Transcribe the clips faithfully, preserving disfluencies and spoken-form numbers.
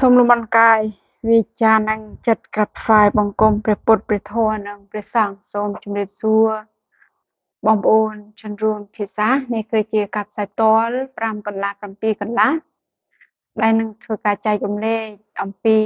សូមលំអរកាយវិចារនឹងចិត្តក្រាត់ថ្វាយបង្គំព្រះពុទ្ធព្រះធម៌និងព្រះសង្ឃសូមជម្រាបសួរបងប្អូនជនរួមភាសានេះគឺជាកាត់ផ្សាយផ្ទាល់ប្រាំកន្លះប្រាំពីរកន្លះដែលនឹងធ្វើការចែករំលែកអំពី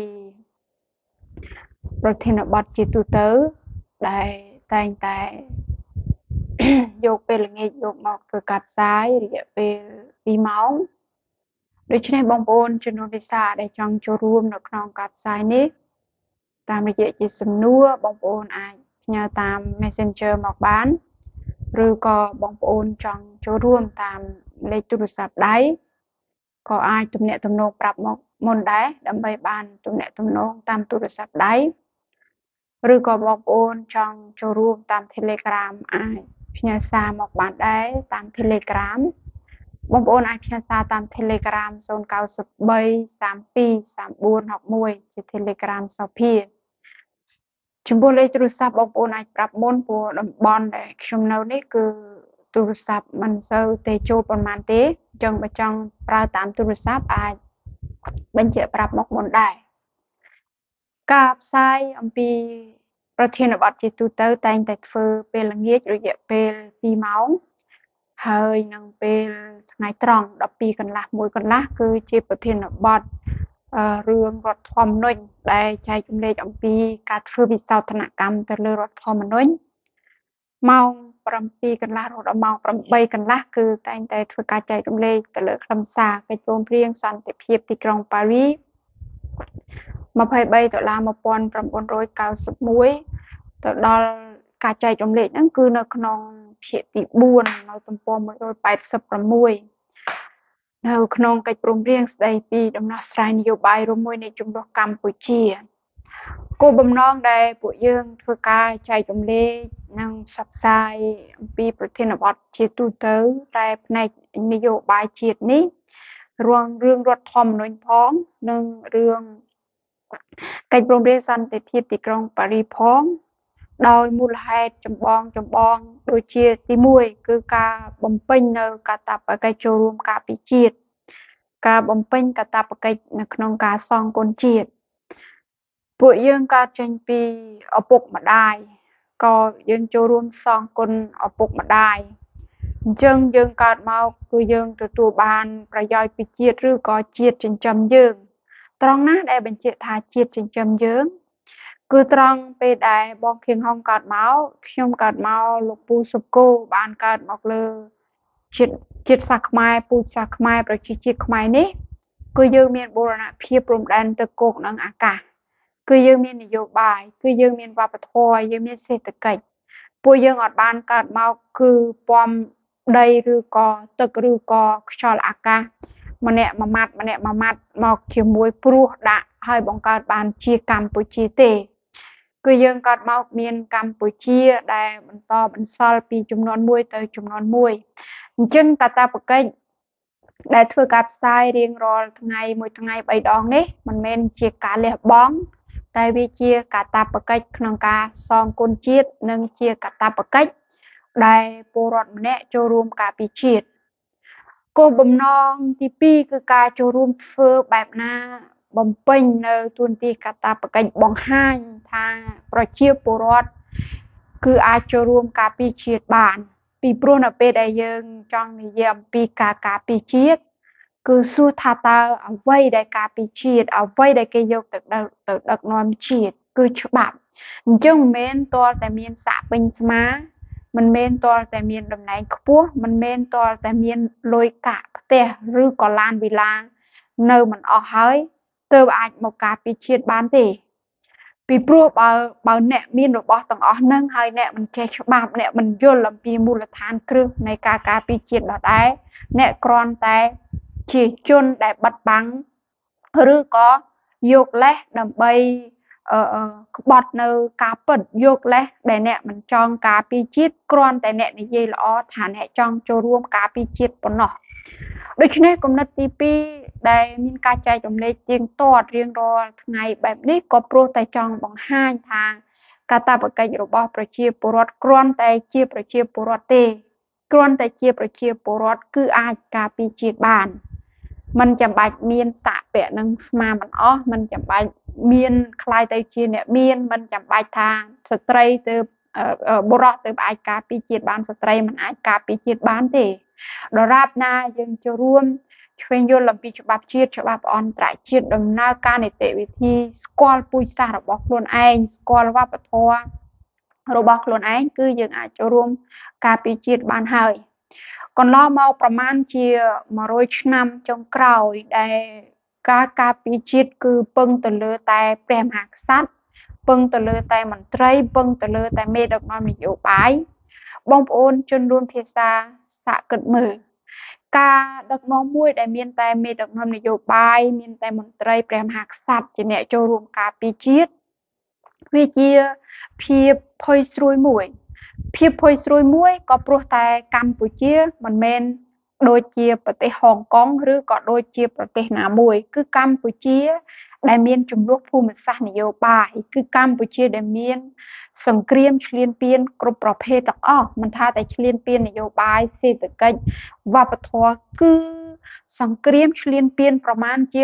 ប្រធានបទជាទូទៅដែលតែងតែយកពេលល្ងាចយកមកធ្វើការផ្សាយរយៈពេលពីរម៉ោងដូច្នេះបងប្អូនជំនុំភាសាដែលចង់ចូលរួមនៅក្នុងការផ្សាយនេះតាមរយៈជាសំណួរបងប្អូនអាចផ្ញើតាម Messenger មកបានឬក៏បងប្អូនចង់ចូលរួមតាមលេខទូរស័ព្ទដៃក៏អាចទំនាក់ទំនងប្រាប់មកមុនដែរដើម្បីបានទំនាក់ទំនងតាមទូរស័ព្ទដៃឬក៏បងប្អូនចង់ចូលរួមតាម Telegram អាចផ្ញើសារមកបានដែរតាម Telegram បងប្អូនអាចផ្ញើសារតាម Telegram ศูนย์ เก้า สาม สาม ពីរ สาม bốn หก មួយជា Telegram សភាចំពោះលេខទូរស័ព្ទបងប្អូនអាចប្រាប់មុនព្រោះតំបន់ដែលខ្ញុំនៅនេះគឺទូរស័ព្ទមិនសូវទេចូលប៉ុន្មានទេអញ្ចឹងបើចង់ប្រើតាមទូរស័ព្ទអាចបញ្ជាក់ប្រាប់មកមុនដែរការផ្សាយអំពីប្រធានបទជាទូទៅតែងតែធ្វើពេលល្ងាចរយៈពេលពីរម៉ោងហើយនឹងពេលថ្ងៃត្រង់ដប់ពីរកន្លះមួយកន្លះគឺជាប្រធានបទរឿងរដ្ឋធម្មនុញ្ញដែលចែកចម្លែកអំពីការធ្វើវិសោធនកម្មទៅលើរដ្ឋធម្មនុញ្ញម៉ោងប្រាំពីរកន្លះរហូតដល់ម៉ោងប្រាំបីកន្លះគឺតែងតែធ្វើការចែកចម្លែកទៅលើខ្លឹមសារកិច្ចព្រមព្រៀងសន្តិភាពទីក្រុងប៉ារីសម្ភៃបីដុល្លារmột nghìn chín trăm chín mươi mốtទៅដល់ការចែកចម្លែកហ្នឹងគឺនៅក្នុងភាគទីបួននៅទំព័រmột trăm tám mươi sáuនៅក្នុងកិច្ចព្រមព្រៀងស្តីពីដំណោះស្រាយនយោបាយរួមមួយនៃជំនួសកម្ពុជាគោលបំណងដែលពួកយើងធ្វើការចែកចម្លែកនិងផ្សព្វផ្សាយអំពីប្រធានបទជាទូទៅតែផ្នែកនយោបាយជាតិនេះរួមរឿងរដ្ឋធម្មនុញ្ញផងនិងរឿងកិច្ចព្រមព្រៀងសន្តិភាពទីក្រុងប៉ារីសផងដោយមូលហេតុចម្បងចម្បងដូចជាទីមួយគឺការបំពេញនៅកាតព្វកិច្ចចូលរួមការពារជាតិការបំពេញកាតព្វកិច្ចនៅក្នុងការសងគុណជាតិពួកយើងកើតចេញពីឪពុកម្ដាយក៏យើងចូលរួមសងគុណឪពុកម្ដាយអញ្ចឹងយើងកើតមកគឺយើងទទួលបានប្រយោជន៍ពីជាតិឬក៏ជាតិចិញ្ចឹមយើងត្រង់ណាដែលបញ្ជាក់ថាជាតិចិញ្ចឹមយើងគឺត្រង់ពេលដែលបងខៀងហុងកើតមកខ្ញុំកើតមកលោកពូសុគូបានកើតមកលើជាតិជាតិសាសន៍ខ្មែរពូជសាសន៍ខ្មែរប្រជាជាតិខ្មែរនេះគឺយើងមានបូរណភាពព្រំដែនទឹកគោកនិងអាកាសគឺយើងមាននយោបាយគឺយើងមានវប្បធម៌យើងមានសេដ្ឋកិច្ចពួកយើងអត់បានកើតមកគឺពំដីឬក៏ទឹកឬក៏ខ្យល់អាកាសម្នាក់មួយម៉ាត់ម្នាក់មួយម៉ាត់មកជាមួយព្រោះដាក់ហើយបង្កើតបានជាកម្ពុជាទេគឺយើងកើតមកមានកម្ពុជាដែលបន្តបន្សល់ពីចំនួនមួយទៅចំនួនមួយអញ្ចឹងកាតព្វកិច្ចដែលធ្វើការផ្សាយរៀងរាល់ថ្ងៃមួយថ្ងៃបីដងនេះមិនមែនជាការលះបង់តែវាជាកាតព្វកិច្ចក្នុងការសងគុណជាតិនិងជាកាតព្វកិច្ចដែលពលរដ្ឋម្នាក់ចូលរួមការពារជាតិគោលបំណងទីពីរគឺការចូលរួមធ្វើបែបណាបំពេញនៅទួនាទីកាតព្វកិច្ចបង្ហាញថាប្រជាពលរដ្ឋគឺអាចចូលរួមការពារជាតិបានពីព្រោះនៅពេលដែលយើងចង់និយាយអំពីការការពារជាតិគឺសួរថាតើអ្វីដែលការពារជាតិអ្វីដែលគេយកទៅទៅដឹកនាំជាតិគឺច្បាប់អញ្ចឹងមិនមែនទាល់តែមានសាក់ពេញស្មាមិនមែនទាល់តែមានតំណែងខ្ពស់មិនមែនទាល់តែមានលុយកាក់ផ្ទះឬក៏ឡានវិឡានៅមិនអស់ហើយទើបអាចមកការពារជាតិបានទេពីព្រោះបើបើអ្នកមានរបស់ទាំងអស់ហ្នឹងហើយអ្នកមិនចេះច្បាប់អ្នកមិនយល់អំពីមូលដ្ឋានគ្រឹះនៃការការពារជាតិដដែលអ្នកគ្រាន់តែជាជនដែលបិទបាំងឬក៏យកលេសដើម្បីអឺក្បត់នៅការពិតយកលេសដែលអ្នកមិនចង់ការពារជាតិគ្រាន់តែអ្នកនិយាយល្អថាអ្នកចង់ចូលរួមការពារជាតិប៉ុណ្ណោះដូច្នេះគំនិតទីពីរដែលមានការចែករំលែកទៀងទាត់រៀងរាល់ថ្ងៃបែបនេះក៏ព្រោះតែចង់បង្ហាញថាកាតព្វកិច្ចរបស់ប្រជាពលរដ្ឋគ្រាន់តែជាប្រជាពលរដ្ឋទេគ្រាន់តែជាប្រជាពលរដ្ឋគឺអាចការពារជាតិបានមិនចាំបាច់មានសាក់ពាក់នឹងស្មាមិនអស់មិនចាំបាច់មានខ្លាយទៅជាអ្នកមានមិនចាំបាច់ថាស្ត្រីទៅបុរសទៅអាចការពារជាតិបានស្ត្រីមិនអាចការពារជាតិបានទេដរាបណាយើងចូលរួមឆ្វេងយល់អំពីច្បាប់ជាតិច្បាប់អន្តរជាតិដំណើរការនីតិវិធីស្គាល់ពូជសាសន៍របស់ខ្លួនឯងស្គាល់វប្បធម៌របស់ខ្លួនឯងគឺយើងអាចចូលរួមការពារជាតិបានហើយកន្លងមកប្រមាណជា100ឆ្នាំចុងក្រោយដែលការការពារជាតិគឺពឹងទៅលើតែព្រះមហាក្សត្រពឹងទៅលើតែមន្ត្រីពឹងទៅលើតែមេដឹកនាំនយោបាយបងប្អូនជនរួមភាសាសាកគិតមើលការដឹកនាំមួយដែលមានតែមេដឹកនាំនយោបាយមានតែមន្ត្រីព្រះមហាក្សត្រជាអ្នកចូលរួមការពារជាតិវាជាភាពផុយស្រួយមួយភាពផុយស្រួយមួយក៏ព្រោះតែកម្ពុជាមិនមែនដូចជាប្រទេសហុងកុងឬក៏ដូចជាប្រទេសណាមួយគឺកម្ពុជាដែលមានចំនួនភូមិសាស្ត្រនយោបាយគឺកម្ពុជាដែលមានសង្គ្រាមឈ្លានពានគ្រប់ប្រភេទទាំងអស់មិនថាតែឈ្លានពាននយោបាយសេដ្ឋកិច្ចវប្បធម៌គឺសង្គ្រាមឈ្លានពានប្រមាណជា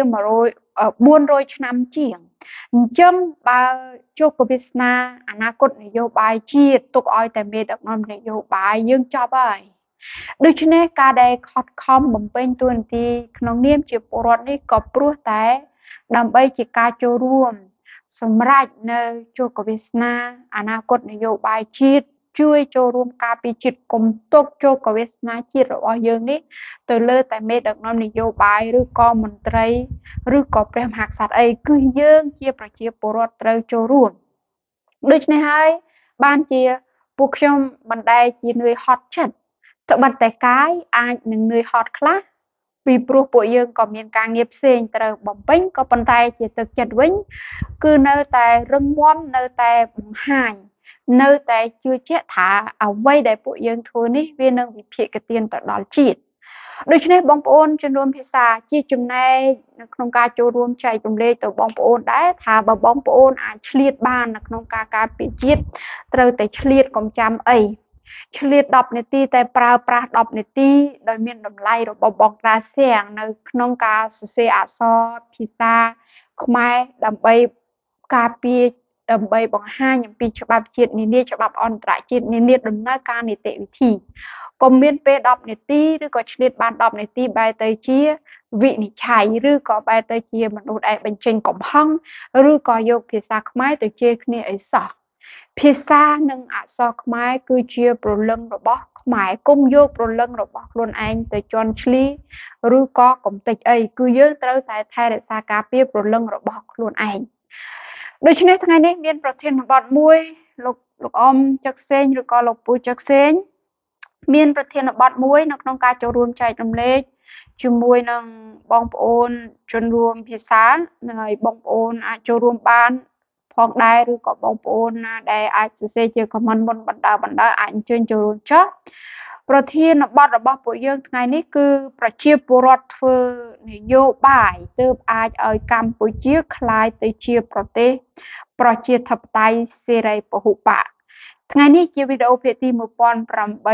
400ឆ្នាំជាងអញ្ចឹងបើជោគវាសនាអនាគតនយោបាយជាតិទុកឲ្យតែមេដឹកនាំនយោបាយយើងចប់ហើយដូច្នេះការដែលខិតខំបំពេញតួនាទីក្នុងនាមជាពលរដ្ឋនេះក៏ព្រោះតែដើម្បីជាការចូលរួមសម្រាប់នៅជោគវាសនាអនាគតនយោបាយជាតិជួយចូលរួមការពារជាតិគុំទុកជោគវាសនាជាតិរបស់យើងនេះទៅលើតែមេដឹកនាំនយោបាយឬក៏មន្ត្រីឬក៏ព្រះមហាក្សត្រអីគឺយើងជាប្រជាពលរដ្ឋត្រូវចូលរួមដូច្នេះហើយបានជាពួកខ្ញុំមិនដែលជានឿយហត់ចិត្តត្បិតតែកាយអាចនឹងនឿយហត់ខ្លះពីព្រោះពួកយើងក៏មានការងារផ្សេងត្រូវបំពេញក៏ប៉ុន្តែជាទឹកចិត្តវិញគឺនៅតែរឹងមាំនៅតែបង្ហាញនៅតែជឿជាក់ថាអ្វីដែលពួកយើងធ្វើនេះវានឹងវិភាគទានទៅដល់ជាតិដូច្នេះបងប្អូនជនរួមភាសាជាចំណែកនៅក្នុងការចូលរួមចែករំលែកទៅបងប្អូនដែរថាបើបងប្អូនអាចឆ្លៀតបាននៅក្នុងការការពារជាតិត្រូវតែឆ្លៀតកុំចាំអីឆ្លៀត10នាទីតែប្រើប្រាស់10នាទីដោយមានតម្លៃរបស់បងក្រាសៀងនៅក្នុងការសរសេរអក្សរភាសាខ្មែរដើម្បីការពារដើម្បីបង្ហាញអំពីច្បាប់ជាតិនានាច្បាប់អន្តរជាតិនានាដំណើរការនីតិវិធីកុំមានពេល10នាទីឬក៏ឆ្លៀតបាន10នាទីបែរទៅជាវិនិច្ឆ័យឬក៏បែរទៅជាមនុស្សដែលបញ្ចេញកំហឹងឬក៏យកភាសាខ្មែរទៅជេរគ្នាអីសោះភាសានិងអក្សរខ្មែរគឺជាព្រលឹងរបស់ខ្មែរគុំយកព្រលឹងរបស់ខ្លួនឯងទៅជន់ឈ្លីឬក៏កំទេចអីគឺយើងត្រូវតែថែរក្សាការពារព្រលឹងរបស់ខ្លួនឯងដូច្នេះថ្ងៃនេះមានប្រធានបទមួយលោកលោកអមចឹកសេងឬក៏លោកពូចឹកសេងមានប្រធានបទមួយនៅក្នុងការចូលរួមចែករំលែកជាមួយនឹងបងប្អូនជនរួមភាសាហើយបងប្អូនអាចចូលរួមបានផងដែរឬក៏បងប្អូនណាដែលអាចសរសេរជា comment មុនបណ្ដើបណ្ដើអាចអញ្ជើញចូលរួមចុះប្រធានបទរបស់ពួកយើងថ្ងៃនេះគឺប្រជាពលរដ្ឋធ្វើនយោបាយទើបអាចឲ្យកម្ពុជាក្លាយទៅជាប្រទេសប្រជាធិបតេយ្យសេរីពហុបកថ្ងៃនេះជាវីដេអូភាគទីmột nghìn tám trăm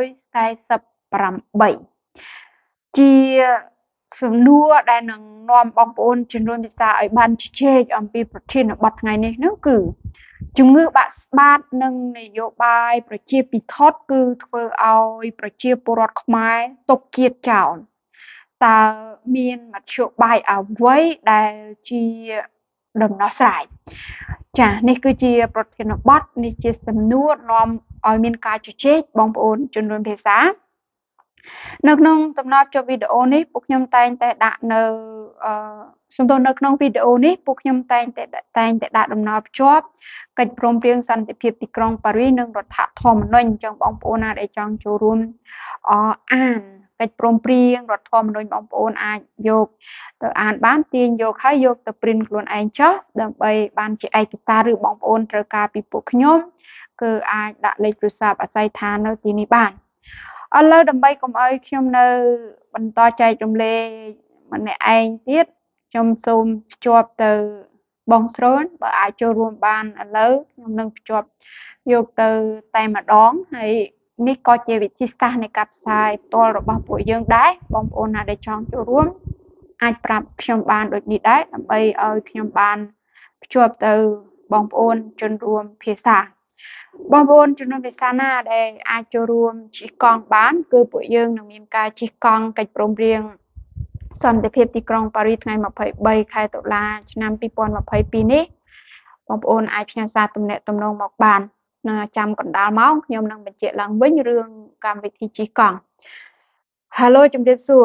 bốn mươi támជាសំណួរដែលនឹងនាំបងប្អូនជំនួយភាសាឲ្យបានជជែកអំពីប្រធានបទថ្ងៃនេះនោះគឺជំងឺបាក់ស្បាតនិងនយោបាយប្រជាពិធដ្ឋគឺធ្វើឲ្យប្រជាពលរដ្ឋខ្មែរຕົកជាតិចោលតើមានមធ្យោបាយអ្វីដែលជាដំណោះស្រាយចានេះគឺជាប្រធានបទនេះជាសំណួរនាំឲ្យមានការជជែកបងប្អូនជំនួយភាសានៅក្នុងដំណើរចុះវីដេអូនេះពួកខ្ញុំតែងតែដាក់នៅអឺសំដៅនៅក្នុងវីដេអូនេះពួកខ្ញុំតែងតែតែងតែដាក់ដំណើរភ្ជាប់កិច្ចព្រមព្រៀងសន្តិភាពទីក្រុងប៉ារីសនិងរដ្ឋធម្មនុញ្ញអញ្ចឹងបងប្អូនណាដែលចង់ចូលរួមអអានកិច្ចព្រមព្រៀងរដ្ឋធម្មនុញ្ញបងប្អូនអាចយកទៅអានបានទាញយកហើយយកទៅព្រីនខ្លួនឯងចុះដើម្បីបានជាឯកសារឬបងប្អូនត្រូវការពីពួកខ្ញុំគឺអាចដាក់លេខទូរស័ព្ទអាស័យដ្ឋាននៅទីនេះបានឥឡូវដើម្បីកុំឲ្យខ្ញុំនៅបន្តចែករំលែកម្នាក់ឯងទៀតខ្ញុំសូមភ្ជាប់ទៅបងស្រូនបើអាចចូលរួមបានឥឡូវខ្ញុំនឹងភ្ជាប់យកទៅតែម្ដងហើយនេះក៏ជាវិធីសាស្ត្រនៃការផ្សាយផ្ទាល់របស់ពួកយើងដែរបងប្អូនណាដែលចង់ចូលរួមអាចប្រាប់ខ្ញុំបានដូចនេះដែរដើម្បីឲ្យខ្ញុំបានភ្ជាប់ទៅបងប្អូនជនរួមភាសាបងប្អូនជនរួមភាសាណាដែលអាចចូលរួមជិះកង់បានគឺពួកយើងនឹងមានការជិះកង់កិច្ចព្រមព្រៀងសន្តិភាពទីក្រុងប៉ារីសថ្ងៃម្ភៃបីខែតុលាឆ្នាំពីរពាន់ម្ភៃពីរនេះបងប្អូនអាចផ្ញើសារទំនាក់ទំនងមកបាននៅចាំកណ្ដាលម៉ោងខ្ញុំនឹងបញ្ជាក់ឡើងវិញរឿងកម្មវិធីជិះកង់ Hello ជំរាបសួរ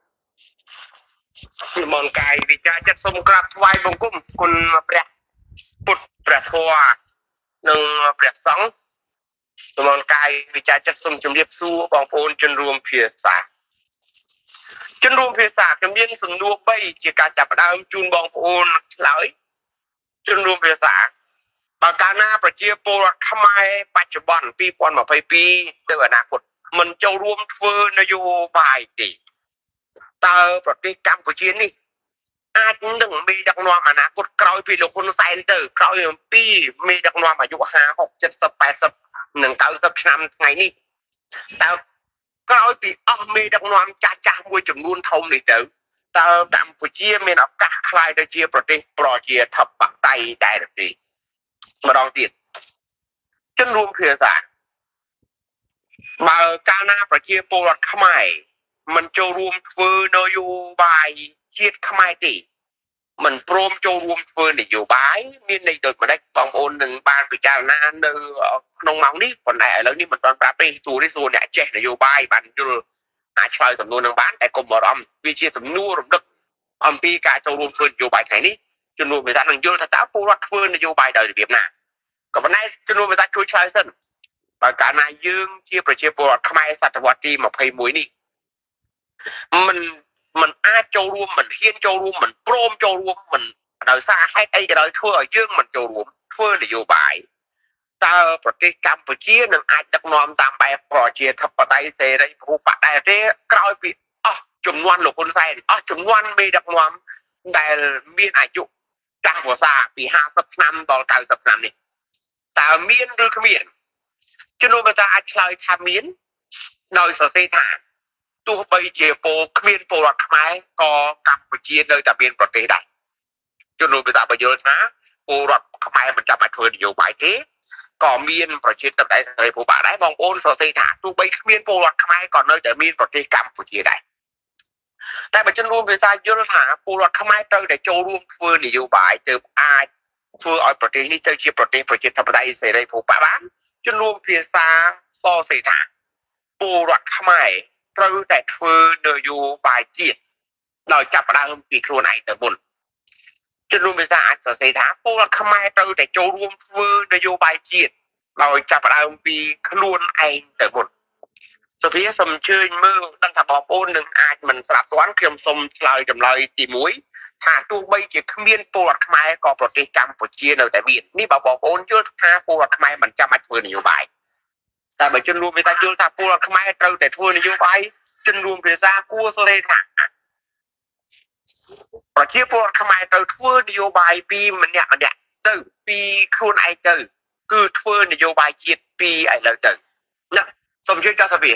និមន្តកាយវិចារចិត្តសូមក្រាបថ្វាយបង្គំគុណព្រះពុទ្ធព្រះធម៌និងព្រះសង្ឃនិមន្តកាយវិចារចិត្តសូមជម្រាបសួរបងប្អូនជនរួមភាសាជនរួមភាសាខ្ញុំមានសំណួរបីជាការចាប់ផ្ដើមជូនបងប្អូនឆ្លើយជនរួមភាសាបើកាលណាប្រជាពលរដ្ឋខ្មែរបច្ចុប្បន្នពីរពាន់ម្ភៃពីរទៅអនាគតមិនចូលរួមធ្វើនយោបាយទេតើប្រទេសកម្ពុជានេះអាចនឹងមេដឹកនាំអនាគតក្រោយពីលោកហ៊ុនសែនទៅក្រោយអំពីមេដឹកនាំអាយុห้าสิบ หกสิบ เจ็ดสิบ แปดสิบនិងเก้าสิบឆ្នាំថ្ងៃនេះតើក្រោយពីអស់មេដឹកនាំចាស់ចាស់មួយចំនួនធំនេះទៅតើកម្ពុជាមានឱកាសក្លាយទៅជាប្រទេសប្រជាធិបតេយ្យដែរឬទេម្ដងទៀតជនរួមភាសាបើកាលណាប្រជាពលរដ្ឋខ្មែរមិនចូលរួមធ្វើនយោបាយជាតិខ្មែរទេមិនព្រមចូលរួមធ្វើនយោបាយមានន័យដូចម្ដេចបងប្អូននឹងបានពិចារណានៅក្នុងម៉ោងនេះប៉ុន្តែឥឡូវនេះមិនទាន់ប្រាប់ទេសួរនេះសួរអ្នកចេះនយោបាយបានយល់អាចឆ្លើយសំណួរនឹងបានតែកុំបារម្ភវាជាសំណួររំលឹកអំពីការចូលរួមធ្វើនយោបាយថ្ងៃនេះជំនួសភាសានឹងយល់ថាតើពលរដ្ឋធ្វើនយោបាយដោយរបៀបណាក៏ប៉ុន្តែជំនួសភាសាជួយឆ្លើយសិនបើកាលណាយើងជាប្រជាពលរដ្ឋខ្មែរសតវត្សទីម្ភៃមួយនេះមិនមិនអាចចូលរួមមិនហ៊ានចូលរួមមិនព្រមចូលរួមមិនដោយសារហេតុអីក៏ដោយធ្វើឲ្យយើងមិនចូលរួមធ្វើនយោបាយតើប្រទេសកម្ពុជានឹងអាចដឹកនាំតាមបែបប្រជាធិបតេយ្យសេរីពហុបកដែរទេក្រោយពីអស់ចំនួនលោកហ៊ុនសែនអស់ចំនួនមេដឹកនាំដែលមានអាយុចាស់វស្សាពីห้าสิบឆ្នាំដល់เก้าสิบឆ្នាំនេះតើមានឬគ្មានជំនុំភាសាអាចឆ្លើយថាមានដោយសរសេរថាទោះបីជាពលគ្មានពលរដ្ឋខ្មែរក៏កម្ពុជានៅតែមានប្រទេសដែរជំនុំភាសាបញ្យល់ថាពលរដ្ឋខ្មែរមិនចាំបាច់ធ្វើនយោបាយទេក៏មានប្រជាធិបតេយ្យសេរីភូបាដែរបងប្អូនសរសេរថាទោះបីគ្មានពលរដ្ឋខ្មែរក៏នៅតែមានប្រទេសកម្ពុជាដែរតែបើជំនុំភាសាយល់ថាពលរដ្ឋខ្មែរត្រូវតែចូលរួមធ្វើនយោបាយទើបអាចធ្វើឲ្យប្រទេសនេះទៅជាប្រទេសប្រជាធិបតេយ្យសេរីភូបាបានជំនុំភាសាសរសេរថាពលរដ្ឋខ្មែរត្រូវតែធ្វើនយោបាយជាតិដោយចាប់ផ្ដើមពីខ្លួនឯងទៅមុនជំនុំភាសាអាចសរសេរថាពលរដ្ឋខ្មែរត្រូវតែចូលរួមធ្វើនយោបាយជាតិដោយចាប់ផ្ដើមពីខ្លួនឯងទៅមុនសុភាសូមអញ្ជើញមើលដឹងថាបងប្អូននឹងអាចមិនស្រាប់ទាន់ខ្ញុំសូមឆ្លើយចម្លើយទីមួយថាទោះបីជាគ្មានពលរដ្ឋខ្មែរក៏ប្រទេសកម្ពុជានៅតែមាននេះបើបងប្អូនយល់ថាពលរដ្ឋខ្មែរមិនចាំបាច់ធ្វើនយោបាយតែបើជនរួមភាសាយល់ថាពលរដ្ឋខ្មែរត្រូវតែធ្វើនយោបាយជនរួមភាសាគួរសរសេរថាប្រជាពលរដ្ឋខ្មែរត្រូវធ្វើនយោបាយពីម្នាក់ម្នាក់ទៅពីខ្លួនឯងទៅគឺធ្វើនយោបាយជាតិពីឥឡូវទៅណាសូមជួយចោះសាវា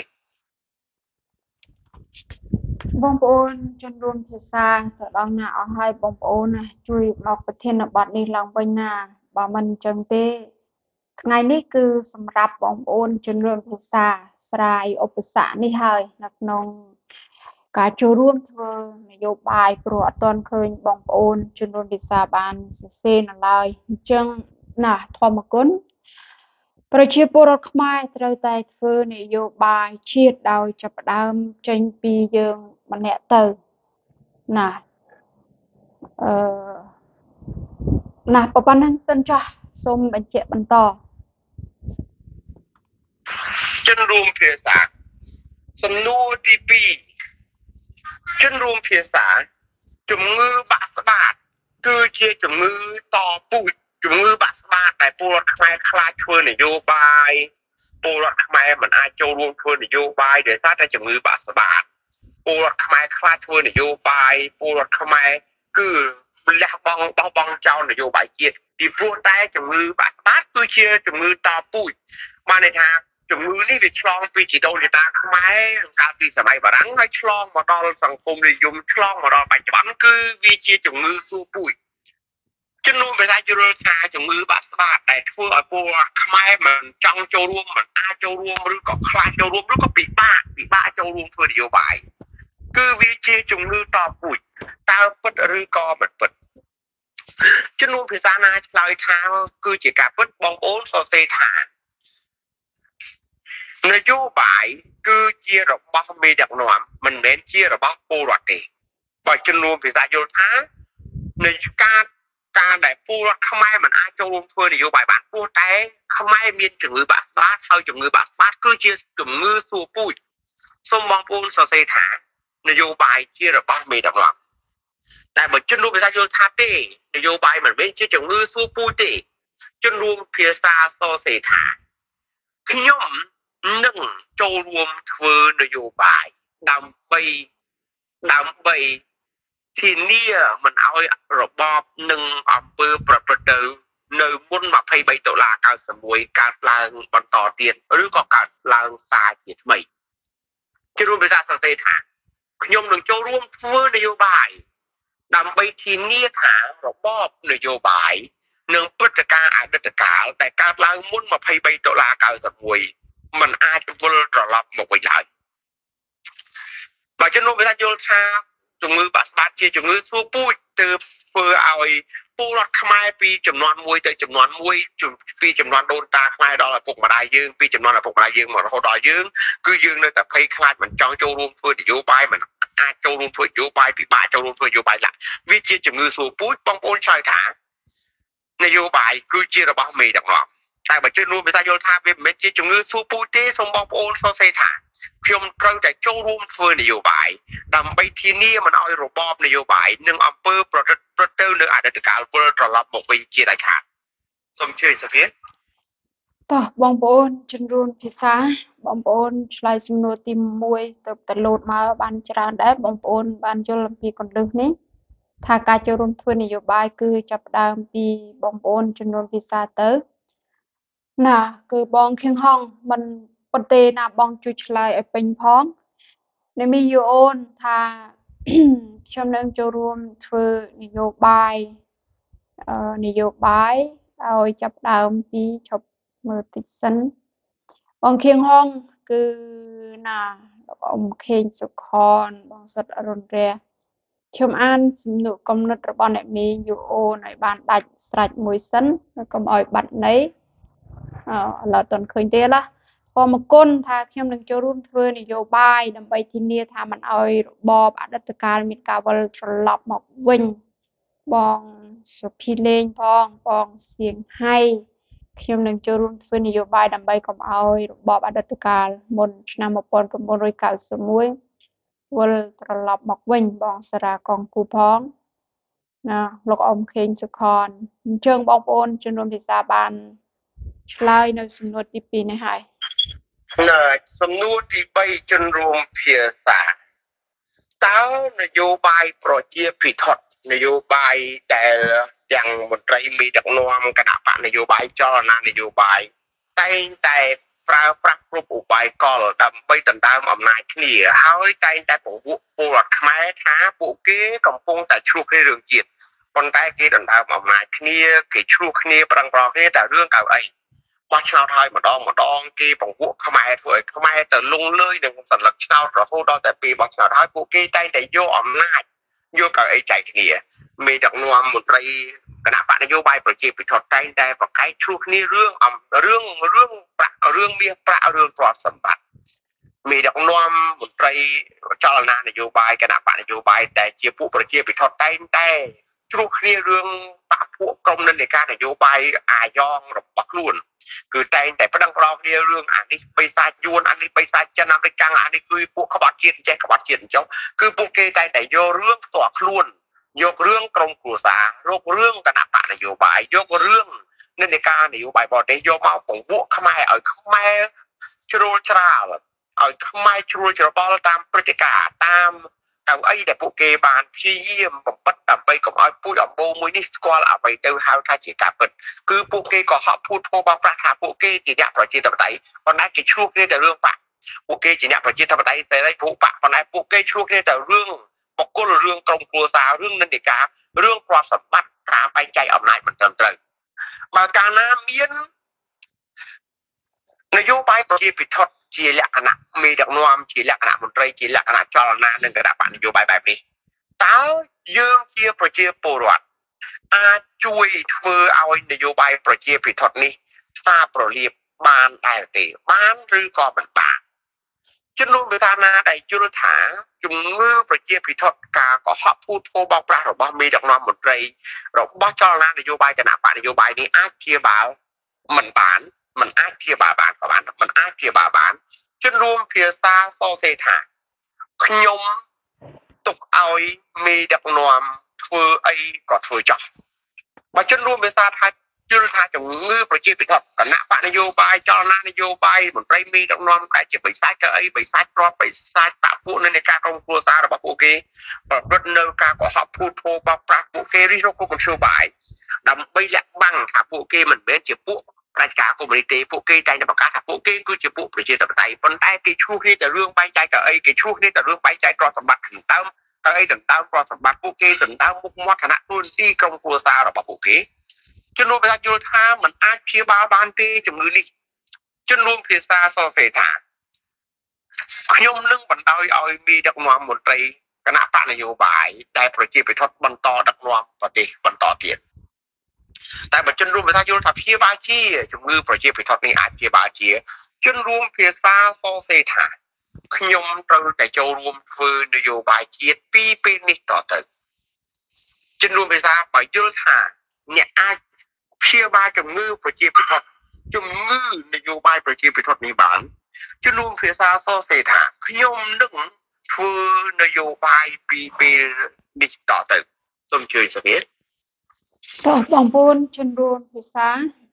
បងប្អូនជនរួមភាសាទៅដល់ណាអស់ហើយបងប្អូនណាជួយមកប្រធានបទនេះឡើងវិញណាបើមិនអញ្ចឹងទេថ្ងៃនេះគឺសម្រាប់បងប្អូនជនរួមភាសាស្រាយឧបសគ្គនេះហើយនៅក្នុងការចូលរួមធ្វើនយោបាយព្រោះអត់ទាន់ឃើញបងប្អូនជនរួមភាសាបានសរសេរនៅឡើយអញ្ចឹងណាធម្មគុណប្រជាពលរដ្ឋខ្មែរត្រូវតែធ្វើនយោបាយជាតិដោយចាប់ផ្ដើមចេញពីយើងម្នាក់ទៅណាអឺណាប៉ុណ្ណឹងសិនចុះសូមបញ្ជាក់បន្តជនរួមភាសាសំណួរទីពីរជនរួមភាសាជំងឺបាក់ស្បាតគឺជាជំងឺតពូជជំងឺបាក់ស្បាតដែលពលរដ្ឋខ្មែរខ្លាចធ្វើនយោបាយពលរដ្ឋខ្មែរមិនអាចចូលរួមធ្វើនយោបាយដោយសារតែជំងឺបាក់ស្បាតពលរដ្ឋខ្មែរខ្លាចធ្វើនយោបាយពលរដ្ឋខ្មែរគឺលះបង់បោះបង់ចោលនយោបាយជាតិពីព្រោះតែជំងឺបាក់ស្បាតគឺជាជំងឺតពូជបានន័យថាជំងឺនេះវាឆ្លងពីជីដូនជីតាខ្មែរកាលពីសម័យបារាំងហើយឆ្លងមកដល់សង្គមនិយមឆ្លងមកដល់បច្ចុប្បន្នគឺវាជាជំងឺសួរពូជជំនួសភាសាយល់ថាជំងឺបាក់ស្បាតដែលធ្វើឲ្យពលរដ្ឋខ្មែរមិនចង់ចូលរួមមិនអាចចូលរួមឬក៏ខ្លាចចូលរួមឬក៏ពិបាកពិបាកចូលរួមធ្វើនយោបាយគឺវាជាជំងឺតពូជតើពិតឬក៏មិនពិតជំនួសភាសាណាឆ្លើយថាគឺជាការពិតបងប្អូនសរសេរថានយោបាយគឺជារបស់មេដឹកនាំមិនមែនជារបស់ពលរដ្ឋទេបើជំនួសភាសាយល់ថានៃការការដែលពលរដ្ឋខ្មែរមិនអាចចូលរួមធ្វើនយោបាយបានព្រោះតែខ្មែរមានជំងឺបាក់ស្បាតហើយជំងឺបាក់ស្បាតគឺជាជំងឺសួរពូជសូមបងប្អូនសរសេរថានយោបាយជារបស់មេដឹកនាំតែបើជនរួមភាសាយល់ថាទេនយោបាយមិនមែនជាជំងឺសួរពូជទេជនរួមភាសាសរសេរថាខ្ញុំនឹងចូលរួមធ្វើនយោបាយដើម្បីដើម្បីធានាមិនឲ្យរបបនិងអង្គើប្រព្រឹត្តទៅនៅមុនម្ភៃបីដុល្លារកៅសិបមួយកើតឡើងបន្តទៀតឬក៏កើតឡើងសារជាថ្មីជារួមភាសាសរសេរថាខ្ញុំនឹងចូលរួមធ្វើនយោបាយដើម្បីធានាថារបបនយោបាយនិងព្រឹត្តិការណ៍អតីតកាលដែលកើតឡើងមុនម្ភៃបីដុល្លារកៅសិបមួយมันអាចវិលត្រឡប់មកវិញឡើយបើជំនុំភាសាយល់ថាជំងឺបាក់ស្បាតជាជំងឺសួរពូជទើបធ្វើឲ្យពលរដ្ឋខ្មែរពីចំនួនមួយទៅចំនួនមួយពីចំនួនដូនតាខ្មែរដល់ឪពុកម្ដាយយើងពីចំនួនឪពុកម្ដាយយើងមករហូតដល់យើងគឺយើងនៅតែភ័យខ្លាចមិនចង់ចូលរួមធ្វើនយោបាយមិនអាចចូលរួមធ្វើនយោបាយពិបាកចូលរួមធ្វើនយោបាយឡាវាជាជំងឺសួរពូជបងប្អូនឆ្លើយថានយោបាយគឺជារបស់មេដឹកនាំតែបើជឿរួមភាសាយល់ថាវាមិនមែនជាជំងឺសួរពូជទេសូមបងប្អូនសរសេរថាខ្ញុំត្រូវតែចូលរួមធ្វើនយោបាយដើម្បីធានាមិនឲ្យរបបនយោបាយនិងអង្គើប្រព្រឹត្តប្រទៅនៅអតីតកាលវិលត្រឡប់មកវិញជាដាច់ខាតសូមជឿសាភាតោះបងប្អូនជនរួមភាសាបងប្អូនឆ្លើយសំណួរទីមួយទៅទៅលោតមកបានច្រើនដែរបងប្អូនបានយល់អំពីកន្លឹះនេះថាការចូលរួមធ្វើនយោបាយគឺចាប់ផ្ដើមពីបងប្អូនជនរួមភាសាទៅណាគឺបងខៀងហងមិនប៉ុន្តែណាបងជួយឆ្លើយឲ្យពេញផងនៅមីយូអូនថាខ្ញុំនឹងចូលរួមធ្វើនយោបាយអឺនយោបាយឲ្យចាប់ដើមពីឈប់មើលតិចសិនបងខៀងហងគឺណាលោកអ៊ំខេងសុខនបងសុតអរុនរះខ្ញុំអានសំណួរកំណត់របស់អ្នកមីយូអូនឲ្យបានដាច់ស្រេចមួយសិនកុំឲ្យបាត់ន័យអឺឥឡូវតន់ឃើញទេឡាសូមអរគុណថាខ្ញុំនឹងចូលរួមធ្វើនយោបាយដើម្បីធានាថាមិនឲ្យរបបអតីតកាលមានការវិលត្រឡប់មកវិញបងសុភីលេងផងបងសៀងហៃខ្ញុំនឹងចូលរួមធ្វើនយោបាយដើម្បីកុំឲ្យរបបអតីតកាលមុនឆ្នាំmột nghìn chín trăm chín mươi mốtវិលត្រឡប់មកវិញបងសារ៉ាកងគូផងណាលោកអ៊ំខេងសុខនអញ្ចឹងបងប្អូនជំនុំភាសាបានឆ្លើយនៅសំណួរទីពីរនេះហើយណាសំណួរទីបីជនរួមភាសាតើនយោបាយប្រជាភិថុតនយោបាយដែលទាំងមន្ត្រីមេដឹកនាំគណៈបកនយោបាយចលនានយោបាយតែងតែប្រើប្រាស់គ្រប់ឧបាយកលដើម្បីដណ្ដើមអំណាចគ្នាហើយតែងតែពង្រួមពលរដ្ឋខ្មែរថាពួកគេកំពុងតែឆ្លោះគ្នារឿងជាតិប៉ុន្តែគេដណ្ដើមអំណាចគ្នាគេឆ្លោះគ្នាប្រឹងប្រែងគ្នាតែរឿងកៅអីបោះឆ្នោតហើយម្ដងម្ដងគេពង្រួមខ្មែរធ្វើឲ្យខ្មែរទៅលងលើយនឹងសន្លឹកឆ្នោតរហូតដល់តែពេលបោះឆ្នោតហើយពួកគេតែងតែយកអំណាចយកកៅអីចែកគ្នាមេដឹកនាំមន្ត្រីគណៈបកនយោបាយប្រជាភិថុតតែងតែប្រកែកឆ្លោះគ្នារឿងរឿងរឿងប្រាក់រឿងមាសប្រាក់រឿងទ្រព្យសម្បត្តិមេដឹកនាំមន្ត្រីចលនានយោបាយគណៈបកនយោបាយតែជាពួកប្រជាភិថុតតែងតែឆ្លោះគ្នារឿងបកពួកក្រុមនិន្នាការនយោបាយអាយ៉ងរបស់ខ្លួនគឺតែងតែប្តឹងប្រងគ្នារឿងអានេះបិសាចយួនអានេះបិសាចចិនអាមេរិកអានេះគឺពួកក្បត់ជាតិចេះក្បត់ជាតិអញ្ចឹងគឺពួកគេតែងតែយករឿងផ្ទាល់ខ្លួនយករឿងក្រុមគ្រួសារយករឿងគណៈបកនយោបាយយករឿងនិន្នាការនយោបាយបរទេសយកមកពង្រួមខ្មែរឲ្យខ្មែរជ្រុលច្រាលឲ្យខ្មែរជ្រួលច្របល់តាមព្រឹត្តិការណ៍តាមเอาไอ้แต่พวกเกบานพี่เยี่ยมผมปัดแต่ไปกับไอ้พูดออกโบมือนี่สกอลเอาไปเตอร์ฮาวท่าจีกาเปิดคือพวกเกก็เขาพูดโทรบอกประธานพวกเกจีเนี่ยประเทศต่างๆตอนนั้นกิช่วงนี้แต่เรื่องปะพวกเกจีเนี่ยประเทศต่างๆแต่ได้พวกปะตอนนั้นพวกเกช่วงนี้แต่เรื่องบอกก็เรื่องกรงกลัวซาเรื่องนันเด็กาเรื่องความสมบัติการไปใจอำนาจมันเติมเติมมาการน้ำเมียนนโยบายประเทศพิทักษ์จีลักษณะมีดักนวมจีลักษณะมนตรีจีลักษณะจรณาหนึ่งกระดับนโยบายแบบนี้ตายืมเกี่ยวประเทศปวดอาช่วยเฟื่อเอานโยบายประเทศพิทักษ์นี้ทราบประเรียบบานได้เตะบ้านหรือก่อบันบาจนรู้เวลานาได้ยุทธาจุงมือประเทศพิทักษ์กาก็ฮอพูดโทรบอกปลาเราบ้ามีดักนวมมนตรีเราบ้าจรณานโยบายขณะป่านโยบายนี้อาเกี่ยวบ่าวมันบานมันอาเทียบาบานประมาณมันอาเทียบาบานจนรวมเพียซาโซเซธาขยมตกเอามีดักนวมធ្វើអីក៏ធ្វើចោះបើជនរួមភាសាថាយល់ថាជំងឺប្រជាពិធគណៈបកនយោបាយចលនានយោបាយមន្ត្រីមីដឹកនាំដែលជាបិសាចក៏អីបិសាចគ្រាប់បិសាចបកពួកនៅនៃការក្រុមគ្រួសាររបស់ពួកគេប្រព្រឹត្តនៅការកុហកភូតភោបោកប្រាស់ពួកគេរិះរកគុកនយោបាយដើម្បីលាក់បាំងថាពួកគេមិនមែនជាពួកប្រជាការកុម្មុយនីតពួកគេតែងតែប្រកាសថាពួកគេគឺជាពួកប្រជាធិបតេយ្យប៉ុន្តែគេឈ្លោះគ្នាតែរឿងបែងចែកក៏អីគេឈ្លោះគ្នាតែរឿងបែងចែកទ្រព្យសម្បត្តិដណ្ដើមទៅអីដណ្ដើមទ្រព្យសម្បត្តិពួកគេដណ្ដើមមុខមាត់ឋានៈទូនទីក្រុមគ្រួសាររបស់ពួកគេជនរួមភាសាយល់ថាมันអាចព្យាបាលបានទេជំងឺនេះជនរួមភាសាសរសេរថាខ្ញុំនឹងបណ្ដោយឲ្យมีដឹកនាំមន្ត្រីគណៈបកនយោបាយដែលប្រជាពិធបន្តដឹកនាំប្រទេសបន្តទៀតតែបើជនរួមភាសាយល់ថាព្យាបាលជាជំងឺប្រជាពិធនេះអាចព្យាបាលជាជនរួមភាសាសរសេរថាខ្ញុំត្រូវតែចូលរួមធ្វើនយោបាយជាតិពីពេលនេះតទៅជនរួមភាសាបើយល់ថាអ្នកអាចព្យាបាលជំងឺប្រជាពិធជំងឺនយោបាយប្រជាពិធនេះបានជនរួមភាសាសរសេរថាខ្ញុំនឹងធ្វើនយោបាយពីពេលនេះតទៅសូមជួយសម្រាប់តោះបងប្អូនជនរួមភាសា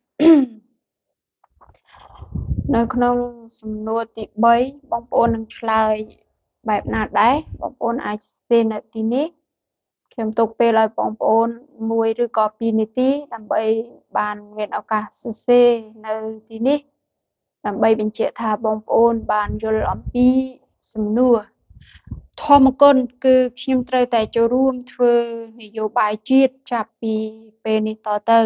នៅក្នុងសំណួរទី3បងប្អូននឹងឆ្លើយបែបណាដែរបងប្អូនអាចសេនៅទីនេះខ្ញុំទុកពេលឲ្យបងប្អូនមួយឬក៏ពីរនាទីដើម្បីបានមានឱកាសសរសេរនៅទីនេះដើម្បីបញ្ជាក់ថាបងប្អូនបានយល់អំពីសំណួរធម្មគុណគឺខ្ញុំត្រូវតែចូលរួមធ្វើនយោបាយជាតិចាប់ពីពេលនេះតទៅ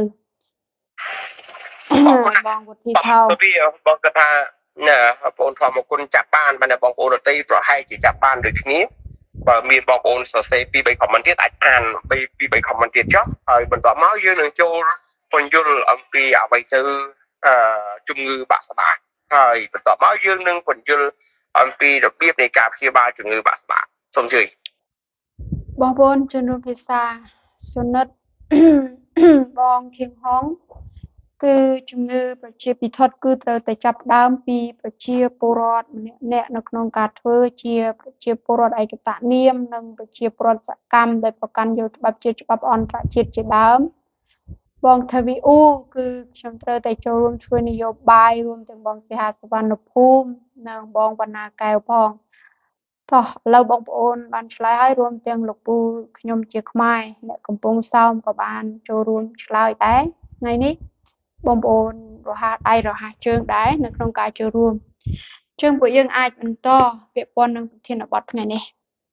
បងវុធីថោពីបងគាត់ថាណាបងប្អូនធម្មគុណចាប់បានបានបងប្អូនដទៃប្រហែលជាចាប់បានដូចគ្នាបើមានបងប្អូនសរសេរពីរបី comment ទៀតអាចអានពីពីរបី comment ទៀតចុះហើយបន្ទាប់មកយើងនឹងចូលពន្យល់អំពីអ្វីទៅអឺជំងឺបាក់ស្បាតហើយបន្ទាប់មកយើងនឹងពន្យល់អំពីរបៀបនៃការព្យាបាលជំងឺបាក់ស្បាតសូមជួយបងប្អូនជនរួមភាសាសុនិតបងខៀងហងគឺជំងឺប្រជាពិធគឺត្រូវតែចាប់ដើមពីប្រជាពលរដ្ឋម្នាក់អ្នកនៅក្នុងការធ្វើជាប្រជាពលរដ្ឋឯកតនាមនិងប្រជាពលរដ្ឋសកម្មដែលប្រកាន់យកច្បាប់ជាតិច្បាប់អន្តរជាតិជាដើមបងថាវីអ៊ូគឺខ្ញុំត្រូវតែចូលរួមធ្វើនយោបាយរួមទាំងបងសិហាសវណ្ណភូមិនិងបងវណ្ណាកែវផងតោះឥឡូវបងប្អូនបានឆ្លើយហើយរួមទាំងលោកពូខ្ញុំជាខ្មែរអ្នកកំពុងសោមក៏បានចូលរួមឆ្លើយដែរថ្ងៃនេះបងប្អូនរហ័សដៃរហ័សជើងដែរនៅក្នុងការចូលរួមអញ្ចឹងពួកយើងអាចបន្តពាក់ព័ន្ធនឹងប្រធានបទថ្ងៃនេះ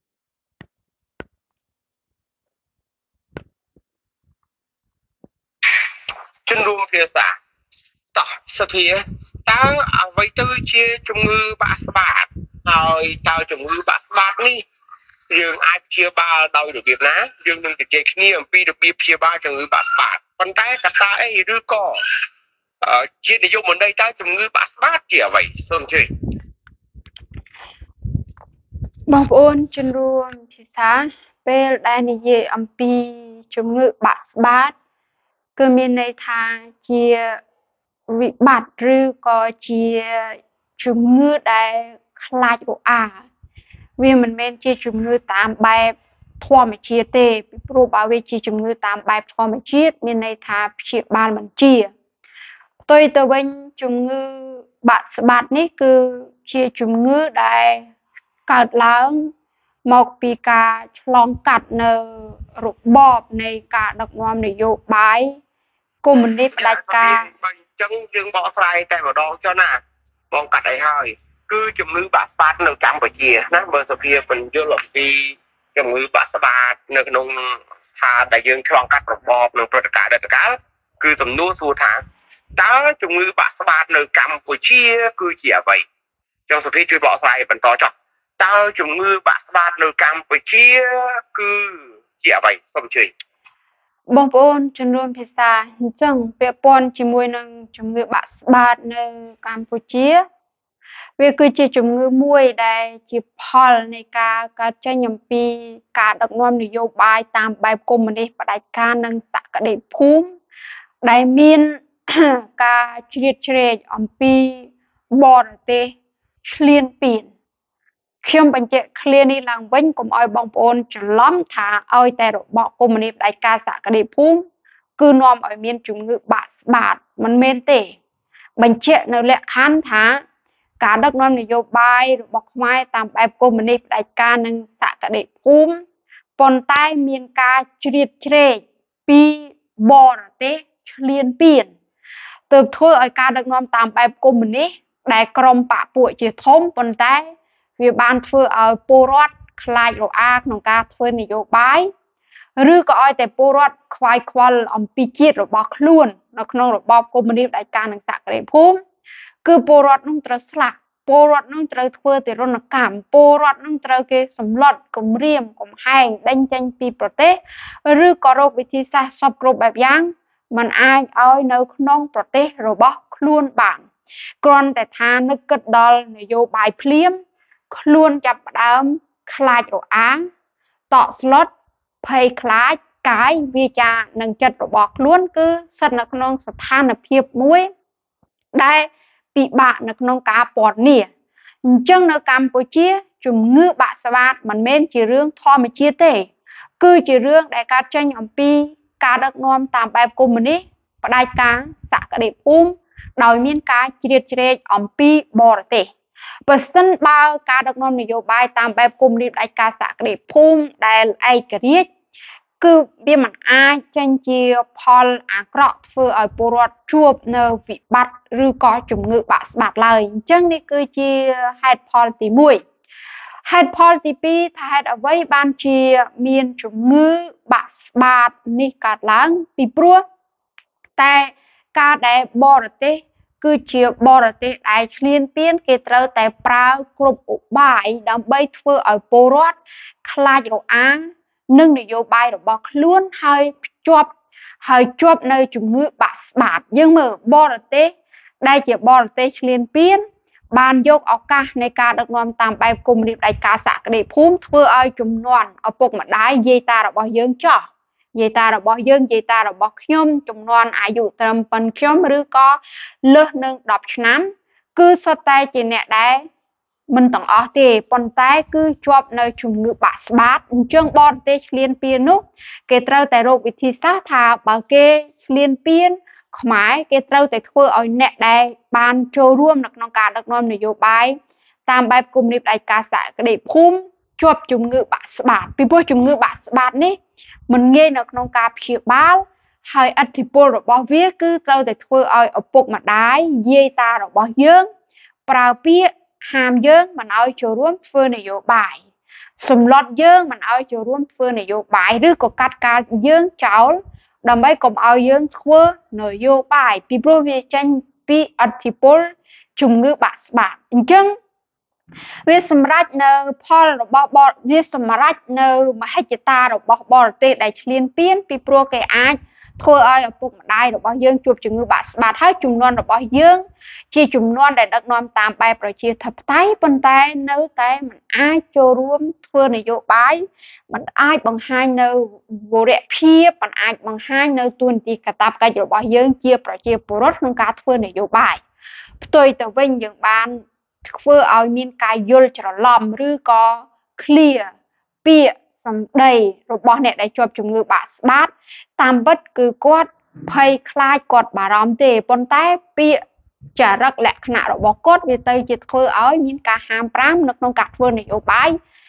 ជនរួមភាសាតោះសធាតើអ្វីទៅជាជំងឺបាក់ស្បាតហើយតើជំងឺបាក់ស្បាតនេះយើងអាចព្យាបាលដោយរបៀបណាយើងនឹងជជែកគ្នាអំពីរបៀបព្យាបាលជំងឺបាក់ស្បាតប៉ុន្តែកត្តាអីឬក៏ជានិយមន័យតើជំងឺបាក់ស្បាតជាអ្វីសូមជួយបងប្អូនជនរួមភាសាពេលដែលនិយាយអំពីជំងឺបាក់ស្បាតគឺមានន័យថាជាវិបត្តិឬក៏ជាជំងឺដែលខ្លាចរអាវាមិនមែនជាជំងឺតាមបែបធម្មជាតិទេពីព្រោះបើវាជាជំងឺតាមបែបធម្មជាតិមានន័យថាព្យាបាលមិនជាផ្ទុយទៅវិញជំងឺបាក់ស្បាតនេះគឺជាជំងឺដែលកើតឡើងមកពីការឆ្លងកាត់នៅរបបនៃការដឹកនាំនយោបាយកុម្មុយនីសផ្ដាច់ការបើអញ្ចឹងយើងបកស្រាយតែម្ដងចុះណាបងកាត់អីហើយគឺជំងឺបាក់ស្បាតនៅកម្ពុជាណាបើសភាបញ្យល់អំពីជំងឺបាក់ស្បាតនៅក្នុងស្ថានដែលយើងឆ្លងកាត់របបនិងព្រឹត្តិការណ៍ដកាលគឺសំណួរសួរថាតើជំងឺបាក់ស្បាតនៅកម្ពុជាគឺជាអ្វីចង់សភាជួយបកស្រាយបន្តចុះតើជំងឺបាក់ស្បាតនៅកម្ពុជាគឺជាអ្វីសូមអញ្ជើញបងប្អូនជំនួនភាសាអញ្ចឹងពាក់ព័ន្ធជាមួយនឹងជំងឺបាក់ស្បាតនៅកម្ពុជាវាគឺជាជំងឺមួយដែលជាផលនៃការកើតចេញអំពីការដឹកនាំនយោបាយតាមបែបកុម្មុយនីសផ្ដាច់ការនិងសក្តិភូមិដែលមានការជ្រៀតជ្រែកអំពីបរទេសឈ្លានពានខ្ញុំបញ្ជាក់ឃ្លានេះឡើងវិញកុំឲ្យបងប្អូនច្រឡំថាឲ្យតែរបបកុម្មុយនីសផ្ដាច់ការសក្តិភូមិគឺនាំឲ្យមានជំងឺបាក់ស្បាតមិនមែនទេបញ្ជាក់នៅលក្ខខណ្ឌថាការដឹកនាំនយោបាយរបស់ខ្មែរតាមបែបកុម្មុយនីសផ្ដាច់ការនិងសក្តិភូមិប៉ុន្តែមានការជ្រៀតជ្រែកពីបរទេសឈ្លានពានទើបធ្វើឲ្យការដឹកនាំតាមបែបកុម្មុយនីសដែលក្រុមបកពួកជាធំប៉ុន្តែវាបានធ្វើឲ្យពលរដ្ឋខ្លាចរអាក្នុងការធ្វើនយោបាយឬក៏ឲ្យតែពលរដ្ឋខ្វាយខ្វល់អំពីជាតិរបស់ខ្លួននៅក្នុងរបបកុម្មុយនីសផ្ដាច់ការនិងសក្តិភូមិគឺពលរដ្ឋនឹងត្រូវស្លាប់ពលរដ្ឋនឹងត្រូវធ្វើទារុណកម្មពលរដ្ឋនឹងត្រូវគេសម្លុតគំរាមកំហែងដេញចេញពីប្រទេសឬក៏រកវិធីសាស្ត្រសពគ្រប់បែបយ៉ាងมันអាចឲ្យនៅក្នុងប្រទេសរបស់ខ្លួនបានគ្រាន់តែថានឹកគិតដល់នយោបាយភ្លាមខ្លួនចាប់ផ្ដើមខ្លាចរអាតក់ស្លុតភ័យខ្លាចកាយវាចានិងចិត្តរបស់ខ្លួនគឺស្ថិតនៅក្នុងស្ថានភាពមួយដែលពិបាកនៅក្នុងការពណ៌នាអញ្ចឹងនៅកម្ពុជាជំងឺបាក់ស្បាតមិនមែនជារឿងធម្មជាតិទេគឺជារឿងដែលកើតចេញអំពីការដឹកនាំតាមបែបកុម្មុយនីសផ្ដាច់ការសក្តិភូមិដោយមានការជ្រៀតជ្រែកអំពីបរទេសបើសិនបើការដឹកនាំនយោបាយតាមបែបកុម្មុយនីសផ្ដាច់ការសក្តិភូមិដែលឯករាជ្យគឺវាមិនអាចចេញជាផលអាក្រក់ធ្វើឲ្យពលរដ្ឋជួបនៅវិបត្តិឬក៏ជំងឺបាក់ស្បាតឡើយអញ្ចឹងនេះគឺជាហេតុផលទីមួយហេតុផលទីពីរថាហេតុអ្វីបានជាមានជំងឺបាក់ស្បាតនេះកើតឡើងពីព្រោះតែការដែលបរទេសគឺជាបរទេសដែលឈ្លានពានគេត្រូវតែប្រើគ្រប់ឧបាយដើម្បីធ្វើឲ្យពលរដ្ឋខ្លាចរអានឹងនយោបាយរបស់ខ្លួនហើយភ្ជាប់ហើយជាប់នៅជំងឺបាក់ស្បាតយើងមើលបរទេសដែលជាបរទេសឈ្លានពានបានយកឱកាសនៃការដឹកនាំតាមបែបកុម្មុយនីសផ្ដាច់ការសក្តិភូមិធ្វើឲ្យជំនាន់ឪពុកម្ដាយយាយតារបស់យើងចោះយាយតារបស់យើងយាយតារបស់ខ្ញុំជំនាន់អាយុត្រឹមប៉ុនខ្ញុំឬក៏លើសនឹងដប់ឆ្នាំគឺសុទ្ធតែជាអ្នកដែលមិនទាំងអស់ទេប៉ុន្តែគឺជាប់នៅជំងឺបាក់ស្បាតអញ្ចឹងបរទេសឈ្លានពាននោះគេត្រូវតែរកវិធីសាស្ត្រថាបើគេឈ្លានពានខ្មែរគេត្រូវតែធ្វើឲ្យអ្នកដែលបានចូលរួមនៅក្នុងការដឹកនាំនយោបាយតាមបែបកុម្មុយនីសផ្ដាច់ការសក្តិភូមិជាប់ជំងឺបាក់ស្បាតពីព្រោះជំងឺបាក់ស្បាតនេះមិនងាយនៅក្នុងការព្យាបាលហើយឥទ្ធិពលរបស់វាគឺត្រូវតែធ្វើឲ្យឪពុកម្ដាយយាយតារបស់យើងប្រើពាក្យហាមយើងមិនឲ្យចូលរួមធ្វើនយោបាយសម្លុតយើងមិនឲ្យចូលរួមធ្វើនយោបាយឬក៏កាត់ការយើងចោលដើម្បីកុំឲ្យយើងធ្វើនយោបាយពីព្រោះវាចេញពីឥទ្ធិពលជំងឺបាក់ស្បាតអញ្ចឹងវាសម្រេចនៅផលរបស់បរវាសម្រេចនៅមហិច្ឆតារបស់បរទេសដែលឈ្លានពានពីព្រោះគេអាចធ្វើឲ្យឪពុកម្ដាយរបស់យើងជួបជំងឺបាក់ស្បាតហើយជំនាន់របស់យើងជាជំនាន់ដែលដឹកនាំតាមបែបប្រជាធិបតេយ្យប៉ុន្តែនៅតែមិនអាចចូលរួមធ្វើនយោបាយមិនអាចបង្ហាញនៅវរៈភាពមិនអាចបង្ហាញនៅទួនាទីកាតព្វកិច្ចរបស់យើងជាប្រជាពលរដ្ឋក្នុងការធ្វើនយោបាយផ្ទុយទៅវិញយើងបានធ្វើឲ្យមានការយល់ច្រឡំឬក៏ clear ពាក្យសម្ដីរបស់អ្នកដែលជាប់ជំងឺបាក់ស្បាតតាមពិតគឺគាត់ភ័យខ្លាចគាត់បារម្ភទេប៉ុន្តែពាក្យចរិតលក្ខណៈរបស់គាត់វាទៅជាធ្វើឲ្យមានការហាមប្រាមនៅក្នុងការធ្វើនយោបាយ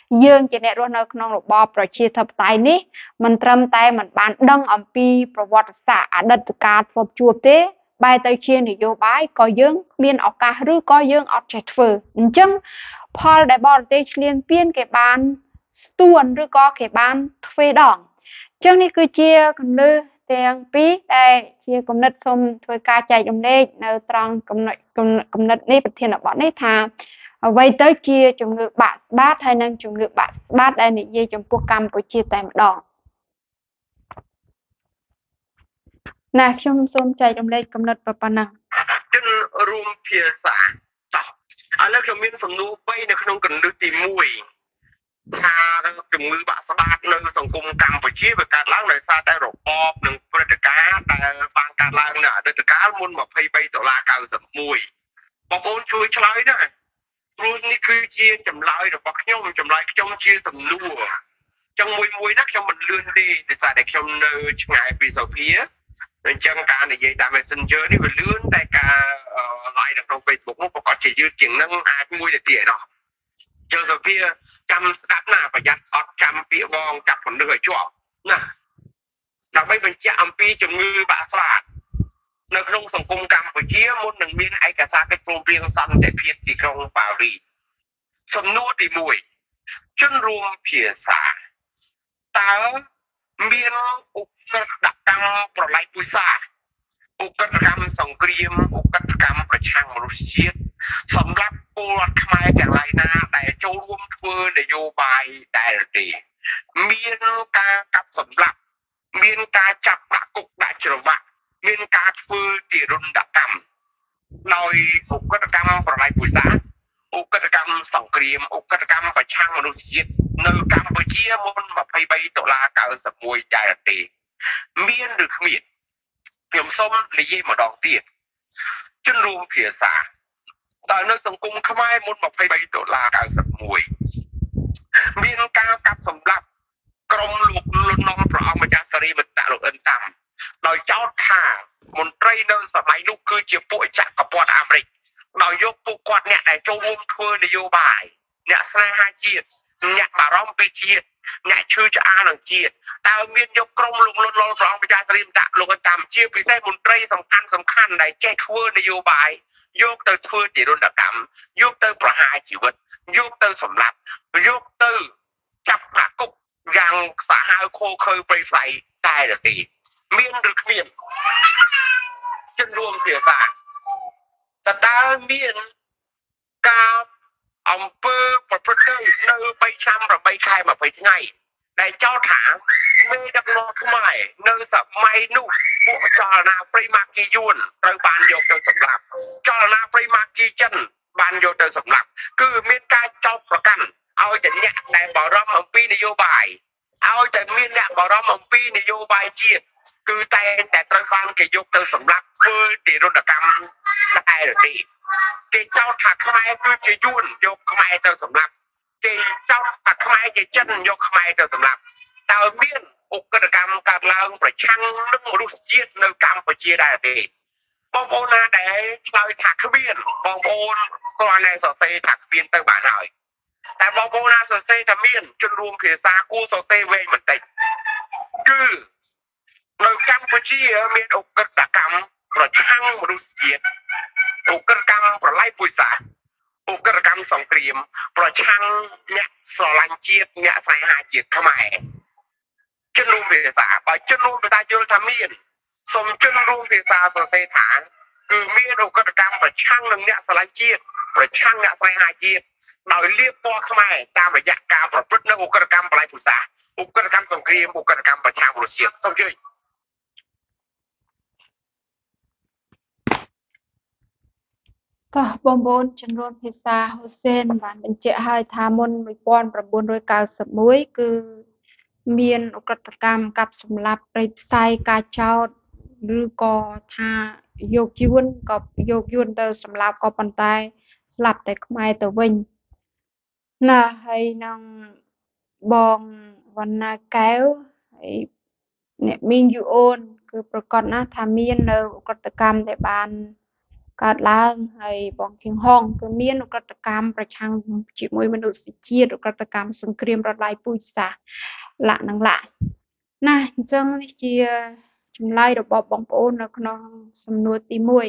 dươngជាអ្នករស់នៅក្នុងរបបប្រជាធិបតេយ្យនេះមិនត្រឹមតែមិនបានដឹងអំពីប្រវត្តិសាស្ត្រអតីតកាលធ្លាប់ជួបទេបែរទៅជានយោបាយក៏យើងគ្មានឱកាសឬក៏យើងអត់ចេះធ្វើអញ្ចឹងផលដែលបរទេសឈ្លានពានគេបានស្ទួនឬក៏គេបានទ្វេដងអញ្ចឹងនេះគឺជាគន្លឹះទាំងពីរដែលជាគំនិតសូមធ្វើការចែករំលែកនៅត្រង់គំនិតគំនិតនេះប្រធានបទនេះថាអ្វីទៅជាជំងឺបាក់ស្បាតហើយនិងជំងឺបាក់ស្បាតដែលនិយាយចំពោះកម្ពុជាតែម្ដងណាខ្ញុំសូមចែករំលែកគំនិតប៉ុណ្ណឹងជនរួមភាសាតោះឥឡូវខ្ញុំមានសំណួរបីនៅក្នុងគន្លឹះទីមួយថាជំងឺបាក់ស្បាតនៅសង្គមកម្ពុជាវាកើតឡើងដោយសារតែរបបនិងព្រឹត្តិការណ៍ដែលបានកើតឡើងនៅអតីតកាលមុនម្ភៃបីដុល្លារ ៩១បងប្អូនជួយឆ្លើយណាព្រោះនេះគឺជាចម្លើយរបស់ខ្ញុំចម្លើយខ្ញុំជាសំណួរចឹងមួយមួយណាខ្ញុំមិនលឿនទេដោយសារតែខ្ញុំនៅឆ្ងាយពីសូហ្វីអញ្ចឹងការនិយាយតាម Messenger នេះវាលឿនតែការ live នៅក្នុង Facebook នោះប្រកាសជាយឺតជាងនឹងអាចមួយនាទីឯណោះចឹងសូហ្វីចាំស្ដាប់ណាប្រយ័ត្នអត់ចាំពាក្យបងកាប់កំណឹកឲ្យជាប់ណាដើម្បីបញ្ជាក់អំពីជំងឺបាក់ស្បាតនៅក្នុងសង្គមកម្ពុជាមុននឹងមានឯកសារកិច្ចព្រមព្រៀងសន្តិភាពទីក្រុងប៉ារីសសំណួរទីមួយជនរួមភាសាតើមានឧក្រិដ្ឋកម្មប្រល័យពូជសាសន៍ឧក្រិដ្ឋកម្មសង្គ្រាមឧក្រិដ្ឋកម្មប្រឆាំងមនុស្សជាតិសម្រាប់ពលរដ្ឋខ្មែរទាំងឡាយណាដែលចូលរួមធ្វើនយោបាយដែរទេមានការកាប់សម្លាប់មានការចាប់ដាក់គុកដាក់ច្រវាក់មានការធ្វើទារុណកម្មដោយឧក្រិដ្ឋកម្មប្រល័យពូជសាសន៍ឧក្រិដ្ឋកម្មសង្គ្រាមឧក្រិដ្ឋកម្មប្រឆាំងមនុស្សជាតិនៅកម្ពុជាមុនម្ភៃបីដុល្លារ ៩១ដែរទេមានឬគ្មានខ្ញុំសូមនិយាយម្ដងទៀតជនរួមភាសាតើនៅសង្គមខ្មែរមុនម្ភៃបីដុល្លារ ៩១មានការកាប់សម្លាប់ក្រុមលោកលន់នល់ព្រះអង្គម្ចាស់សារីមតៈលោកអិនតាមដោយចោទថាមន្ត្រីនៅសម័យនោះគឺជាពួកចក្រពត្តិអាមេរិកដោយយកពួកគាត់អ្នកដែលចូលរួមធ្វើនយោបាយអ្នកស្នេហាជាតិអ្នកបារម្ភពីជាតិអ្នកឈឺឆ្អាលនឹងជាតិតើមានយកក្រុមលោកលន់នល់ព្រះអង្គម្ចាស់សារីមតៈលោកអិនតាមជាពិសេសមន្ត្រីសំខាន់សំខាន់ដែលចេះធ្វើនយោបាយយកទៅធ្វើទារុណកម្មយកទៅប្រហារជីវិតយកទៅសម្លាប់យកទៅចាប់ដាក់គុកយ៉ាងសាហាវខូខើប្រៃសៃតែទេមានឬគ្មានជនរួមភាសាតើតើមានការអំពើប្រព្រឹត្តទៅនៅបីឆ្នាំប្រាំខែម្ភៃថ្ងៃដែលចោទថាមេដឹកនាំខ្មែរនៅសម័យនោះពួកចលនាព្រៃម៉ាគីយួនត្រូវបានយកទៅសម្លាប់ចលនាព្រៃម៉ាគីចិនបានយកទៅសម្លាប់គឺមានការចោទប្រកាន់ឲ្យតែអ្នកដែលបារម្ភអំពីនយោបាយឲ្យតែមានអ្នកបារម្ភអំពីនយោបាយជាតិគឺតែតែត្រូវបានគេយកទៅសម្លាប់ធ្វើទារុណកម្មដែរទេគេចោទថាខ្មែរគឺជាយួនយកខ្មែរទៅសម្លាប់គេចោទថាខ្មែរជាចិនយកខ្មែរទៅសម្លាប់តើមានឧក្រិដ្ឋកម្មកើតឡើងប្រឆាំងនឹងមនុស្សជាតិនៅកម្ពុជាដែរទេបងប្អូនណាដែលឆ្លើយថាគ្មានបងប្អូនគ្រាន់តែសរសេរថាគ្មានទៅបានហើយតែបងប្អូនណាសរសេរថាមានជនរួមភាសាគួរសរសេរវែងបន្តិចគឺនៅកម្ពុជាមានឧក្រិដ្ឋកម្មប្រឆាំងមនុស្សជាតិឧក្រិដ្ឋកម្មប្រល័យពូជសាសន៍ឧក្រិដ្ឋកម្មសង្គ្រាមប្រឆាំងអ្នកស្រឡាញ់ជាតិអ្នកស្នេហាជាតិខ្មែរជនរួមភាសាបើជនរួមភាសាយល់ថាមានសូមជនរួមភាសាសរសេរថាគឺមានឧក្រិដ្ឋកម្មប្រឆាំងនឹងអ្នកស្រឡាញ់ជាតិប្រឆាំងអ្នកស្នេហាជាតិដោយលាបពណ៌ខ្មែរតាមរយៈការប្រព្រឹត្តនៅឧក្រិដ្ឋកម្មប្រល័យពូជសាសន៍ឧក្រិដ្ឋកម្មសង្គ្រាមឧក្រិដ្ឋកម្មប្រឆាំងមនុស្សជាតិសូមជួយតោះបងប្អូនជំនួនភាសាហ៊ូសេនបានបញ្ជាក់ឲ្យថាមុន១៩៩១គឺមានឧក្រិដ្ឋកម្មកាប់សម្លាប់ព្រៃផ្សៃការចោទឬក៏ថាយកយួនក៏យកយួនទៅសម្លាប់ក៏ប៉ុន្តែស្លាប់តែខ្មែរទៅវិញណាហើយនឹងបងវណ្ណាកែវហើយអ្នកមីងយូអូនគឺប្រកាសណាស់ថាមាននៅឧក្រិដ្ឋកម្មដែលបានកើតឡើងហើយបងឃៀងហងគឺមានឧក្រិដ្ឋកម្មប្រឆាំងជាមួយមនុស្សជាតិឧក្រិដ្ឋកម្មសង្គ្រាមរដ្ឋឡាយពូជសាសន៍លក្ខនឹងលក្ខណាអញ្ចឹងនេះជាចម្លើយរបស់បងប្អូននៅក្នុងសំណួរទីមួយ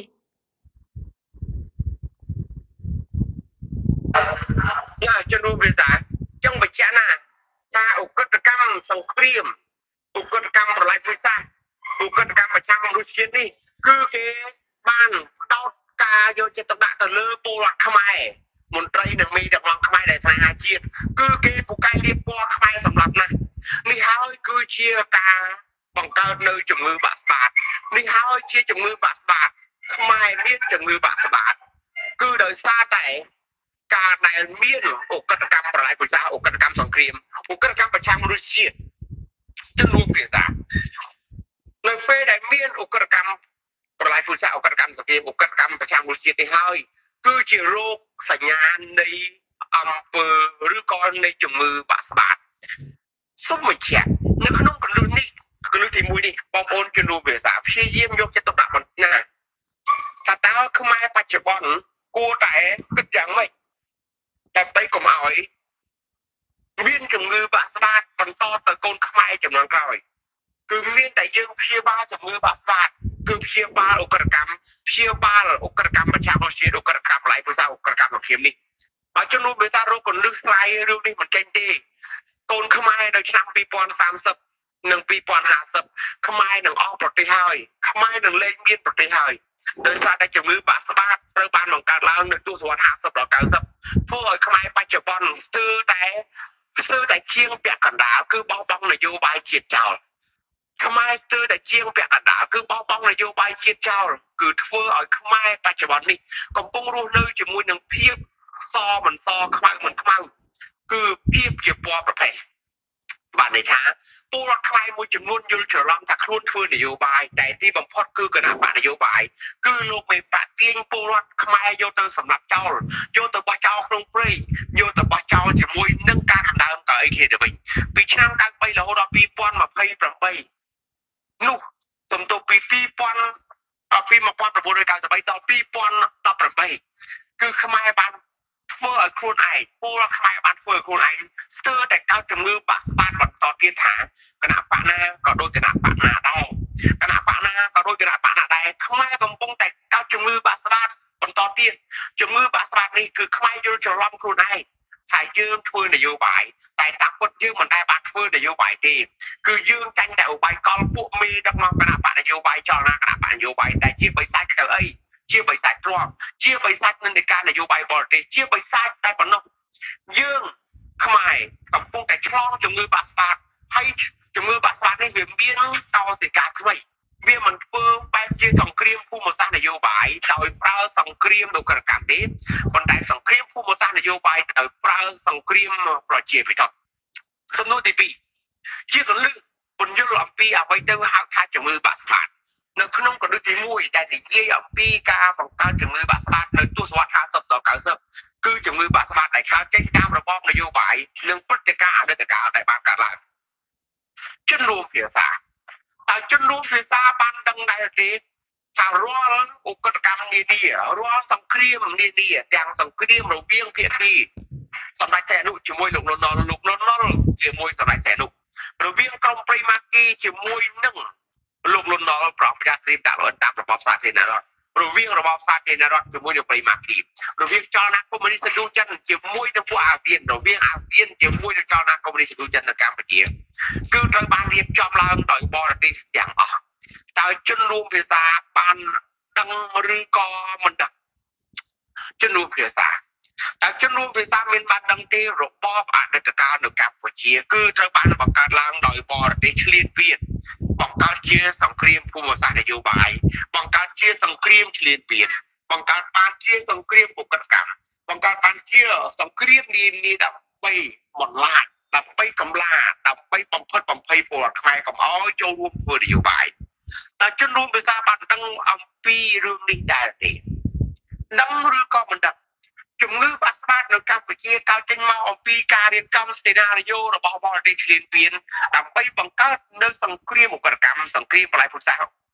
យ៉ាជំនួសភាសាចឹងបញ្ជាក់ណាថាឧក្រិដ្ឋកម្មសង្គ្រាមឧក្រិដ្ឋកម្មប្រឡាយពូជសាសន៍ឧក្រិដ្ឋកម្មប្រឆាំងមនុស្សជាតិនេះគឺគេបានដោតការយកចិត្តទុកដាក់ទៅលើពលរដ្ឋខ្មែរមន្ត្រីនិងមេដឹកនាំខ្មែរដែលស្នេហាជាតិគឺគេពូកែលៀបពណ៌ខ្មែរសម្រាប់ណាស់នេះហើយគឺជាការបង្កើតនៅជំងឺបាក់ស្បាតនេះហើយជាជំងឺបាក់ស្បាតខ្មែរមានជំងឺបាក់ស្បាតគឺដោយសារតែការដែលមានឧក្រិដ្ឋកម្មប្រឡាយពូជសាសន៍ឧក្រិដ្ឋកម្មសង្គ្រាមឧក្រិដ្ឋកម្មប្រឆាំងមនុស្សជាតិជំនួសភាសានៅពេលដែលមានឧក្រិដ្ឋកម្មប្រឡាយពូជសាសន៍ឧក្រិដ្ឋកម្មសង្គ្រាមឧក្រិដ្ឋកម្មប្រឆាំងមនុស្សជាតិនេះហើយគឺជារោគសញ្ញានៃអំពើឬក៏នៃជំងឺបាក់ស្បាតសូមបញ្ជាក់នៅក្នុងកលឹះនេះកលឹះទីមួយនេះបងប្អូនជំនួសភាសាព្យាយាមយកចិត្តទុកដាក់បន្ណាថាតើខ្មែរបច្ចុប្បន្នគួរតែគិតយ៉ាងម៉េចតែបីកុំឲ្យមានជំងឺបាក់ស្បាតបន្តទៅកូនខ្មែរចំនួនក្រោយគឺមានតែយើងព្យាបាលជំងឺបាក់ស្បាតគឺព្យាបាលឧក្រិដ្ឋកម្មព្យាបាលឧក្រិដ្ឋកម្មប្រឆាំងរុស្ស៊ីឧក្រិដ្ឋកម្មប្រឡាយពូជសាសន៍ឧក្រិដ្ឋកម្មសង្គ្រាមនេះបើជំនួសភាសារោគកលឹះស្លាយរឿងនេះមិនចេញទេកូនខ្មែរនៅឆ្នាំពីរពាន់សាមសិបនិងពីរពាន់ហាសិបខ្មែរនឹងអស់ប្រទេសហើយខ្មែរនឹងលែងមានប្រទេសហើយដោយសារតែជំងឺបាក់ស្បាតត្រូវបានបង្កើតឡើងនៅទសវត្សរ៍ហាសិបដល់កៅសិបធ្វើឲ្យខ្មែរបច្ចុប្បន្នស្ទើរតែស្ទើរតែជាងពាក់កណ្ដាលគឺបោះបង់នយោបាយជាតិចោលខ្មែរស្ទើរតែជាងពាក់កណ្ដាលគឺបោះបង់នយោបាយជាតិចោលគឺធ្វើឲ្យខ្មែរបច្ចុប្បន្ននេះកំពុងរស់នៅជាមួយនឹងភាពសមិនសខ្មៅមិនខ្មៅគឺភាពជាពណ៌ប្រភេទបានន័យថាពលរដ្ឋខ្មែរមួយចំនួនយល់ច្រឡំថាខ្លួនធ្វើនយោបាយតែទីបំផុតគឺគណៈបកនយោបាយគឺលោកមេបាក់ទាញពលរដ្ឋខ្មែរយកទៅសម្លាប់ចោលយកទៅបោះចោលក្នុងព្រៃយកទៅបោះចោលជាមួយនឹងការដណ្ដើមកៅអីគេទៅវិញពីឆ្នាំ九mươi baរហូតដល់ពីរពាន់ម្ភៃប្រាំបីនោះសំទោសពីពីរពាន់ដល់ពីmột nghìn chín trăm chín mươi baដល់ពីរពាន់ដប់ប្រាំបីគឺខ្មែរបានធ្វើឲ្យខ្លួនឯងពលរដ្ឋខ្មែរបានធ្វើឲ្យខ្លួនឯងស្ទើរតែកើតជំងឺបាក់ស្បាតបន្តទៀតថាគណៈបកណាក៏ដូចគណៈបកណាដែរគណៈបកណាក៏ដូចគណៈបកណាដែរខ្មែរកំពុងតែកើតជំងឺបាក់ស្បាតបន្តទៀតជំងឺបាក់ស្បាតនេះគឺខ្មែរយល់ច្រឡំខ្លួនឯងថាយើងធ្វើនយោបាយតែតាមពិតយើងមិនដែលបានធ្វើនយោបាយទេគឺយើងចាញ់តែឧបាយកលពួកមេដឹកនាំគណៈបកនយោបាយចលនាគណៈបកនយោបាយតែជាបិសាចទៅអីជាបិសាចទ្រាំជាបិសាចនឹងនៃការនយោបាយបរទេសជាបិសាចតែប៉ុណ្ណោះយើងខ្មែរកំពុងតែឆ្លងជំងឺបាក់ស្បាតហើយជំងឺបាក់ស្បាតនេះវាមានកោសិកាថ្មីវាមិនធ្វើបែបជាសង្គ្រាមភូមិសាស្ត្រនយោបាយដោយប្រើសង្គ្រាមឧក្រិដ្ឋកម្មទេប៉ុន្តែសង្គ្រាមភូមិសាស្ត្រនយោបាយដោយប្រើសង្គ្រាមប្រជាពិធសំណួរទីពីរជាកលឹះពន្យល់អំពីអ្វីទៅហៅថាជំងឺបាក់ស្បាតនៅក្នុងកលឹះទីមួយដែលនិយាយអំពីការបង្កើតជំងឺបាក់ស្បាតនៅទសវត្សរ៍ហាសិបដល់កៅសិបគឺជំងឺបាក់ស្បាតដែលកើតចេញតាមរបបនយោបាយនិងព្រឹត្តិការណ៍អតីតកាលដែលបានកើតឡើងជនរួមភាសាតើជនរួមភាសាបានដឹងដែរទេថារាល់ឧក្រិដ្ឋកម្មនានារាល់សង្គ្រាមនានាទាំងសង្គ្រាមរវាងភាគីសម្ដេចសីហនុជាមួយលោកលន់នល់លោកលន់នល់ជាមួយសម្ដេចសីហនុរវាងក្រុមព្រៃម៉ាគីជាមួយនឹងលោកលន់នល់ប្រងប្រកាសត្រៀមដាក់លតាមរបបសាធារណរដ្ឋរវាងរបបសាធារណរដ្ឋជាមួយនឹងព្រៃម៉ាគីរវាងចលនាកុម្មុយនីសទូចិនជាមួយនឹងពួកអាស៊ានរវាងអាស៊ានជាមួយនឹងចលនាកុម្មុយនីសទូចិននៅកម្ពុជាគឺត្រូវបានរៀបចំឡើងដោយបរទេសទាំងអស់តើជនរួមភាសាបានដឹងឬក៏មិនដឹងជនរួមភាសាតើជនរួមភាសាមានបានដឹងទេរបបអតីតកាលនៅកម្ពុជាគឺត្រូវបានបង្កើតឡើងដោយបរទេសឈ្លានពានបង្កើតជាសង្គ្រាមភូមិសាស្ត្រនយោបាយបង្កើតជាសង្គ្រាមឈ្លានពានបង្កើតបានជាសង្គ្រាមឧក្រិដ្ឋកម្មបង្កើតបានជាសង្គ្រាមនានាដើម្បីបន្លាចដើម្បីកំឡាដើម្បីបំផិតបំភ័យពលរដ្ឋខ្មែរកុំឲ្យចូលរួមធ្វើនយោបាយតើជនរួមភាសាបានដឹងអំពីរឿងនេះដែរទេដឹងឬក៏មិនដឹងជំងឺបាក់ស្បាតនៅកម្ពុជាកើតចេញមកអំពីការរៀបចំសេណារីយ៉ូរបស់បរទេសឈ្លានពានដើម្បីបង្កើតនៅសង្គ្រាមឧក្រិដ្ឋកម្មសង្គ្រាមប្រឡាយពូជសាសន៍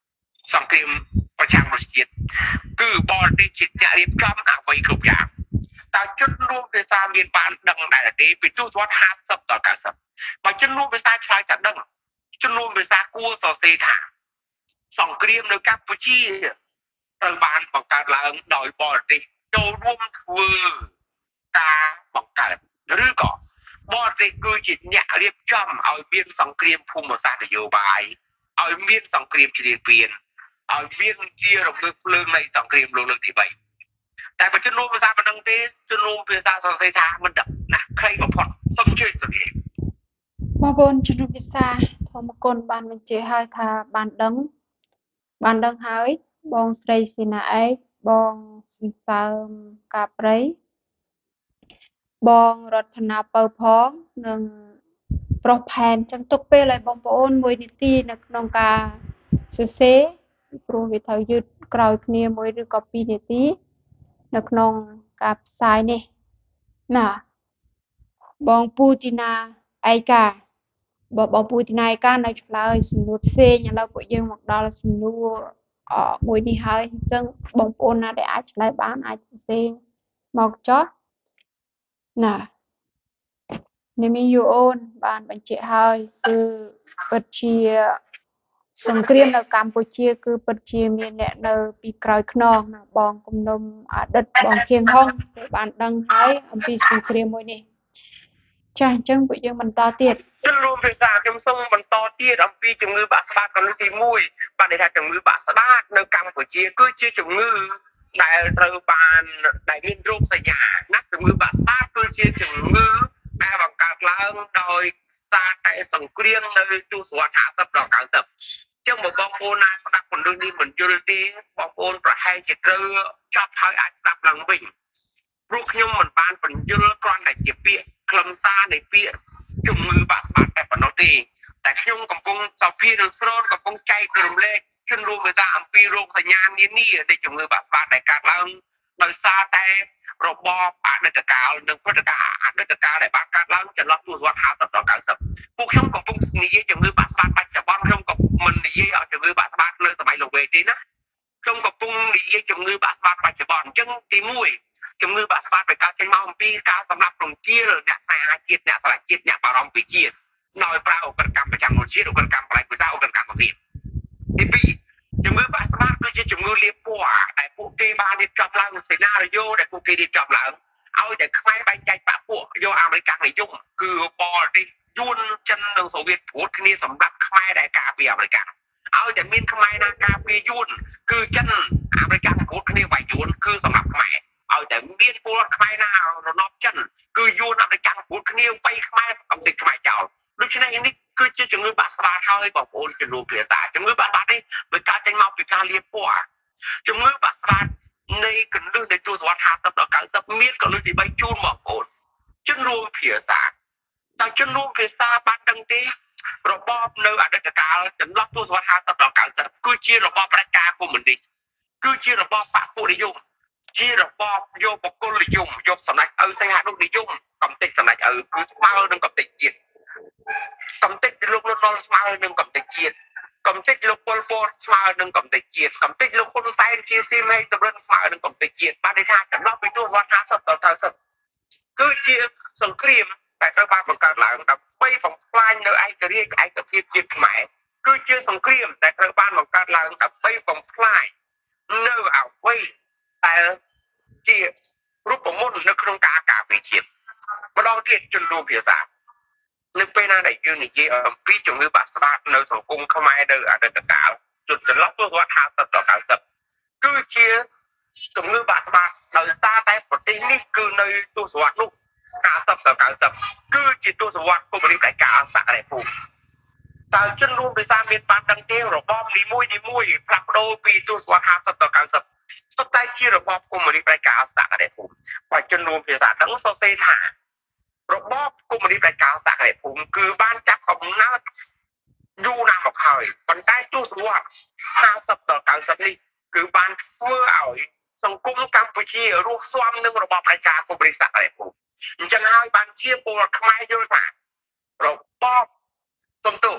សង្គ្រាមប្រចាំប្រជាជាតិគឺបរទេសជាតិអ្នករៀបចំអ្វីគ្រប់យ៉ាងតើជនរួមភាសាមានបានដឹងដែរទេពីទស្សវត្សហាសិបដល់កាសិបបើជនរួមភាសាឆ្លើយថាដឹងជនរួមភាសាគួរសរសេរថាសង្គ្រាមនៅកម្ពុជាត្រូវបានបង្កើតឡើងដោយបរទេសចូលរួមធ្វើការបង្កើតឬក៏បរទេសគឺជាអ្នករៀបចំឲ្យមានសង្គ្រាមភូមិសាស្ត្រនយោបាយឲ្យមានសង្គ្រាមជ្រៀតពៀនឲ្យមានជារំលើកភ្លើងនៃសង្គ្រាមលោកលើកទីបីតែបើជនរួមភាសាមិនដឹងទេជនរួមភាសាសរសេរថាមិនដឹងណាខ្លីបំផុតសូមជួយសម្ដែងបងប្អូនជនរួមភាសាធម្មគុណបានបញ្ជាក់ឲ្យថាបានដឹងបានដឹងហើយបងស្រីស៊ីណាអែកបងសន្សើមកាព្រៃបងរតនាពៅផងនិងប្រុសផែនចឹងទុកពេលឲ្យបងប្អូនមួយនាទីនៅក្នុងការសរសេរព្រោះវាត្រូវយឺតក្រោយគ្នាមួយឬក៏ពីរនាទីនៅក្នុងការផ្សាយនេះណាបងពូទីណាឯកាបើបងពូទីណាឯកានៅឆ្លើយសំណួរផ្សេងឥឡូវពួកយើងមកដល់សំណួរអមួយនេះហើយអញ្ចឹងបងប្អូនណាដែលអាចឆ្លើយបានអាចសរសេរមកចុះណានាមីយូអូនបានបញ្ជាក់ហើយគឺពិតជាសង្គ្រាមនៅកម្ពុជាគឺពិតជាមានអ្នកនៅពីក្រោយខ្នងណាបងគំនុំអតីតបងគៀងហុងគេបានដឹងហើយអំពីសង្គ្រាមមួយនេះចាអញ្ចឹងពួកយើងបន្តទៀតជនរួមភាសាខ្ញុំសូមបន្តទៀតអំពីជំងឺបាក់ស្បាតកលទីមួយបានន័យថាជំងឺបាក់ស្បាតនៅកម្ពុជាគឺជាជំងឺដែលត្រូវបានដែលមានរោគសញ្ញាណាជំងឺបាក់ស្បាតគឺជាជំងឺដែលបង្កើតឡើងដោយសារតែសង្គ្រាមនៅទសវត្សរ៍ហាសិបដល់កៅសិបចឹងបើបងប្អូនណាស្ដាប់ពន្លឺនេះមិនយល់ទេបងប្អូនប្រហែលជាត្រូវចាប់ហើយអាចស្ដាប់ឡើងវិញព្រោះខ្ញុំមិនបានបញ្យល់គ្រាន់តែជាពាក្យខ្លឹមសារនៃពាក្យជំងឺបាក់ស្បាតតែប៉ុណ្ណោះទេតែខ្ញុំកំពុងសភានឹងស្រោនកំពុងចែករំលែកជនរួមភាសាអំពីរោគសញ្ញានានានៃជំងឺបាក់ស្បាតដែលកើតឡើងដោយសារតែរបបអតីតកាលនិងព្រឹត្តិការណ៍អតីតកាលដែលបានកើតឡើងចន្លោះទសវត្សរ៍ហាសិបដល់កៅសិបពួកខ្ញុំកំពុងនិយាយជំងឺបាក់ស្បាតបច្ចុប្បន្នខ្ញុំក៏មិននិយាយឲ្យជំងឺបាក់ស្បាតនៅសម័យលោកវេទេណាខ្ញុំកំពុងនិយាយជំងឺបាក់ស្បាតបច្ចុប្បន្នអញ្ចឹងទីមួយជំងឺបាក់ស្បាតវាកើតចេញមកអំពីការសម្លាប់រង្គាលអ្នកស្នេហាជាតិអ្នកស្រឡាញ់ជាតិអ្នកបារម្ភពីជាតិដោយប្រើឧបករណ៍កម្មប្រចាំជាតិឧបករណ៍កម្មបល័យភាសាឧបករណ៍កម្មវិទ្យាទីពីរជំងឺបាក់ស្បាតគឺជាជំងឺលាបពណ៌ដែលពួកគេបានរៀបចំឡើងសេណារីយ៉ូដែលពួកគេរៀបចំឡើងឲ្យតែខ្មែរបែងចែកបកពួកយកអាមេរិកនិយមគឺបរទេសយួនចិននិងសូវៀតព្រួតគ្នាសម្រាប់ខ្មែរដែលការពារអាមេរិកឲ្យតែមានខ្មែរណាការពារយួនគឺចិនអាមេរិកព្រួតគ្នាវាយយួនគឺសម្រាប់ខ្មែរឲ្យតែមានពលរដ្ឋខ្មែរណារណបចិនគឺយួនអាមេរិកព្រួតគ្នាវាយខ្មែរអំទេចខ្មែរចោលដូច្នេះនេះគឺជាជំងឺបាក់ស្បាតហើយបងប្អូនជំនួសភាសាជំងឺបាក់ស្បាតនេះវាកើតចេញមកពីការលាបពណ៌ជំងឺបាក់ស្បាតនៃកន្លឹះនៃទសវត្សរ៍ហាសិបដល់កៅសិបមានកន្លឹះទីបីជូនបងប្អូនជំនួសភាសាតើជំនួសភាសាបានដឹងទេរបបនៅអតីតកាលចន្លោះទសវត្សរ៍ហាសិបដល់កៅសិបគឺជារបបផ្ដាច់ការកុម្មុយនីសគឺជារបបបកពួកនិយមជារបបយកបកុលនិយមយកសម្ដេចឪសីហនុនិយមកំទេចសម្ដេចឪគឺស្មើនឹងកំទេចជាតិកំទេចលោកលន់នល់ស្មើនឹងកំទេចជាតិកំទេចលោកពលពតស្មើនឹងកំទេចជាតិកំទេចលោកហ៊ុនសែនជាស៊ីមេតម្រិនស្មើនឹងកំទេចជាតិបានន័យថាចន្លោះពីទសវត្សរ៍ហាសិបដល់កៅសិបគឺជាសង្គ្រាមតែត្រូវបានបង្កើតឡើងដើម្បីបំផ្លាញនៅឯករាជ្យឯកភាពជាតិខ្មែរគឺជាសង្គ្រាមដែលត្រូវបានបង្កើតឡើងដើម្បីបំផ្លាញនៅអ្វីដែលជារូបមន្តនៅក្នុងការការពារជាតិម្ដងទៀតជនរួមភាសានៅពេលណាដែលយើងនិយាយអំពីជំងឺបាក់ស្បាតនៅសង្គមខ្មែរនៅអតីតកាលចន្លោះទសវត្សរ៍ហាសិបដល់កៅសិបគឺជាជំងឺបាក់ស្បាតដោយសារតែប្រទេសនេះគឺនៅទសវត្សរ៍នោះហាសិបដល់កៅសិបគឺជាទសវត្សរ៍កុម្មុយនីសដែលការសក្តិភូមិតើជនរួមភាសាមានបានដឹងទេរបបនីមួយនីមួយផ្លាស់ប្ដូរពីទសវត្សរ៍ហាសិបដល់កៅសិបសុទ្ធតែជារបបកុម្មុយនីសដែលការសក្តិភូមិបើជនរួមភាសាដឹងសរសេរថារបបកុម្មុយនីសដែលការសក្តិភូមិគឺបានចាប់កំណើតយូរណាស់មកហើយប៉ុន្តែទសវត្សរ៍ហាសិបដល់កៅសិបនេះគឺបានធ្វើឲ្យសង្គមកម្ពុជារស់ស៊ាំនឹងរបបប្រជាកុម្មុយនីសសក្តិភូមិអញ្ចឹងហើយបានជាពលរដ្ឋខ្មែរយល់ថារបបសំទោស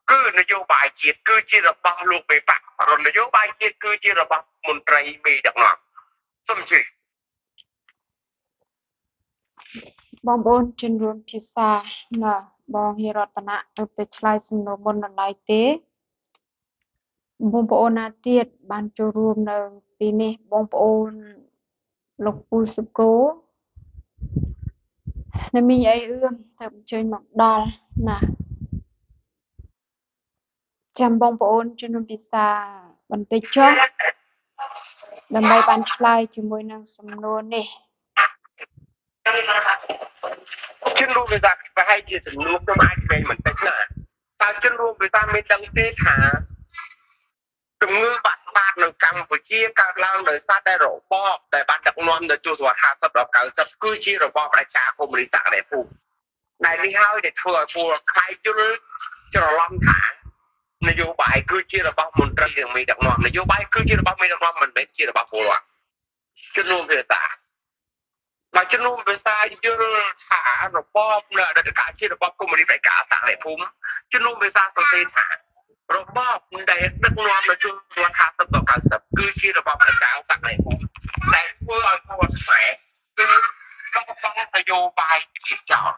cứ nêu vô bài chiết cứ chia là bao luôn về bạc rồi nêu vô bài chiết cứ chia là bao môn trai mì đặc nọ xong chứ បងប្អូនជនរួមភាសាណាបងហេរតនៈទៅទៅឆ្លើយសំណួរមុនដល់ទេបងប្អូនណាទៀតបានចូលរួមនៅទីនេះបងប្អូនលោកពូសុគោនៅមីងអីអឿមទៅអញ្ជើញមកដល់ណាចាំបងប្អូនជនរួមភាសាបន្តិចចុះដើម្បីបានឆ្លើយជាមួយនឹងសំណួរនេះ chân luôn người ta phải hay chia sẻ luôn cho ai về mình tính là ta chân luôn người ta mới đăng tế thả chúng ngư bạn bạn nâng cầm của chia các lao đời sát đây rổ bò để bạn đặc non để chua ruột hạ sập đó cả sập cứ chia rồi bò lại trả cùng đi tạ để phụ này đi hai để thừa thừa khai cho cho nó long thả nó vô bài cứ chia là bao một trăm tiền mình đặc non nó vô bài cứ chia là bao mình đặc non mình mới chia là bao phụ rồi chân luôn người ta mà chân luôn về sai chưa thả rồi bom là để cả chia rồi bom cùng đi phải cả xã lại phúng chân luôn về sai tôi xin thả rồi bom để đất non là chưa luôn thả tập tổ cả sập cứ chia rồi bom là xã xã lại phúng để vừa ở vừa khỏe cứ nó không là vô bài thiệt chọn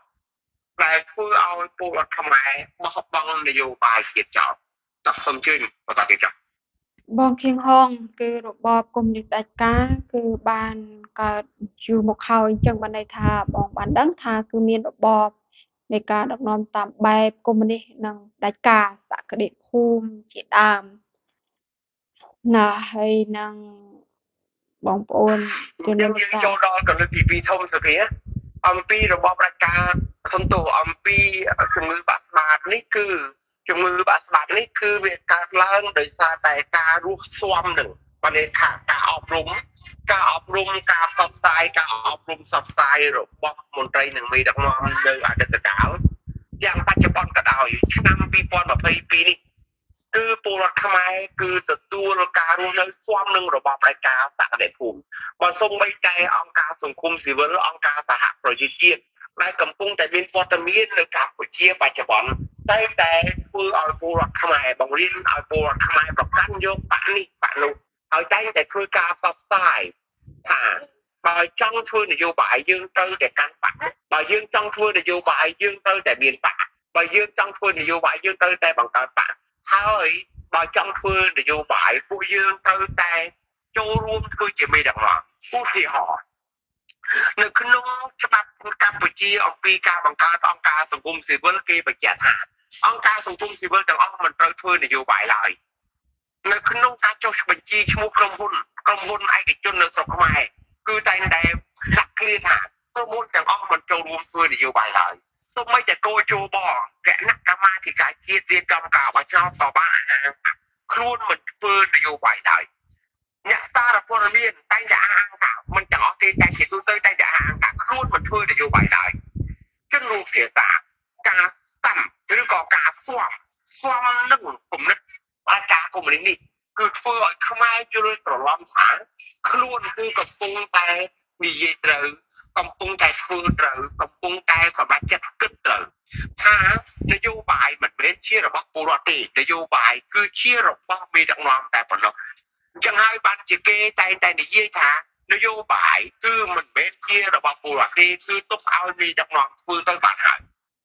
để vừa ở vừa tham ai mà học bằng là vô bài thiệt chọn tập xong chuyên và tập thiệt chọn បងខៀងហងគឺរបបកុម្មុយនីសផ្ដាច់ការគឺបានកើតយូរមកហើយអញ្ចឹងបានន័យថាបងបានដឹងថាគឺមានរបបនៃការដឹកនាំតាមបែបកុម្មុយនីសនិងផ្ដាច់ការសក្តិភូមិជាដើមណាហើយនឹងបងប្អូនជំនាញភាសាចូលដល់កលឹកទីពីរធំទៅគ្នាអំពីរបបផ្ដាច់ការសំទោសអំពីជំងឺបាក់ស្បាតនេះគឺ ជំងឺបាក់ស្បាតនេះគឺវាកើតឡើងដោយសារតែការរស់ស៊ាំនឹងបានន័យថាការអប់រំការអប់រំការផ្សព្វផ្សាយការអប់រំផ្សព្វផ្សាយរបស់មន្ត្រីនិងមេដឹកនាំនៅអតីតកាលយ៉ាងបច្ចុប្បន្នក៏ដោយឆ្នាំពីរពាន់ម្ភៃពីរនេះគឺពលរដ្ឋខ្មែរគឺទទួលការរស់នៅស៊ាំនឹងរបបផ្ដាច់ការសក្តិភូមិបើសូម្បីតែអង្គការសង្គមស៊ីវិលអង្គការសហប្រជាជាតិដែលកំពុងតែមានវត្តមាននៅកម្ពុជាបច្ចុប្បន្ន តែតែធ្វើឲ្យពលរដ្ឋខ្មែរបង្រៀនឲ្យពលរដ្ឋខ្មែរប្រកាន់យកបកនេះបកនោះហើយតែតែធ្វើការផ្សព្វផ្សាយថាបើចង់ធ្វើនយោបាយយើងត្រូវតែកាន់បកបើយើងចង់ធ្វើនយោបាយយើងត្រូវតែមានបកបើយើងចង់ធ្វើនយោបាយយើងត្រូវតែបង្កើតបកហើយបើចង់ធ្វើនយោបាយពួកយើងត្រូវតែចូលរួមធ្វើជាមេដឹកនាំឧទាហរណ៍ នៅក្នុងច្បាប់កម្ពុជាអំពីការបង្កើតអង្គការសង្គមស៊ីវិលគេបញ្ជាក់ថាអង្គការសង្គមស៊ីវិលទាំងអស់មិនត្រូវធ្វើនយោបាយឡើយនៅក្នុងការចុះបញ្ជីឈ្មោះក្រុមហ៊ុនក្រុមហ៊ុនឯកជននៅស្រុកខ្មែរគឺតែងតែដាក់ឃ្លាថាក្រុមហ៊ុនទាំងអស់មិនចូលរួមធ្វើនយោបាយឡើយសូម្បីតែគោជបគណៈកម្មាធិការជាតិរៀបចំការបោះឆ្នោតតបានអាហារខ្លួនមិនធ្វើនយោបាយឡើយ អ្នកសារព័ត៌មានតែងតែអះអាងថាមិនទាំងអស់ទេតែជាទូទៅតែងតែអះអាងថាខ្លួនមិនធ្វើនយោបាយឡើយជនរួមភាសាការតាមឬក៏ការស្វាំស្វាំនឹងគំនិតអាការកុម្មុយនីសគឺធ្វើឲ្យខ្មែរយល់ច្រឡំថាខ្លួនគឺកំពុងតែនិយាយត្រូវកំពុងតែធ្វើត្រូវកំពុងតែសម្រេចចិត្តគិតត្រូវថានយោបាយមិនមែនជារបស់ពលរដ្ឋទេនយោបាយគឺជារបស់មេដឹកនាំតែប៉ុណ្ណោះ chẳng hai bạn chỉ kê tay tay để dây thả nó vô bài cứ mình bên kia là bảo phụ là khi cứ tốt ao đi đọc nọ phương tới bạn hại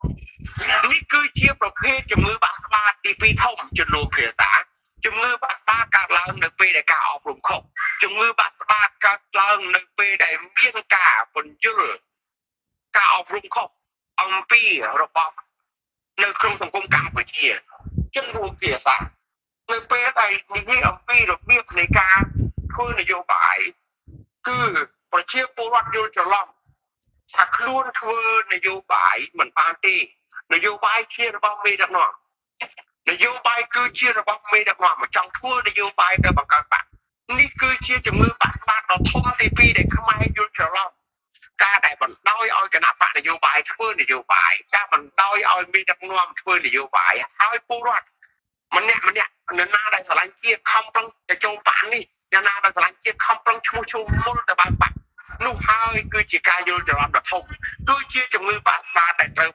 ní cứ chia vào khi chừng ngư bác ba đi phi thông chừng luôn phía xã chừng ngư bác ba cả lần được về để cả ọp rụng khổng chừng ngư bác ba cả lần được về để miên cả phần chưa cả ọp rụng khổng ông pi rồi bọc nơi không thành công cảm của chia chừng luôn phía xã នៅពេលដែលនិយាយអំពីរបៀបនៃការធ្វើនយោបាយគឺប្រជាពលរដ្ឋយល់ច្រឡំថាខ្លួនធ្វើនយោបាយមិនបានទេនយោបាយជារបស់មេដឹកនាំនយោបាយគឺជារបស់មេដឹកនាំចង់ធ្វើនយោបាយទៅបង្កើតបកនេះគឺជាជំងឺបាក់ស្បាតដ៏ធំទីពីរដែលខ្មែរយល់ច្រឡំការដែលបណ្ដោយឲ្យគណៈបកនយោបាយធ្វើនយោបាយការបណ្ដោយឲ្យមេដឹកនាំធ្វើនយោបាយហើយពលរដ្ឋ ម្នាក់ម្នាក់នៅណាដែលស្រឡាញ់ជាតិខំប្រឹងទៅចូលបាក់នេះអ្នកណាដែលស្រឡាញ់ជាតិខំប្រឹងឈ្មោះឈ្មោះមុលទៅបានបាក់នោះហើយគឺជាការយល់ច្រឡំដ៏ធំគឺជាជំងឺបាក់ស្បាតដែលត្រូវបាន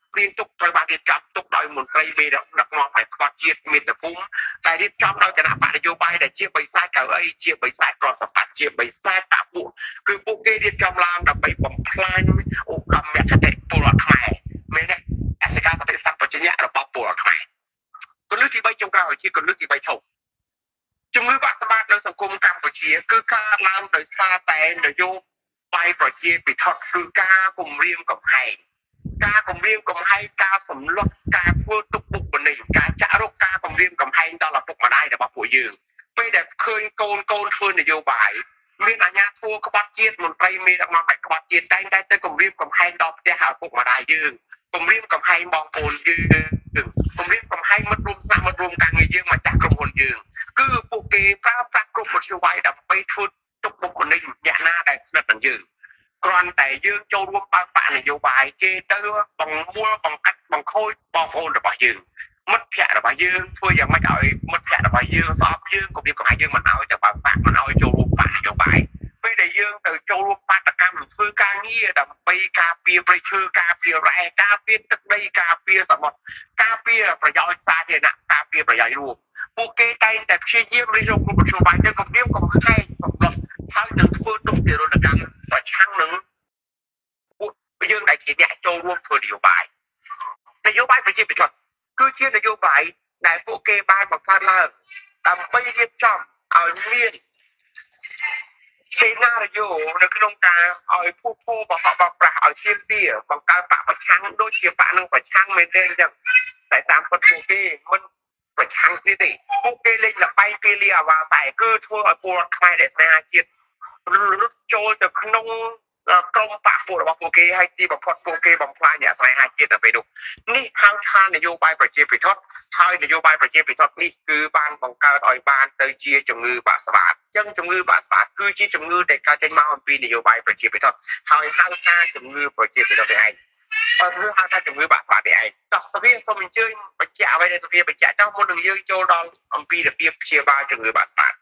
ព្រៀងទុកត្រូវបានរៀបចំទុកដោយមន្ត្រីមេដឹកនាំឯខ្វាត់ជាតិមេត្តាភូមិដែលរៀបចំដោយគណៈបកនយោបាយដែលជាបិសាចកៅអីជាបិសាចក្រសបត្តិជាបិសាចតាពួកគឺពួកគេរៀបចំឡើងដើម្បីបំផ្លាញឧត្តមគតិពលរដ្ឋខ្មែរមែនទេអសិកាសតិសម្បជញ្ញៈរបស់ពលរដ្ឋខ្មែរកលឹះទី3ចុងក្រោយជាកលឹះទី3ធំជំងឺបាក់ស្បាតនៅសង្គមកម្ពុជាគឺការឡើងដោយសារតែនយោបាយប្រជាពិធគឺការគម្រាមកំហែងការគម្រាមកំហែងការសម្លុតការធ្វើទុកបុកម្នេញការចាក់រុកការគម្រាមកំហែងដល់ឪពុកម្ដាយរបស់ពួកយើងពេលដែលឃើញកូនកូនធ្វើនយោបាយមានអាជ្ញាធរក្បត់ជាតិមន្ត្រីមេដឹកនាំឯក្បត់ជាតិតែងតែទៅគម្រាមកំហែងដល់ផ្ទះឪពុកម្ដាយយើងគម្រាមកំហែងបងប្អូនយើងគម្រាមកំហែងមិត្តរួមស្នាក់មិត្តរួមការងារយើងមកចាស់ក្រុមហ៊ុនយើងគឺពួកគេប្រើប្រាស់គ្រប់មធ្យោបាយដើម្បីធ្វើទុកបុកម្នេញអ្នកណាដែលស្និទ្ធនឹងយើងគ្រាន់តែយើងចូលរួមបើកបកនយោបាយគេទៅបង្មួលបង្កាត់បង្ខូចបងប្អូនរបស់យើងមិត្តភ័ក្តិរបស់យើងធ្វើយ៉ាងម៉េចឲ្យមិត្តភ័ក្តិរបស់យើងស្អប់យើងគម្រាមកំហែងយើងមិនឲ្យទៅបើកបកមិនឲ្យចូលរួមបកនយោបាយពេលដែលយើងទៅចូលរួមបាតកម្មធ្វើការងារដើម្បីការពារប្រៃឈើការពាររ៉ែការពារទឹកដីការពារសមុទ្រការពារប្រយោជន៍សាធារណៈការពារប្រយោជន៍រួមពួកគេតែងតែព្យាយាមរិះរោគ្រប់មធ្យោបាយទៅគម្រាមកំហែងបំផ្លិចហើយនឹងធ្វើទុកទារុណកម្មប្រឆាំងនឹងពួកយើងដែលជាអ្នកចូលរួមធ្វើនយោបាយនយោបាយប្រជាពិធគឺជានយោបាយដែលពួកគេបានបង្កើតឡើងដើម្បីរៀបចំឲ្យមានសេណារីយ៉ូនៅក្នុងការឲ្យភូមិបោះបោះប្រាស់ឲ្យឈាមទាបង្កើតបកប្រឆាំងដូចជាបកនឹងប្រឆាំងមែនទេអញ្ចឹងតែតាមពិតពួកគេមិនប្រឆាំងទៀតទេពួកគេលេងល្បែងពេលលាអាវ៉ាសែគឺធ្វើឲ្យពលរដ្ឋខ្មែរដែលស្នេហាជាតិរត់ចូលទៅក្នុងក្រុមបកពួករបស់ពួកគេហើយទីបំផុតពួកគេបំផ្លាញអ្នកស្នេហាជាតិទៅពេលនោះនេះហៅថានយោបាយប្រជាពិធហើយនយោបាយប្រជាពិធនេះគឺបានបង្កើតឲ្យបានទៅជាជំងឺបាក់ស្បាតអញ្ចឹងជំងឺបាក់ស្បាតគឺជាជំងឺដែលកើតចេញមកអំពីនយោបាយប្រជាពិធហើយហៅថាជំងឺប្រជាពិធនេះឯងអត់ធ្វើហៅថាជំងឺបាក់ស្បាតនេះឯងតោះសភាសូមអញ្ជើញបញ្ជាក់អ្វីដែលសភាបញ្ជាក់ចោលមុននឹងយើងចូលដល់អំពីរបៀបព្យាបាលជំងឺបាក់ស្បាត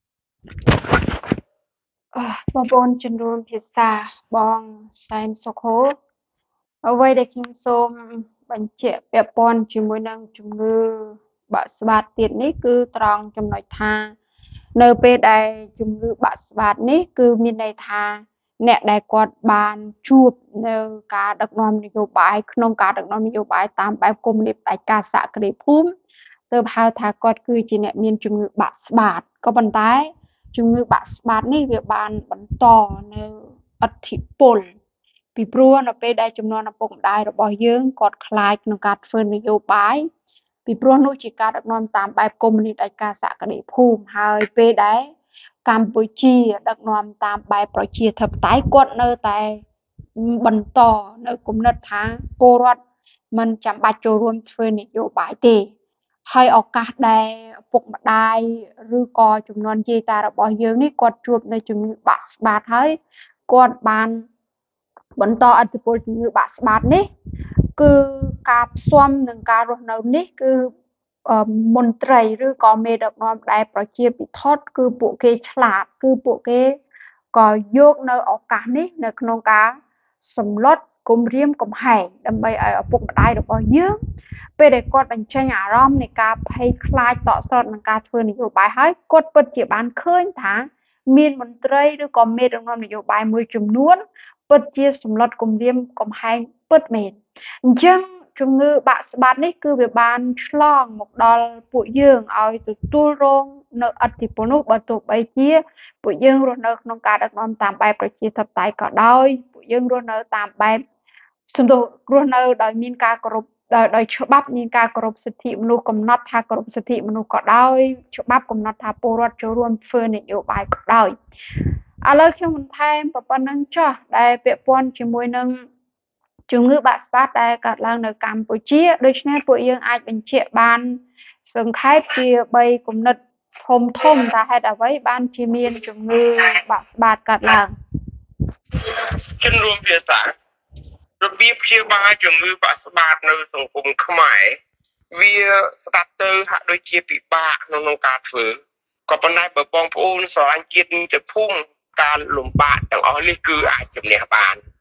បងប្អូនជំនួនភាសាបងសែមសុខូអ្វីដែលខ្ញុំសូមបញ្ជាក់ពាក់ព័ន្ធជាមួយនឹងជំងឺបាក់ស្បាតទៀតនេះគឺត្រង់ចំណុចថានៅពេលដែលជំងឺបាក់ស្បាតនេះគឺមានន័យថាអ្នកដែលគាត់បានជួបនៅការដឹកនាំនយោបាយក្នុងការដឹកនាំនយោបាយតាមបែបគមនាបផ្ដាច់ការសហគ្រាសភូមិទើបហៅថាគាត់គឺជាអ្នកមានជំងឺបាក់ស្បាតក៏ប៉ុន្តែជំងឺបាក់ស្បាតនេះវាបានបន្តនៅឥទ្ធិពលពីព្រោះនៅពេលដែលចំនួនឪពុកម្ដាយរបស់យើងគាត់ខ្លាចក្នុងការធ្វើនយោបាយពីព្រោះនោះជាការដឹកនាំតាមបែបកុម្មុយនីសឯកសហគ្រាសភូមិហើយពេលដែលកម្ពុជាដឹកនាំតាមបែបប្រជាធិបតេយ្យគាត់នៅតែបន្តនៅគំនិតថាពលរដ្ឋមិនចាំបាច់ចូលរួមធ្វើនយោបាយទេហើយឱកាសដែលឪពុកម្ដាយឬក៏ចំនួនយាយតារបស់យើងនេះគាត់ជួបនៅជំងឺបាក់ស្បាតហើយគាត់បានបន្តឥទ្ធិពលជំងឺបាក់ស្បាតនេះគឺការផ្សំនឹងការរស់នៅនេះគឺមន្ត្រីឬក៏មេដឹកនាំដែលប្រជាពិធគឺពួកគេឆ្លាតគឺពួកគេក៏យកនៅឱកាសនេះនៅក្នុងការសម្លុតគំរាមកំហែងដើម្បីឲ្យឪពុកម្ដាយរបស់យើងពេលដែលគាត់បញ្ចេញអារម្មណ៍នៃការភ័យខ្លាចតក់ស្លុតនឹងការធ្វើនយោបាយហើយគាត់ពិតជាបានឃើញថាមានមន្ត្រីឬក៏មេដឹកនាំនយោបាយមួយចំនួនពិតជាសម្លុតគំរាមកំហែងពិតមែនអញ្ចឹងជំងឺបាក់ស្បាតនេះគឺវាបានឆ្លងមកដល់ពួកយើងឲ្យទទួលរងនៅឥទ្ធិពលនោះបើទោះបីជាពួកយើងរស់នៅក្នុងការដឹកនាំតាមបែបប្រជាធិបតេយ្យក៏ដោយពួកយើងរស់នៅតាមបែបសំដៅរស់នៅដោយមានការគោរពដោយច្បាប់មានការគោរពសិទ្ធិមនុស្សកំណត់ថាគោរពសិទ្ធិមនុស្សក៏ដោយច្បាប់កំណត់ថាពលរដ្ឋចូលរួមធ្វើនយោបាយក៏ដោយឥឡូវខ្ញុំបន្ថែមប៉ុណ្ណឹងចុះដែលពាក់ព័ន្ធជាមួយនឹងជំងឺបាក់ស្បាតដែលកើតឡើងនៅកម្ពុជាដូច្នេះពួកយើងអាចបញ្ជាក់បានសង្ខេបជាបីគំនិតធំធំថាហេតុអ្វីបានជាមានជំងឺបាក់ស្បាតកើតឡើងជំនួនភាសារបៀបព្យាបាលជំងឺបាក់ស្បាតនៅសង្គមខ្មែរវាស្ដាប់ទៅហាក់ដូចជាពិបាកក្នុងការធ្វើក៏ប៉ុន្តែបើបងប្អូនស្រឡាញ់ជាតិទៅភូមិការលំបាកទាំងអស់នេះគឺអាចជំនះបាន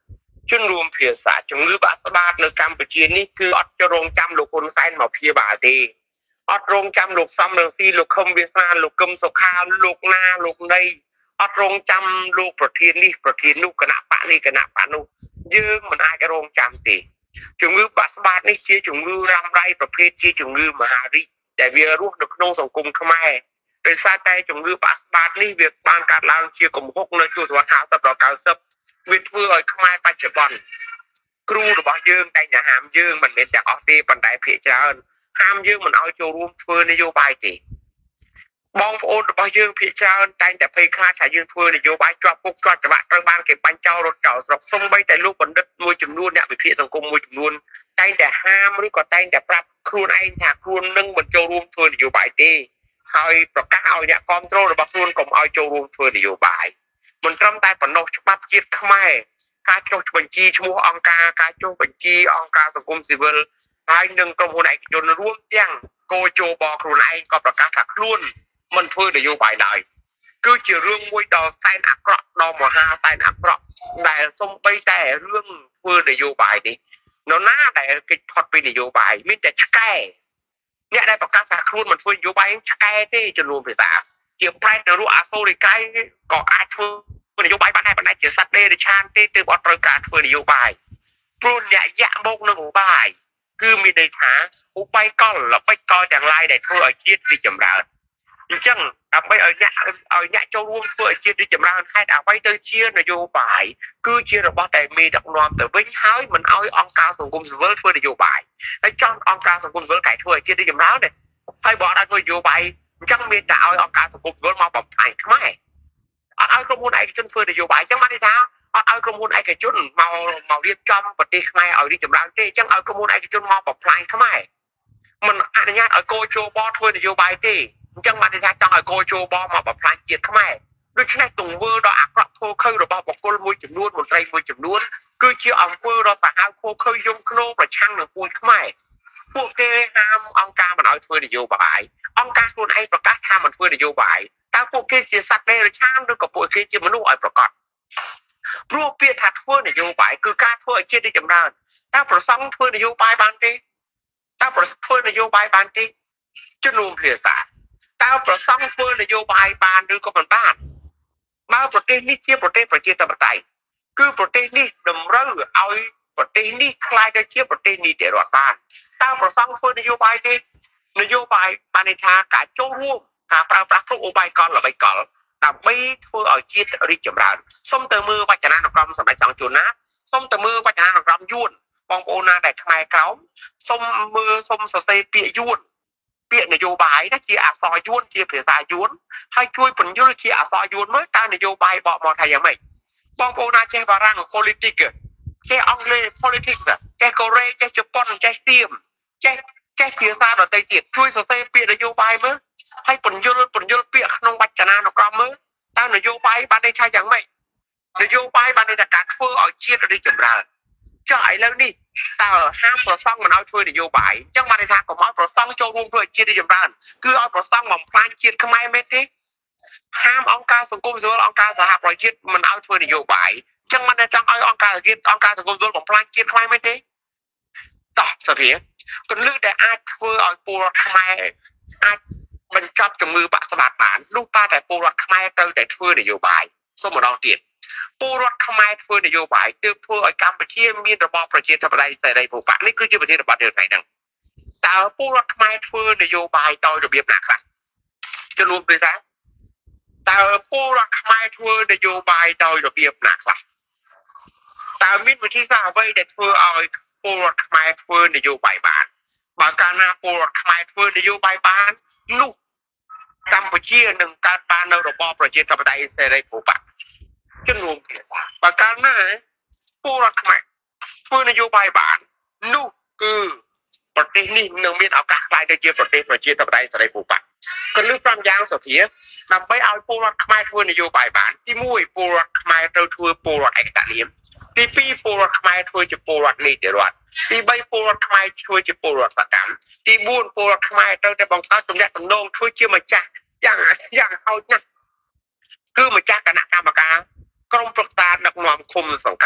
ជនរួមភាសាជំងឺបាក់ស្បាតនៅកម្ពុជានេះគឺអត់ចរងចាំលោកហ៊ុនសែនមកព្យាបាលទេអត់រងចាំលោកសំរងស៊ីលោកខឹមវាសនាលោកកឹមសុខាលោកណាលោកណីអត់រងចាំលោកប្រធាននេះប្រធាននោះគណៈបកនេះគណៈបកនោះយើងមិនអាចរងចាំទេជំងឺបាក់ស្បាតនេះជាជំងឺរ៉ាំរ៉ៃប្រភេទជាជំងឺមហារីកដែលវារស់នៅក្នុងសង្គមខ្មែរដោយសារតែជំងឺបាក់ស្បាតនេះវាបានកើតឡើងជាគំហុកនៅទសវត្សរ៍ห้าสิบដល់90វាធ្វើឲ្យខ្មែរបច្ចុប្បន្នគ្រូរបស់យើងតែងតែហាមយើងមិនមែនទាំងអស់ទេប៉ុន្តែភាគច្រើនហាមយើងមិនឲ្យចូលរួមធ្វើនយោបាយទេបងប្អូនរបស់យើងភាគច្រើនតែងតែភ័យខ្លាចថាយើងធ្វើនយោបាយជាប់គុកជាប់ច្បាប់ត្រូវបានគេបាញ់ចោលរត់ចោលស្រុកសូម្បីតែលោកបណ្ឌិតមួយចំនួនអ្នកវិភាគសង្គមមួយចំនួនតែងតែហាមឬក៏តែងតែប្រាប់ខ្លួនឯងថាខ្លួននឹងមិនចូលរួមធ្វើនយោបាយទេហើយប្រកាសឲ្យអ្នកគ្រប់គ្រងរបស់ខ្លួនកុំឲ្យចូលរួមធ្វើនយោបាយមិនត្រឹមតែប៉ុណ្ណោះច្បាប់ជាតិខ្មែរការចុះបញ្ជីឈ្មោះអង្គការការចុះបញ្ជីអង្គការសង្គមស៊ីវិលហើយនឹងក្រុមហ៊ុនឯកជនរួមទាំងកោជបខ្លួនឯងក៏ប្រកាសថាខ្លួនមិនធ្វើនយោបាយឡើយគឺជារឿងមួយដ៏សែនអាក្រក់ដ៏មហាសែនអាក្រក់ដែលសំបីតែរឿងធ្វើនយោបាយនេះនរណាដែលគេផុតពីនយោបាយមានតែឆ្កែអ្នកដែលប្រកាសថាខ្លួនមិនធ្វើនយោបាយឆ្កែទេចំនួនភាសាជាប្រែតទៅរស់អាសូរិកៃក៏អាចធ្វើនយោបាយបានដែរប៉ុន្តែជាសត្វដេរឆានទេទើបអត់ត្រូវការធ្វើនយោបាយព្រោះអ្នកយ៉ាក់មកនឹងឧបាយគឺមានន័យថាឧបាយកលល្បិចកលទាំងឡាយដែលធ្វើឲ្យជាតិរីកចម្រើនអញ្ចឹងដើម្បីឲ្យអ្នកឲ្យអ្នកចូលរួមធ្វើឲ្យជាតិរីកចម្រើនហេតុអ្វីទៅជានយោបាយគឺជារបស់តែមេដឹកនាំទៅវិញហើយមិនឲ្យអង្គការសង្គមស៊ីវិលធ្វើនយោបាយហើយចង់អង្គការសង្គមស៊ីវិលកែធ្វើឲ្យជាតិរីកចម្រើនទេហើយបើអត់ឲ្យធ្វើនយោបាយអញ្ចឹងមានតែឲ្យអង្គការសង្គមស៊ីវិលមកបំផ្លាញខ្មែរអត់ឲ្យក្រុមហ៊ុនឯកជនធ្វើនយោបាយអញ្ចឹងបានន័យថាអត់ឲ្យក្រុមហ៊ុនឯកជនមកមករៀបចំប្រទេសខ្មែរឲ្យរីកចម្រើនទេអញ្ចឹងឲ្យក្រុមហ៊ុនឯកជនមកបំផ្លាញខ្មែរមិនអនុញ្ញាតឲ្យកោជបធ្វើនយោបាយទេអញ្ចឹងបានន័យថាចង់ឲ្យកោជបមកបំផ្លាញជាតិខ្មែរដូច្នេះទង្វើដ៏អាក្រក់ខុសខើរបស់បុគ្គលមួយចំនួនមន្ត្រីមួយចំនួនគឺជាអង្គើដ៏សាហាវខុសខើយំខ្នងប្រឆាំងនឹងពូជខ្មែរពួកគេហាមអង្គការមិនឲ្យធ្វើនយោបាយអង្គការខ្លួនឯងប្រកាសថាមិនធ្វើនយោបាយតើពួកគេជាសត្វដេរឆានឬក៏ពួកគេជាមនុស្សឲ្យប្រកបព្រោះពាក្យថាធ្វើនយោបាយគឺការធ្វើឲ្យជាតិរីកចម្រើនតើប្រសង់ធ្វើនយោបាយបានទេតើប្រសង់ធ្វើនយោបាយបានទេជំនុំភាសាតើប្រសង់ធ្វើនយោបាយបានឬក៏មិនបានបើប្រទេសនេះជាប្រទេសប្រជាធិបតេយ្យគឺប្រទេសនេះតម្រូវឲ្យប្រទេសនេះคล้ายទៅជាប្រទេសនីតិរដ្ឋបានតើប្រសង់ធ្វើនយោបាយទេនយោបាយបានន័យថាការចូលរួមការប្រើប្រាស់គ្រប់ឧបាយកលល្បិចកលដើម្បីធ្វើឲ្យជាតិរីកចម្រើនសូមទៅមើលវចនានុក្រមសម្ដេចសង្ឃជួនណាសូមទៅមើលវចនានុក្រមយួនបងប្អូនណាដែលខ្មែរក្រោមសូមមើលសូមសរសេរពាក្យយួនពាក្យនយោបាយណាជាអក្សរយួនជាភាសាយួនហើយជួយពន្យល់ជាអក្សរយួនមើលតើនយោបាយបកមកថាយ៉ាងម៉េចបងប្អូនណាចេះបារាំង politics ចេះអង់គ្លេស politics ចេះកូរ៉េចេះជប៉ុនចេះសៀមចេះចេះភាសាដទៃទៀតជួយសរសេរពាក្យនយោបាយមើលហើយពន្យល់ពន្យល់ពាក្យក្នុងវចនានុក្រមមើលតើនយោបាយបានន័យថាយ៉ាងម៉េចនយោបាយបានន័យថាការធ្វើឲ្យជាតិរីកចម្រើនចុះឥឡូវនេះតើហាមប្រសង់មិនឲ្យធ្វើនយោបាយអញ្ចឹងបានន័យថាកុំឲ្យប្រសង់ចូលរួមធ្វើឲ្យជាតិរីកចម្រើនគឺឲ្យប្រសង់បំផ្លាញជាតិខ្មែរមែនទេហាមអង្គការសង្គមស៊ីវិលអង្គការសហប្រជាជាតិមិនឲ្យធ្វើនយោបាយអញ្ចឹងមិនតែចង់ឲ្យអង្គការជាតិអង្គការសង្គមស៊ីវិលបំផ្លាញជាតិខ្មែរមែនទេតោះសភាគន្លឹះដែលអាចធ្វើឲ្យពលរដ្ឋខ្មែរអាចបញ្ចប់ជំងឺបាក់ស្បាតបាននោះតែតែពលរដ្ឋខ្មែរត្រូវតែធ្វើនយោបាយសូមម្ដងទៀតពលរដ្ឋខ្មែរធ្វើនយោបាយទើបធ្វើឲ្យកម្ពុជាមានរបបប្រជាធិបតេយ្យសេរីភូប៉ានេះគឺជាប្រធានបទរឿងថ្ងៃហ្នឹងតើពលរដ្ឋខ្មែរធ្វើនយោបាយដោយរបៀបណាខ្លះចំនួនពីថាតើពលរដ្ឋខ្មែរធ្វើនយោបាយដោយរបៀបណាខ្លះតើមានវិធីសាស្ត្រអ្វីដែលធ្វើឲ្យពលរដ្ឋខ្មែរធ្វើនយោបាយបានបើកាលណាពលរដ្ឋខ្មែរធ្វើនយោបាយបាននោះកម្ពុជានឹងកើតបាននៅរបបប្រជាធិបតេយ្យសេរីភូប៉ាជំនុំភាសាបើកាលណាពលរដ្ឋខ្មែរធ្វើនយោបាយបាននោះគឺប្រទេសនេះនឹងមានឱកាសក្លាយទៅជាប្រទេសប្រជាធិបតេយ្យសេរីភូប៉ាកន្លឹះប្រាំយ៉ាងសុធាដើម្បីឲ្យពលរដ្ឋខ្មែរធ្វើនយោបាយបានទីមួយពលរដ្ឋខ្មែរត្រូវធ្វើពលរដ្ឋឯកតនាមទីពីរពលរដ្ឋខ្មែរធ្វើជាពលរដ្ឋនីតិរដ្ឋទីបីពលរដ្ឋខ្មែរធ្វើជាពលរដ្ឋសកម្មទីបួនពលរដ្ឋខ្មែរត្រូវតែបង្កើតទំនាក់ទំនងធ្វើជាម្ចាស់យ៉ាងយ៉ាងហោចណាស់គឺម្ចាស់គណៈកម្មការក្រុមប្រឹក្សាដឹកនាំឃុំសង្កាត់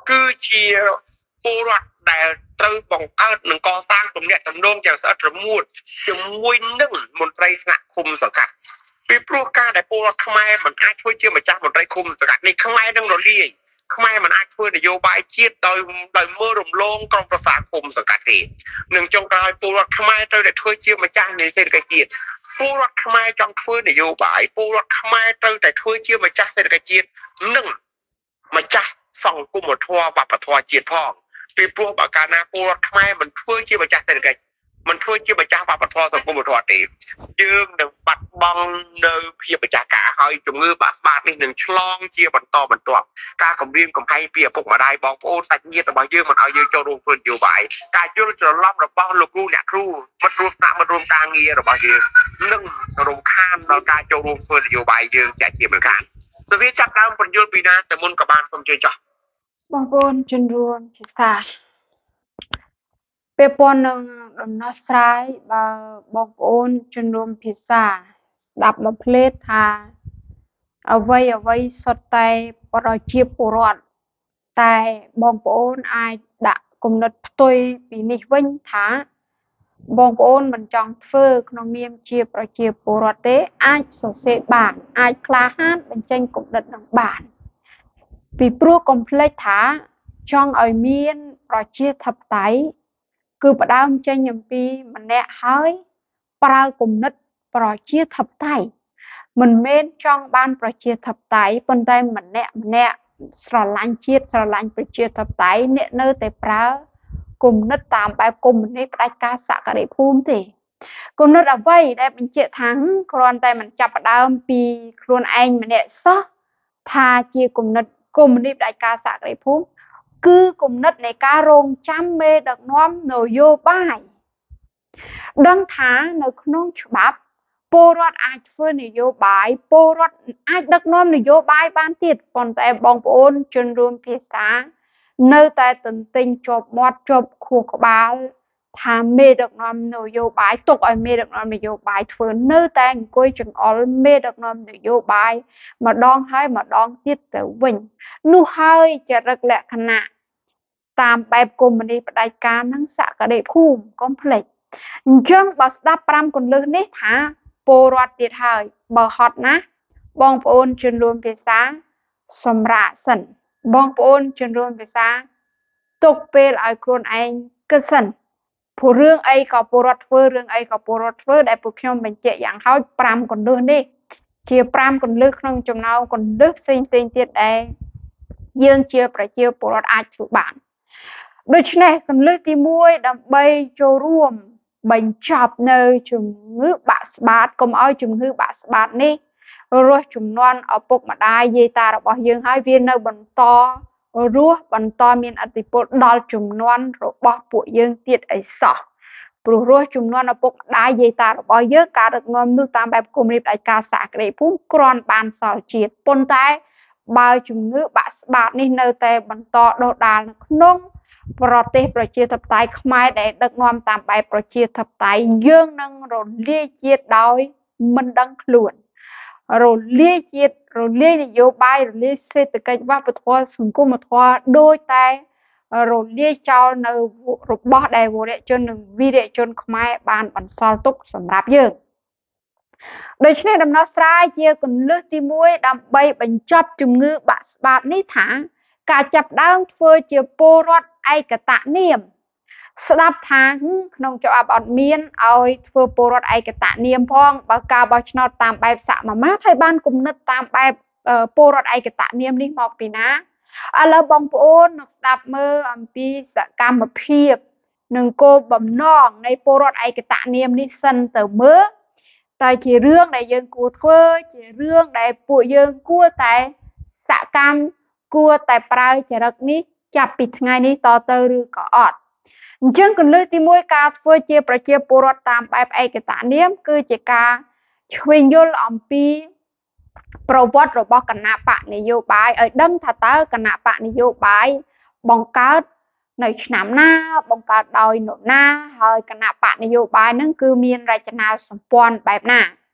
cứ chia bộ luật để từ vòng ớt nâng co sang tùm nhẹ tùm nông chẳng sợ trầm muộn chùm mùi nâng một rây ngạc khung sở khắc vì pro ca để bộ luật không ai mình ai thôi chưa mà chắc một rây khung sở khắc này không ai nâng rồi đi không ai mình ai thôi để vô bài chiết đời đời mơ rùm lông trongប្រសាkhung sở khắc này nâng trong đời bộ luật không ai tôi để thôi chưa mà chắc này sẽ được cái chiết bộ luật không ai trong thôi để vô bài bộ luật không ai tôi để thôi chưa mà chắc sẽ được cái chiết nâng mà chắc xong cùng một thua và bà thua chiết phong vì pro bà cả na bộ luật không ai mình thôi chưa mà chắc sẽ được cái mình thôi chưa mà chắc và bà thua xong cùng một thua thì dương đừng bắt bong nơi phía bà chắc cả hơi chúng ngư bà smart này đừng chlong chia bằng to bằng to ca cầm riêng cầm hay phía phục mà đây bong ôn sạch nhiệt là bao nhiêu mình ở dương cho luôn phương nhiều vậy ca chưa cho lắm là bao lục ru nhạc ru mất ru nạ mất ru ca nghe rồi bao nhiêu nâng ru khan nó ca cho luôn phương nhiều vậy dương chạy chia mình khan tôi viết chắc đau phần dương pina tại môn các bạn không chơi cho bong bồn chân ruộng phía xa pe pon nâng đầm nó sái và bong bồn chân ruộng phía xa đạp một plate thà ở vây ở vây sọt tay rồi chia bồ rọt tại bong bồn ai đã cùng nứt tôi bị nít vinh thả bong bồn mình chọn phơក្នុងនាមជាប្រជាពលរដ្ឋទេអាចសរសេរបានអាចក្លាហានបញ្ចេញគំនិតនឹងបានពីព្រោះកុំភ្លេចថាចង់ឲ្យមានប្រជាធិបតេយ្យគឺផ្ដើមចេញអំពីម្នាក់ហើយប្រើគំនិតប្រជាធិបតេយ្យមិនមែនចង់បានប្រជាធិបតេយ្យប៉ុន្តែម្នាក់ម្នាក់ស្រឡាញ់ជាតិស្រឡាញ់ប្រជាធិបតេយ្យអ្នកនៅតែប្រើគំនិតតាមបែបកុម្មុយនីសផ្ដាច់ការសក្តិភូមិទេគំនិតអ្វីដែលបញ្ជាក់ថាគ្រាន់តែមិនចាប់ផ្ដើមពីខ្លួនឯងម្នាក់សោះថាជាគំនិតកុម្មុយនីសផ្ដាច់ការសក្តិភូមិគឺគំនិតនៃការរងចាំមេដឹកនាំនយោបាយដឹងថានៅក្នុងច្បាប់ពលរដ្ឋអាចធ្វើនយោបាយពលរដ្ឋអាចដឹកនាំនយោបាយបានទៀតប៉ុន្តែបងប្អូនជនរួមភាសានៅតែទន្ទិញជាប់មាត់ជាប់ខួរក្បាលថាមេដឹកនាំនយោបាយទុកឲ្យមេដឹកនាំនយោបាយធ្វើនៅតែអង្គុយចង្អុលមេដឹកនាំនយោបាយម្ដងហើយម្ដងទៀតទៅវិញនោះហើយចរិតលក្ខណៈតាមបែបកុម្មុយនីសផ្ដាច់ការនិងសក្តិភូមិកុំភ្លេចអញ្ចឹងបើស្ដាប់ប្រាំគន្លឹះនេះថាពលរដ្ឋទៀតហើយបើហត់ណាស់បងប្អូនជនរួមភាសាសម្រាប់សិនបងប្អូនជនរួមភាសាទុកពេលឲ្យខ្លួនឯងគិតសិនព្រោះរឿងអីក៏ពលរដ្ឋធ្វើរឿងអីក៏ពលរដ្ឋធ្វើដែលពួកខ្ញុំបញ្ជាក់យ៉ាងហោចប្រាំគន្លឹះនេះជាប្រាំគន្លឹះក្នុងចំណោមគន្លឹះផ្សេងៗទៀតដែលយើងជាប្រជាពលរដ្ឋអាចធ្វើបានដូច្នេះគន្លឹះទីមួយដើម្បីចូលរួមបញ្ចប់នៅជំងឺបាក់ស្បាតកុំឲ្យជំងឺបាក់ស្បាតនេះរស់ជំនន់ឪពុកម្ដាយយាយតារបស់យើងហើយវានៅបន្តរស់បន្តមានឥទ្ធិពលដល់ជំនន់របស់ពួកយើងទៀតអីសោះព្រោះរស់ជំនន់ឪពុកម្ដាយយាយតារបស់យើងការដឹកនាំនោះតាមបែបកុម្មុយនីសផ្ដាច់ការសក្តិភូមិគ្រាន់បានសល់ជាតិប៉ុន្តែបើជំងឺបាក់ស្បាតនេះនៅតែបន្តដុះដាលនៅក្នុងប្រទេសប្រជាធិបតេយ្យខ្មែរដែលដឹកនាំតាមបែបប្រជាធិបតេយ្យយើងនឹងរលាយជាតិដោយមិនដឹងខ្លួនរលាយជាតិរលាយនយោបាយរលាយសេដ្ឋកិច្ចវប្បធម៌សង្គមធម៌ដោយតែរលាយចោលនៅរបស់ដែលវរៈជននិងវីរៈជនខ្មែរបានបន្សល់ទុកសម្រាប់យើងដូច្នេះដំណោះស្រាយជាគន្លឹះទីមួយដើម្បីបញ្ចប់ជំងឺបាក់ស្បាតនេះថាការចាប់ដើមធ្វើជាពលរដ្ឋឯកតនាមស្ដាប់ថាក្នុងច្បាប់អត់មានឲ្យធ្វើពលរដ្ឋឯកតនាមផងបើការបោះឆ្នោតតាមបែបសមាមាត្រហើយបានគំនិតតាមបែបពលរដ្ឋឯកតនាមនេះមកពីណាឥឡូវបងប្អូននឹងស្ដាប់មើលអំពីសកម្មភាពនិងគោលបំណងនៃពលរដ្ឋឯកតនាមនេះសិនទៅមើលតើជារឿងដែលយើងគួរធ្វើជារឿងដែលពួកយើងគួរតែសកម្មគួរតែប្រើចរិតនេះចាប់ពីថ្ងៃនេះតទៅឬក៏អត់អញ្ចឹងគន្លឹះទីមួយការធ្វើជាប្រជាពលរដ្ឋតាមបែបឯកតនាមគឺជាការឈ្វេងយល់អំពីប្រវត្តិរបស់គណៈបកនយោបាយឲ្យដឹងថាតើគណៈបកនយោបាយបង្កើតនៅឆ្នាំណាបង្កើតដោយនរណាហើយគណៈបកនយោបាយនឹងគឺមានរចនាសម្ព័ន្ធបែបណា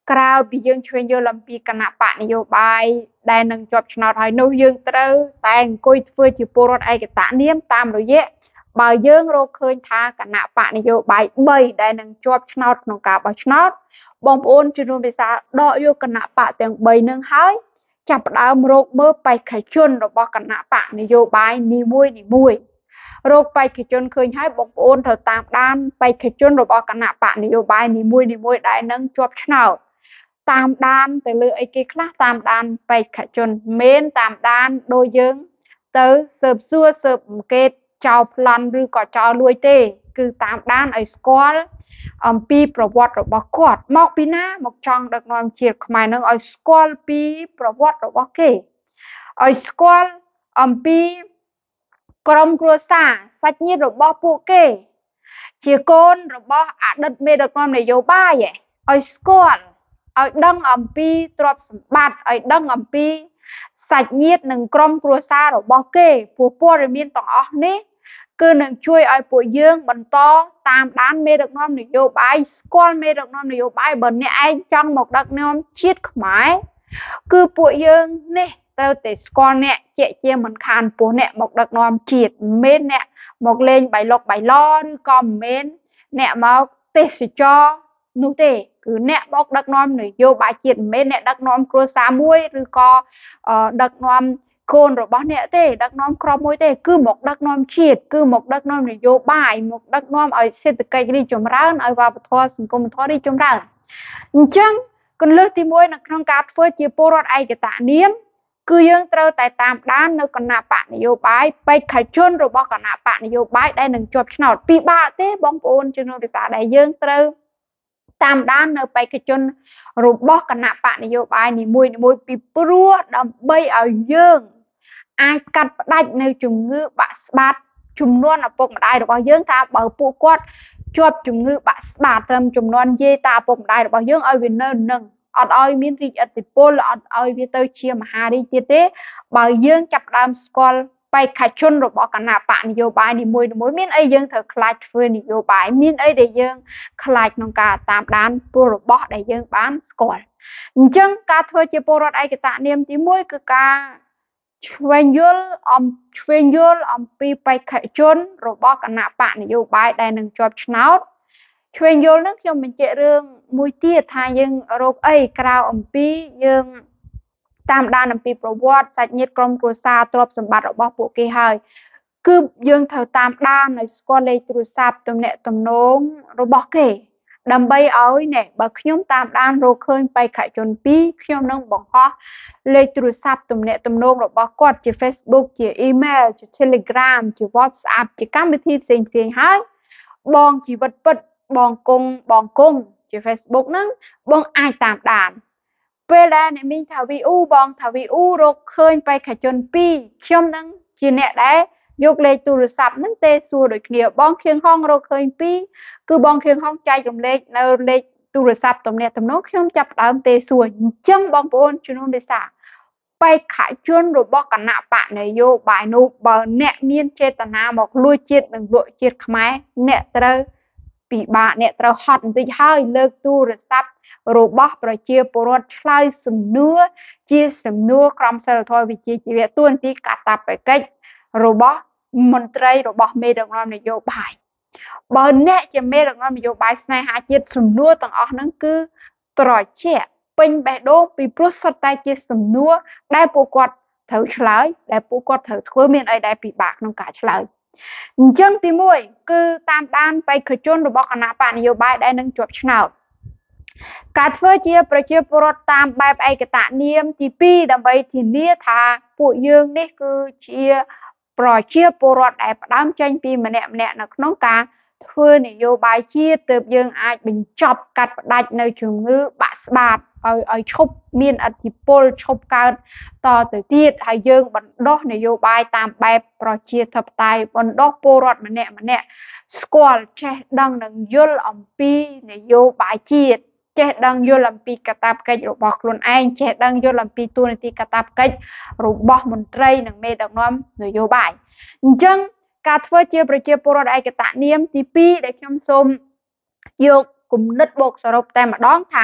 ក្រៅពីយើងឆ្វេងយល់អំពីគណៈបកនយោបាយដែលនឹងជាប់ឆ្នោតហើយនោះយើងត្រូវតែអង្គុយធ្វើជាពលរដ្ឋឯកតនាមតាមរយៈបើយើងរកឃើញថាគណៈបកនយោបាយ3ដែលនឹងជាប់ឆ្នោតក្នុងការបោះឆ្នោតបងប្អូនជំនុំភាសាដកយកគណៈបកទាំង3នឹងហើយចាប់ផ្ដើមរកមើលបេក្ខជនរបស់គណៈបកនយោបាយនីមួយនីមួយរកបេក្ខជនឃើញហើយបងប្អូនត្រូវតាមដានបេក្ខជនរបស់គណៈបកនយោបាយនីមួយនីមួយដែលនឹងជាប់ឆ្នោតតាមដានទៅលើអីគេខ្លះតាមដានបេក្ខជនមិនតាមដានដូចយើងទៅស៊ើបសួរស៊ើបអង្កេតចោលប្លន់ឬក៏ចោលលួយទេគឺតាមដានឲ្យស្គាល់អំពីប្រវត្តិរបស់គាត់មកពីណាមកចង់ដឹកនាំជាតិខ្មែរនឹងឲ្យស្គាល់ពីប្រវត្តិរបស់គេឲ្យស្គាល់អំពីក្រុមគ្រួសារសាច់ញាតិរបស់ពួកគេជាកូនរបស់អតីតមេដឹកនាំនយោបាយឲ្យស្គាល់ឲ្យដឹងអំពីទ្រព្យសម្បត្តិឲ្យដឹងអំពីសាច់ញាតិនិងក្រុមគ្រួសាររបស់គេពួកព័ត៌មានទាំងអស់នេះគឺនឹងជួយឲ្យពួកយើងបន្តតាមដានមេដឹកនាំនយោបាយស្គាល់មេដឹកនាំនយោបាយបើអ្នកឯងចង់មកដឹកនាំជាតិខ្មែរគឺពួកយើងនេះត្រូវតែស្គាល់អ្នកជាជាមិនខានពោះអ្នកមកដឹកនាំជាតិមិនមែនអ្នកមកលេងបៃលុកបៃឡឬក៏មិនមែនអ្នកមកទេសចរនោះទេគឺអ្នកមកដឹកនាំនយោបាយជាតិមិនមែនអ្នកដឹកនាំគ្រួសារមួយឬក៏ដឹកនាំកូនរបស់អ្នកទេដឹកនាំក្រុមមួយទេគឺមកដឹកនាំជាតិគឺមកដឹកនាំនយោបាយមកដឹកនាំឲ្យសេដ្ឋកិច្ចរីកចម្រើនឲ្យវប្បធម៌សង្គមធម៌រីកចម្រើនអញ្ចឹងគន្លឹះទីមួយនៅក្នុងការធ្វើជាពលរដ្ឋឯកតនាមគឺយើងត្រូវតែតាមដាននៅគណៈបកនយោបាយបេក្ខជនរបស់គណៈបកនយោបាយដែលនឹងជាប់ឆ្នោតពិបាកទេបងប្អូនជំនុំភាសាដែលយើងត្រូវតាមដាននៅបេក្ខជនរបស់គណៈបកនយោបាយនីមួយនីមួយពីព្រោះដើម្បីឲ្យយើងអាចកាត់ផ្ដាច់នៅជំងឺបាក់ស្បាតចំនួនឪពុកម្ដាយរបស់យើងថាបើពួកគាត់ជាប់ជំងឺបាក់ស្បាតត្រឹមចំនួនយាយតាឪពុកម្ដាយរបស់យើងឲ្យវានៅនឹងអត់ឲ្យមានរីកឥទ្ធិពលអត់ឲ្យវាទៅជាមហារាជទៀតទេបើយើងចាប់ដើមស្គាល់បេក្ខជនរបស់គណៈបកនយោបាយនីមួយនីមួយមានអីយើងត្រូវខ្លាចធ្វើនយោបាយមានអីដែលយើងខ្លាចក្នុងការតាមដានពលរបស់ដែលយើងបានស្គាល់អញ្ចឹងការធ្វើជាពលរដ្ឋឯកតនាមទីមួយគឺការឆ្វេងយល់អំឆ្វេងយល់អំពីបេក្ខជនរបស់គណៈបកនយោបាយដែលនឹងជាប់ឆ្នោតឆ្វេងយល់នឹងខ្ញុំបញ្ជាក់រឿងមួយទៀតថាយើងរកអីក្រៅអំពីយើងតាមដានអំពីប្រវត្តិសាច់ញាតិក្រុមគ្រួសារទ្រព្យសម្បត្តិរបស់ពួកគេហើយគឺយើងត្រូវតាមដានឲ្យស្គាល់លេខទូរស័ព្ទទំនាក់ទំនងរបស់គេដើម្បីឲ្យណែបើខ្ញុំតាមដានរកឃើញបេក្ខជនពីរខ្ញុំនឹងបង្ហោះលេខទូរស័ព្ទទំនាក់ទំនងរបស់គាត់ជា Facebook ជា Email ជា Telegram ជា WhatsApp ជាកម្មវិធីផ្សេងផ្សេងហើយបងជីវិតពិតបងគង់បងគង់ជា Facebook ហ្នឹងបងអាចតាមដានពេលដែលអ្នកមីងថាវីអ៊ូបងថាវីអ៊ូរកឃើញបេក្ខជនពីរខ្ញុំនឹងជាអ្នកដែលយកលេខទូរស័ព្ទហ្នឹងទេសួរដូចគ្នាបងខៀងហងរកឃើញពីរគឺបងខៀងហងចែករំលែកនៅលេខទូរស័ព្ទទំនាក់ទំនងខ្ញុំចាប់ផ្ដើមទេសួរអញ្ចឹងបងប្អូនជំនុំភាសាបេក្ខជនរបស់គណៈបកនយោបាយនោះបើអ្នកមានចេតនាមកលួចជាតិនិងលក់ជាតិខ្មែរអ្នកត្រូវពិបាកអ្នកត្រូវហត់បន្តិចហើយលើកទូរស័ព្ទរបស់ប្រជាពលរដ្ឋឆ្លើយសំណួរជាសំណួរក្រមសីលធម៌វិជ្ជាជីវៈទួនាទីកាតព្វកិច្ចរបស់មន្ត្រីរបស់មេដឹកនាំនយោបាយបើអ្នកជាមេដឹកនាំនយោបាយស្នេហាជាតិសំណួរទាំងអស់ហ្នឹងគឺត្រជាក់ពេញបេះដូងពីព្រោះសុទ្ធតែជាសំណួរដែលពួកគាត់ត្រូវឆ្លើយដែលពួកគាត់ត្រូវធ្វើមានអីដែលពិបាកក្នុងការឆ្លើយអញ្ចឹងទីមួយគឺតាមដានបេក្ខជនរបស់គណៈបកនយោបាយដែលនឹងជាប់ឆ្នោតការធ្វើជាប្រជាពលរដ្ឋតាមបែបឯកតនាមទីពីរដើម្បីធានាថាពួកយើងនេះគឺជាប្រជាពលរដ្ឋដែលផ្ដើមចេញពីម្នាក់ម្នាក់នៅក្នុងការធ្វើនយោបាយជាតិទើបយើងអាចបញ្ចប់កាត់ផ្ដាច់នៅជំងឺបាក់ស្បាតឲ្យឲ្យឈប់មានឥទ្ធិពលឈប់កើតតទៅទៀតហើយយើងបណ្ដោះនយោបាយតាមបែបប្រជាធិបតេយ្យបណ្ដោះពលរដ្ឋម្នាក់ម្នាក់ស្គាល់ចេះដឹងនិងយល់អំពីនយោបាយជាតិចេះដឹងយល់អំពីកាតព្វកិច្ចរបស់ខ្លួនឯងចេះដឹងយល់អំពីទូនាទីកាតព្វកិច្ចរបស់មន្ត្រីនិងមេដឹកនាំនយោបាយអញ្ចឹងការធ្វើជាប្រជាពលរដ្ឋឯកតនាមទីពីរដែលខ្ញុំសូមយកគំនិតបូកសរុបតែម្ដងថា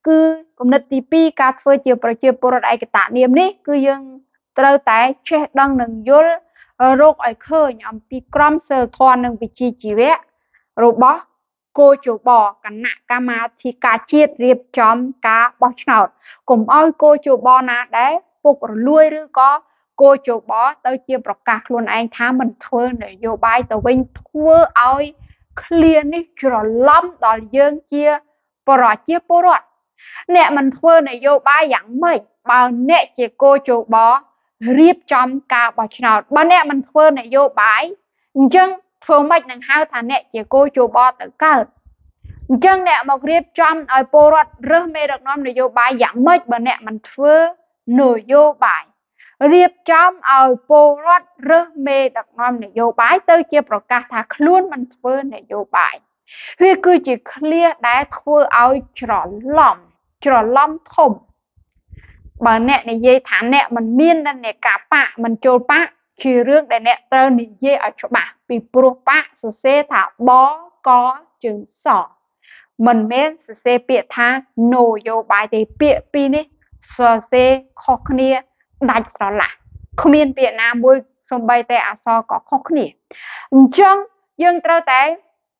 cứ công nít tí pi cá phơi chiều pro chiều pro ai cái tạ niệm ní cứ dương trâu tại chết đăng nâng vô rốt ai khơi nhầm pi crom sơ thon nâng vị trí chỉ vẽ rồi bó cô chủ bò cả nạ ca mà thì cá chiết riệp chóm cá bó nào cùng ôi cô chủ bò nà đấy phục lui rư có cô chủ bó tới chia bọc cạc luôn anh thá mình thơ để vô bài tàu vinh thua ôi clear ní cho lắm đó dương chia bỏ chia bó rọt nè mình thơ này vô bài dạng mày bao nè chỉ cô chủ bó riệp chóm cá bó nào bao nè mình thơ này vô bài nhưng phương mạch nâng hao thả nè chỉ cô chủ bò tự cao chân nè một riêng trong ở bồ rọt rơ mê được nôm để vô bài dạng mạch bà nè mình thưa nổi vô bài riêng trong ở bồ rọt rơ mê được nôm để vô bài tới chia bọc cả thạc luôn mình thưa để vô bài huy cứ chỉ clear đá thưa ở trò lòng trò lòng thùng bà nè này dây thả nè mình miên ra nè cả bạ mình trô bạ chỉ riêng để nè tơ nè dê ở chỗ bà vì pro bạ sự xe thả bó có trứng sỏ mình mến sự xe bịa tha nổ vô bài thì bịa pi nè sự xe khó khăn đạch sỏ lạ không yên bịa nam môi xong bay tè à so có khó khăn chân dương trơ tế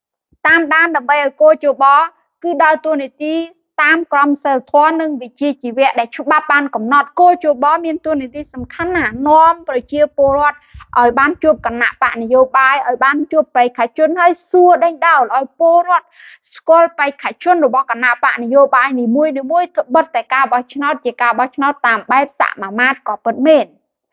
tam đan đầm bay ở cô chủ bó cứ đau tu này tí tam crom sơ thoa nâng vị trí chỉ vẽ để chụp ba ban cầm nọt cô chụp bó miên tu này đi sầm khăn à nom rồi chia porot ở ban chụp cả nạ bạn vô bài ở ban chụp bay khai chun hay xua đánh đảo ở porot scroll bay khai chun rồi bó cả nạ bạn vô bài nỉ mui nỉ mui bật tại ca bó chót chỉ ca bó chót tạm bay xạ mà mát có bật mền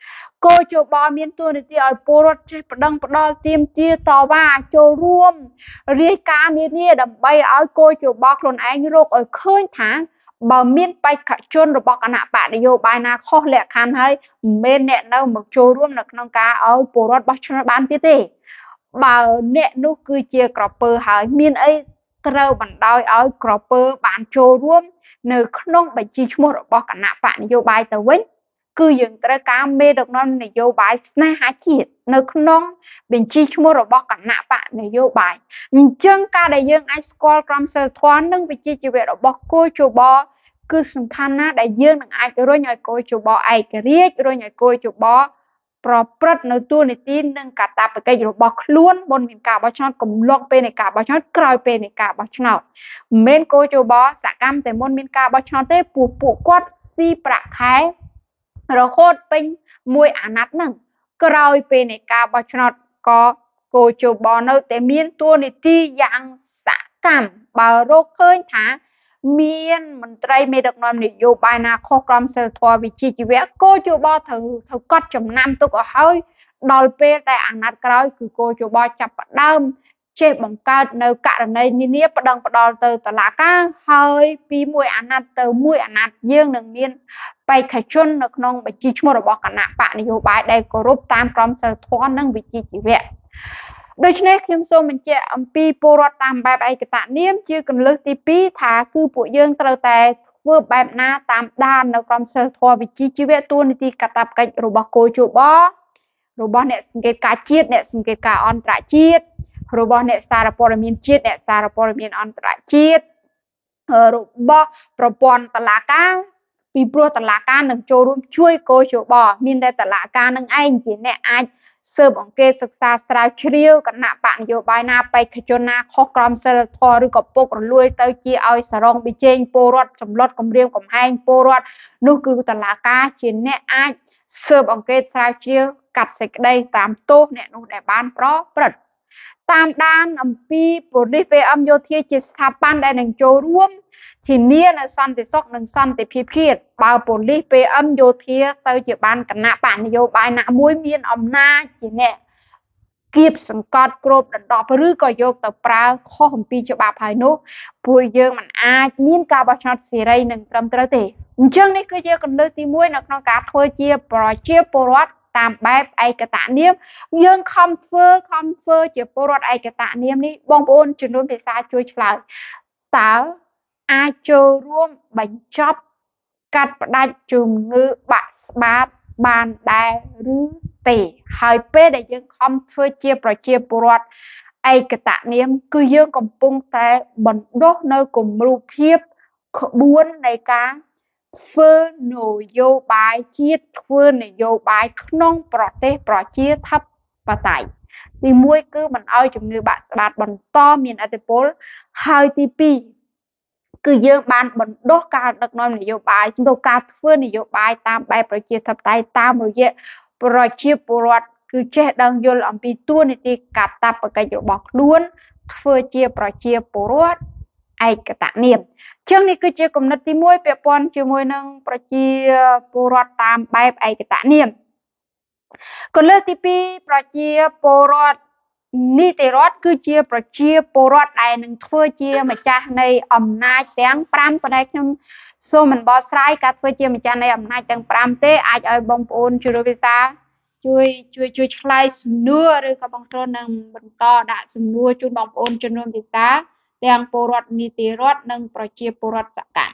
cô chụp bó miên tu này đi ở porot chơi đăng đo tiêm chia tò ba chô ruom riêng ca này nè đầm bay ở cô chụp bó luôn anh rốt ở khơi tháng bà miên bay khai chun rồi bó cả nạ bạn vô bài na khó lẹ khăn hay bên nè đâu một chô ruom là nông ca ở porot bó chót bán tiết tê bà nè nó cứ chia cropper hỏi miên ấy trâu bằng đôi ở cropper bán chô ruom nơi nông bài chi chung rồi bó cả nạ bạn vô bài tờ vĩnh cứ dừng tới cá mê được non này vô bài này há chiết nơi nông bình chi chung rồi bó cả nạ bạn này vô bài chân ca đại dương ai scroll from sơ thoáng nâng vị chi chỉ về đó bó cô chủ bó cứ sừng khăn á đại dương nâng ai cái rồi nhoi cô chủ bó ai cái riết rồi nhoi cô chủ bó proper nơi tu này tin nâng cả ta phải cái rồi bó luôn bồn mình cả bó chọn cùng lọc bên này cả bó chọn còi bên này cả bó chọn bên cô chủ bó xả cam tại môn mình cả bó chọn tới phụ phụ quát si bạc khái rồi khốt pin mùi án nát nâng còi bên này cả bó chọn có cô chủ bó nơi tại miên tu này ti dạng xả cam bà rô khơi thả miên mình trai mê được ngon để vô bài na khó cầm sơ thoa vì chi chỉ vẽ cô chú bó thử thử cất trong năm tôi có hơi đòi bê tại ảnh nát cái cứ cô chú bó chập đâm chế bằng cao nơi cả này như nếp bắt đầu bắt đầu từ từ lá cá hơi vì mùi ảnh nát từ mùi ảnh nát dương đừng miên bay khai chôn được nông bởi chi chú bó cả nạ bạn vô bài đây có rút tam cầm sơ thoa nâng vì chi chỉ vẽ đôi khiខ្ញុំសូមបញ្ជាក់អំពីពលរដ្ឋតាមបែបឯកតនាមជាកលឹះទីពីរថាគឺពួកយើងត្រូវតែធ្វើបែបណាតាមដាននៅក្រមសីលធម៌វិជ្ជាជីវៈទួលនីតិកាតព្វកិច្ចរបស់គោជបរបស់អ្នកសង្កេតការជាតិអ្នកសង្កេតការអន្តរជាតិរបស់អ្នកសារព័ត៌មានជាតិអ្នកសារព័ត៌មានអន្តរជាតិរបស់ប្រព័ន្ធតុលាការពីព្រោះតុលាការនឹងចូលរួមជួយគោជបមានតែតុលាការនឹងឯងជាអ្នកអាចស៊ើបអង្កេតសិក្សាស្រាវជ្រាវគណៈបកនយោបាយណាបេក្ខជនណាខុសក្រមសីលធម៌ឬក៏ពុករលួយទៅជាឲ្យសរងវិជែងពលរដ្ឋសម្លុតគម្រាមកំហែងពលរដ្ឋនោះគឺតុលាការជាអ្នកអាចស៊ើបអង្កេតស្រាវជ្រាវកាត់សេចក្តីតាមទោសអ្នកនោះដែលបានប្រព្រឹត្តតាមដានអំពីប៉ូលីស pê em យោធាជាស្ថាប័នដែលនឹងចូលរួមធានានៅសន្តិសុខនិងសន្តិភាពជាតិបើប៉ូលីស pê em យោធាទៅជាបានគណៈបកនយោបាយណាមួយមានអំណាចជាអ្នកគៀបសង្កត់គ្របដណ្ដប់ឬក៏យកទៅប្រើខុសអំពីច្បាប់ហើយនោះពួកយើងមិនអាចមានការបោះឆ្នោតសេរីនិងត្រឹមត្រូវទេអញ្ចឹងនេះគឺជាគន្លឹះទីមួយនៅក្នុងការធ្វើជាប្រជាពលរដ្ឋតាមបែបឯកតនាមយើងខំធ្វើខំធ្វើជាពលរដ្ឋឯកតនាមនេះបងប្អូនជំនុំភាសាជួយឆ្លើយតើអាចចូលរួមបញ្ចប់កាត់ផ្ដាច់ជំងឺបាក់ស្បាតបានដែរឬទេហើយពេលដែលយើងខំធ្វើជាប្រជាពលរដ្ឋឯកតនាមគឺយើងកំពុងតែបណ្ដុះនៅគំរូភាព buôn này cá phơ nổ vô bài chiết phơ này vô bài không bỏ tế bỏ chia thấp và tải thì muối cứ mình ơi chúng người bạn bạn bằng to miền Atipol hai tp cứ dương ban bằng đốt ca đặc nói này vô bài chúng tôi ca phơ này vô bài tam bài bỏ chia thấp tay tam rồi vậy bỏ chia bỏ cứ chết đang vô làm bị tua này thì cắt tập ở cái chỗ bọc luôn phơ chia bỏ chia bỏ ai cái tạ niệm chương này cứ chia cùng nát tí muối bẹp pon chia muối nâng bỏ chia bỏ tam bài ai cái tạ niệm cònលើទីពីរប្រជាពលរដ្ឋនីតិរដ្ឋគឺជាប្រជាពលរដ្ឋដែលនឹងធ្វើជាម្ចាស់នៃអំណាចទាំងfiveប៉ុន្តែខ្ញុំសូមមិនបកស្រាយការធ្វើជាម្ចាស់នៃអំណាចទាំងfiveទេអាចឲ្យបងប្អូនជួយវិសាជួយជួយជួយឆ្លើយសំណួរឬក៏បងប្អូននឹងបន្តដាក់សំណួរជូនបងប្អូនជំនុំវិសាទាំងពលរដ្ឋនីតិរដ្ឋនិងប្រជាពលរដ្ឋសកម្ម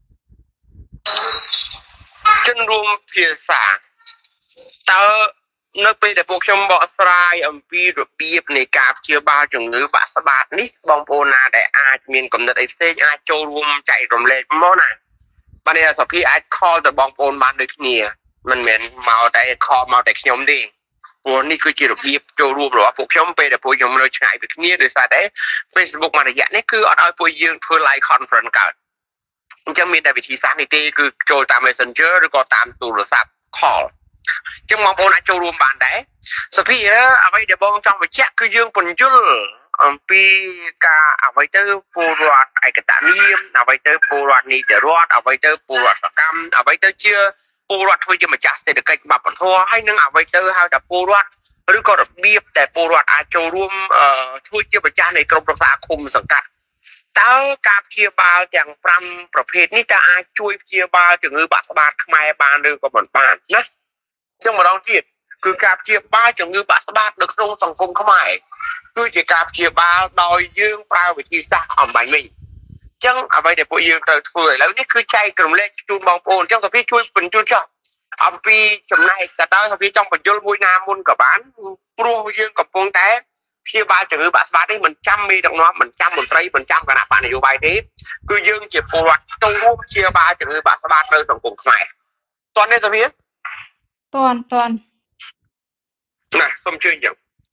ជនរួមភាសាតើនៅពេលដែលពួកខ្ញុំបកស្រាយអំពីរបៀបនៃការព្យាបាលជំងឺបាក់ស្បាតនេះបងប្អូនណាដែលអាចមានកំណត់អីផ្សេងអាចចូលរួមចែករំលែកមកណាបាទនេះសភាអាច call ទៅបងប្អូនបានដូចគ្នាមិនមែនមកតែ call មកតែខ្ញុំទេព្រោះនេះគឺជារបៀបចូលរួមរបស់ពួកខ្ញុំពេលដែលពួកខ្ញុំនៅឆ្ងាយពីគ្នាដោយសារតែ Facebook មួយរយៈនេះគឺអត់ឲ្យពួកយើងធ្វើ live conference កើតអញ្ចឹងមានតែវិធីសាស្ត្រនេះទេគឺចូលតាម Messenger ឬក៏តាមទូរស័ព្ទ callចឹងបងប្អូនអាចចូលរួមបានដែរសភាអ្វីដែលបងចង់បញ្ជាក់គឺយើងពន្យល់អំពីការអ្វីទៅពលរដ្ឋឯកតនាមអ្វីទៅពលរដ្ឋនីតិរដ្ឋអ្វីទៅពលរដ្ឋសកម្មអ្វីទៅជាពលរដ្ឋធ្វើជាម្ចាស់សេដ្ឋកិច្ចបព្វធម៌ហើយនឹងអ្វីទៅហៅថាពលរដ្ឋឬក៏របៀបតែពលរដ្ឋអាចចូលរួមធ្វើជាម្ចាស់នៃក្រុមប្រឹក្សាឃុំសង្កាត់តើការព្យាបាលទាំងfiveប្រភេទនេះតើអាចជួយព្យាបាលជំងឺបាក់ស្បាតខ្មែរបានឬក៏មិនបានណាចឹងម្ដងទៀតគឺការព្យាបាលជំងឺបាក់ស្បាតនៅក្នុងសង្គមខ្មែរគឺជាការព្យាបាលដោយយើងប្រើវិធីសាស្ត្រអំបញ្ញមិញចឹងអ្វីដែលពួកយើងត្រូវធ្វើឥឡូវនេះគឺចែករំលែកជូនបងប្អូនចឹងសូហ្វីជួយបញ្ជូនចុះអំពីចំណែកតើសូហ្វីចង់បញ្យល់មួយណាមុនក៏បានព្រោះយើងកំពុងតែព្យាបាលជំងឺបាក់ស្បាតនេះមិនចាំមេដឹកនាំមិនចាំមន្ត្រីមិនចាំគណៈបកនយោបាយទេគឺយើងជាពលរដ្ឋចូលរួមព្យាបាលជំងឺបាក់ស្បាតនៅសង្គមខ្មែរតើនេះសូហ្វីតន់តន់ណាសូមជឿចឹង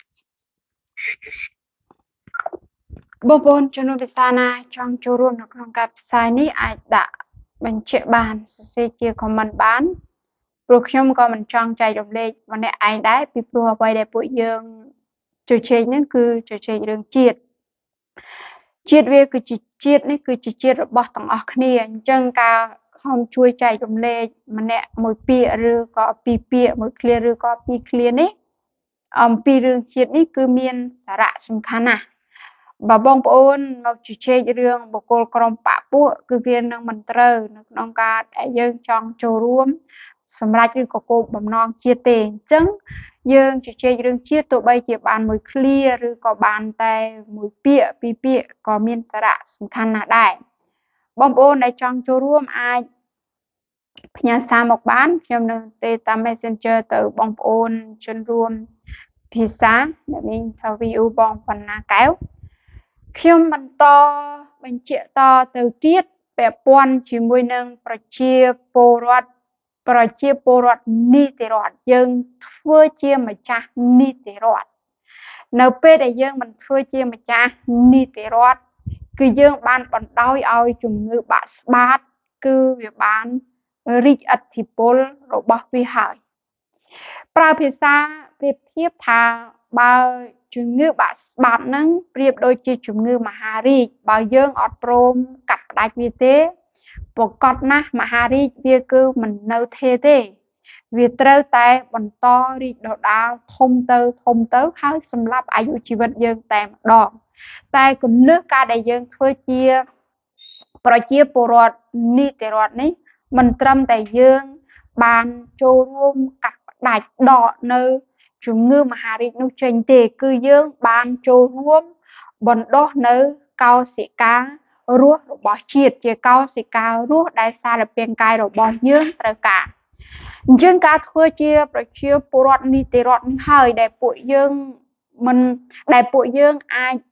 បងប្អូនជំនុំវិសាណាចង់ចូលរួមនៅក្នុងការផ្សាយនេះអាចដាក់បញ្ជាក់បានសរសេរជា comment បានព្រោះខ្ញុំក៏មិនចង់ចែករំលែកម្នាក់ឯងដែរពីព្រោះអ្វីដែលពួកយើងជជែកហ្នឹងគឺជជែករឿងជាតិជាតិវាគឺជាជាតិនេះគឺជាជាតិរបស់ទាំងអស់គ្នាអញ្ចឹងការខំជួយចែករំលែកម្នាក់មួយពាក្យឬក៏ពីរពាក្យមួយឃ្លាឬក៏ពីរឃ្លានេះអំពីរឿងជាតិនេះគឺមានសារៈសំខាន់ណាស់បើបងប្អូនមកជជែករឿងបុគ្គលក្រុមបកពួកគឺវានឹងមិនត្រូវនៅក្នុងការដែលយើងចង់ចូលរួមសម្រាប់ឬក៏គោលបំណងជាតិទេអញ្ចឹងយើងជជែករឿងជាតិទោះបីជាបានមួយឃ្លាឬក៏បានតែមួយពាក្យពីរពាក្យក៏មានសារៈសំខាន់ណាស់ដែរបងប្អូនដែលចង់ចូលរួមអាចផ្ញើសារមកបានខ្ញុំនឹងទេតាម Messenger ទៅបងប្អូនជនរួមភាសាដែលមានថាវីអ៊ូបងបណ្ណាកែវខ្ញុំបន្តបញ្ជាក់តទៅទៀតពាក់ព័ន្ធជាមួយនឹងប្រជាពលរដ្ឋប្រជាពលរដ្ឋនីតិរដ្ឋយើងធ្វើជាម្ចាស់នីតិរដ្ឋនៅពេលដែលយើងមិនធ្វើជាម្ចាស់នីតិរដ្ឋគឺយើងបានបណ្ដោយឲ្យជំងឺបាក់ស្បាតគឺវាបានរីកឥទ្ធិពលរបស់វាហើយប្រើភាសាប្រៀបធៀបថាបើជំងឺបាក់ស្បាតហ្នឹងប្រៀបដូចជាជំងឺមហារីកបើយើងអត់ព្រមកាត់ផ្ដាច់វាទេប្រកបណាស់មហារីកវាគឺមិននៅទេទេវាត្រូវតែបន្តរីកដុះដាលធំទៅធំទៅហើយសម្រាប់អាយុជីវិតយើងតែម្ដងតែគន្លឹះការដែលយើងធ្វើជាប្រជាពលរដ្ឋនីតិរដ្ឋនេះមិនត្រឹមតែយើងបានចូលរួមកាត់ផ្ដាច់ដកនៅជំងឺមហារីកនោះចេញទេគឺយើងបានចូលរួមបណ្ដុះនៅកោសិការរស់របស់ជាតិជាកោសិការស់ដែលសារពាង្គកាយរបស់យើងត្រូវការអញ្ចឹងការធ្វើជាប្រជាពលរដ្ឋនីតិរដ្ឋនេះហើយដែលពួកយើងមិនដែលពួកយើងអាច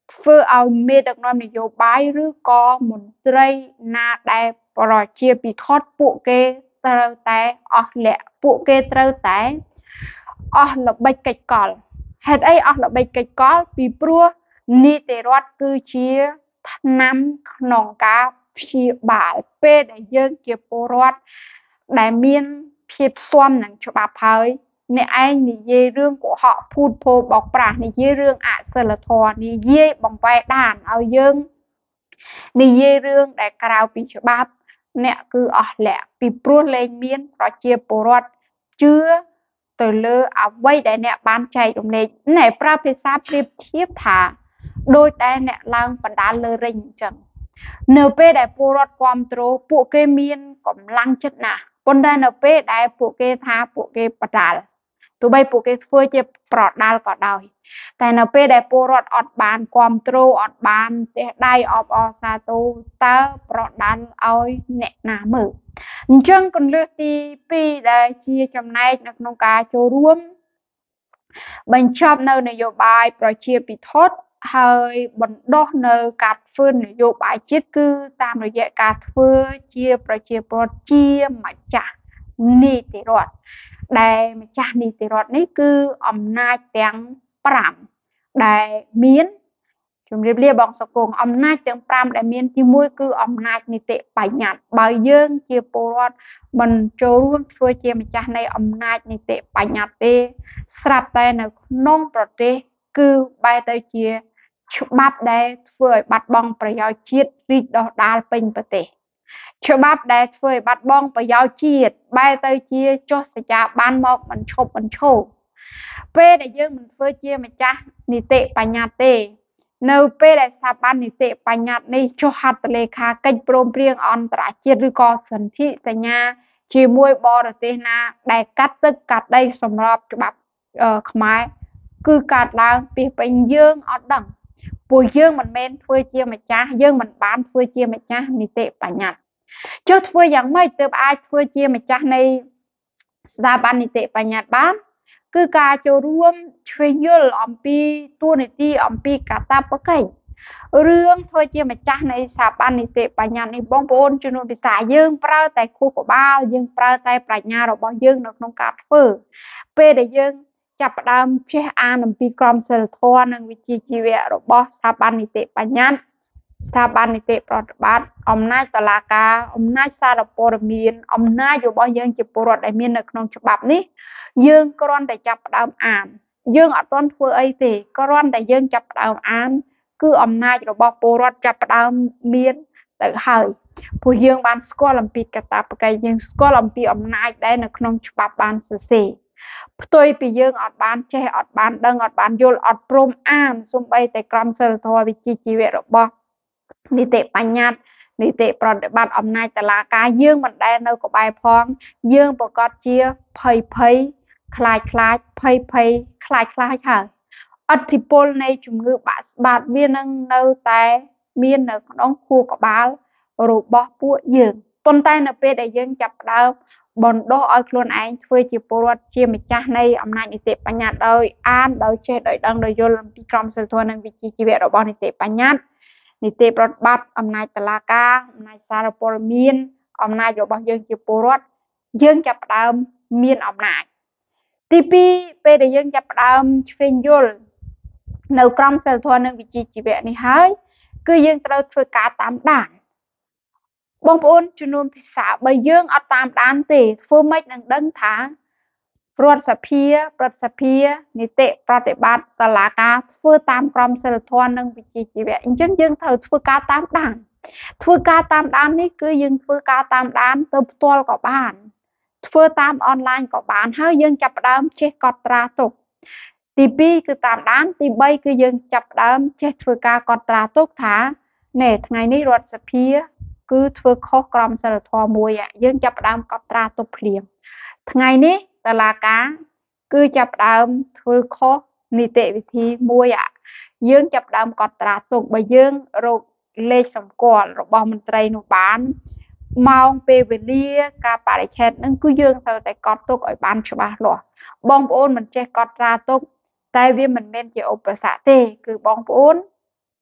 ធ្វើឲ្យមេដឹកនាំនយោបាយឬក៏មន្ត្រីណាដែលប្រជាពិធដ្ឋពួកគេត្រូវតែអស់លក្ខពួកគេត្រូវតែអស់ល្បិចកិច្ចកលហេតុអីអស់ល្បិចកិច្ចកលពីព្រោះនីតិរដ្ឋគឺជាថ្នាំក្នុងការព្យាបាលពេលដែលយើងជាពលរដ្ឋដែលមានភាពស៊ាំនឹងច្បាប់ហើយអ្នកឯងនិយាយរឿងកុហកភូតភរបោកប្រាស់និយាយរឿងអសិលធម៌និយាយបង្វែរដានឲ្យយើងនិយាយរឿងដែលក្រៅពីច្បាប់អ្នកគឺអស់លក្ខពីព្រោះលែងមានប្រជាពលរដ្ឋជឿទៅលើអ្វីដែលអ្នកបានចែករំលែកណែប្រើភាសាប្រៀបធៀបថាដោយតែអ្នកឡើងបណ្ដាលលើរិញអញ្ចឹងនៅពេលដែលពលរដ្ឋគ្រប់គ្រងពួកគេមានកម្លាំងចិត្តណាស់ប៉ុន្តែនៅពេលដែលពួកគេថាពួកគេបដាល់ទោះបីពួកគេធ្វើជាប្រដាល់ក៏ដោយតែនៅពេលដែលពលរដ្ឋអត់បានគ្រប់គ្រងអត់បានទេដៃអបអរសាទរតើប្រដាល់ឲ្យអ្នកណាមើលអញ្ចឹងគន្លឹះទីពីរដែលជាចំណែកនៅក្នុងការចូលរួមបញ្ចប់នៅនយោបាយប្រជាពិធដ្ឋហើយបណ្ដោះនៅការធ្វើនយោបាយជាតិគឺតាមរយៈការធ្វើជាប្រជាពលរដ្ឋជាម្ចាស់នីតិរដ្ឋដែលម្ចាស់នីតិរដ្ឋនេះគឺអំណាចទាំងប្រាំដែលមានជំរាបលាបងសកងអំណាចទាំងប្រាំដែលមានទីមួយគឺអំណាចនីតិបញ្ញត្តិបើយើងជាពលរដ្ឋមិនចូលរួមធ្វើជាម្ចាស់នៃអំណាចនីតិបញ្ញត្តិទេស្រាប់តែនៅក្នុងប្រទេសគឺបែរទៅជាច្បាប់ដែលធ្វើឲ្យបាត់បង់ប្រយោជន៍ជាតិរីកដុះដាលពេញប្រទេសច្បាប់ដែលធ្វើឲ្យបាត់បង់ប្រយោជន៍ជាតិបែរទៅជាចុះសច្ចាប័នមកបញ្ឈប់បញ្ឈោពេលដែលយើងមិនធ្វើជាម្ចាស់នីតិបញ្ញត្តិទេនៅពេលដែលស្ថាប័ននីតិបញ្ញត្តិនេះចុះហត្ថលេខាកិច្ចព្រមព្រៀងអន្តរជាតិឬក៏សន្ធិសញ្ញាជាមួយបរទេសណាដែលកាត់ទឹកកាត់ដីសម្របច្បាប់ខ្មែរគឺកាត់ឡើងពីពេញយើងអត់ដឹងពួកយើងមិនមែនធ្វើជាម្ចាស់យើងមិនបានធ្វើជាម្ចាស់នីតិបញ្ញត្តិចុះធ្វើយ៉ាងម៉េចទើបអាចធ្វើជាម្ចាស់នៃស្ថាប័ននីតិបញ្ញត្តិបានគឺការចូលរួមឆ្វេងយល់អំពីទួលនីតិអំពីកាតព្វកិច្ចរឿងធ្វើជាម្ចាស់នៃស្ថាប័ននីតិបញ្ញត្តិនេះបងប្អូនជំនុំភាសាយើងប្រើតែខួរក្បាលយើងប្រើតែប្រាជ្ញារបស់យើងនៅក្នុងការធ្វើពេលដែលយើងចាប់ផ្ដើមចេះអានអំពីក្រមសីលធម៌និងវិជ្ជាជីវៈរបស់ស្ថាប័ននីតិបញ្ញត្តិស្ថាប័ននីតិប្រតិបត្តិអំណាចតុលាការអំណាចសារព័ត៌មានអំណាចរបស់យើងជាពលរដ្ឋដែលមាននៅក្នុងច្បាប់នេះយើងគ្រាន់តែចាប់ផ្ដើមអានយើងអត់ទាន់ធ្វើអីទេគ្រាន់តែយើងចាប់ផ្ដើមអានគឺអំណាចរបស់ពលរដ្ឋចាប់ផ្ដើមមានទៅហើយព្រោះយើងបានស្គាល់អំពីកាតព្វកិច្ចយើងស្គាល់អំពីអំណាចដែលនៅក្នុងច្បាប់បានសរសេរផ្ទុយពីយើងអត់បានចេះអត់បានដឹងអត់បានយល់អត់ព្រមអានសូម្បីតែក្រមសីលធម៌វិជ្ជាជីវៈរបស់នីតិបញ្ញត្តិនីតិប្រតិបត្តិអំណាចតុលាការយើងមិនដែលនៅក្បែរផងយើងប្រកាសជាភ័យភ័យខ្លាចខ្លាចភ័យភ័យខ្លាចខ្លាចហើយអធិពលនៃជំងឺបាក់ស្បាតវានឹងនៅតែមាននៅក្នុងខួរក្បាលរបស់ពួកយើងប៉ុន្តែនៅពេលដែលយើងចាប់ផ្ដើមបណ្ដុះឲ្យខ្លួនឯងធ្វើជាពលរដ្ឋជាម្ចាស់នៃអំណាចនីតិបញ្ញត្តិដោយអានដោយចេះដោយដឹងដោយយល់អំពីក្រមសីលធម៌និងវិជ្ជាជីវៈរបស់នីតិបញ្ញត្តិនីតិប្រតិបត្តិអំណាចតុលាការអំណាចសារព័ត៌មានអំណាចរបស់យើងជាពលរដ្ឋយើងចាប់ផ្ដើមមានអំណាចទីពីរពេលដែលយើងចាប់ផ្ដើមឆ្វេងយល់នៅក្រមសីលធម៌និងវិជ្ជាជីវៈនេះហើយគឺយើងត្រូវធ្វើការតាមដានបងប្អូនជំនុំភាសាបើយើងអត់តាមដានទេធ្វើម៉េចនឹងដឹងថារដ្ឋសភាប្រតិសភានីតិប្រតិបត្តិតុលាការធ្វើតាមក្រមសីលធម៌និងវិជ្ជាជីវៈអញ្ចឹងយើងត្រូវធ្វើការតាមដានធ្វើការតាមដាននេះគឺយើងធ្វើការតាមដានទៅផ្ទាល់ក៏បានធ្វើតាមអនឡាញក៏បានហើយយើងចាប់ផ្ដើមចេះកត់ត្រាទុកទីពីរគឺតាមដានទីបីគឺយើងចាប់ផ្ដើមចេះធ្វើការកត់ត្រាទុកថាណែថ្ងៃនេះរដ្ឋសភាគឺធ្វើខុសក្រមសីលធម៌មួយយើងចាប់ផ្ដើមកត់ត្រាទុកភ្លាមថ្ងៃនេះតុលាការគឺចាប់ផ្ដើមធ្វើខុសនីតិវិធីមួយយើងចាប់ផ្ដើមកត់ត្រាទុកបើយើងរកលេខសម្គាល់របស់មន្ត្រីនោះបានម៉ោងពេលវេលាការបរិច្ឆេទនឹងគឺយើងត្រូវតែកត់ទុកឲ្យបានច្បាស់លាស់បងប្អូនមិនចេះកត់ត្រាទុកតែវាមិនមែនជាឧបសគ្គទេគឺបងប្អូន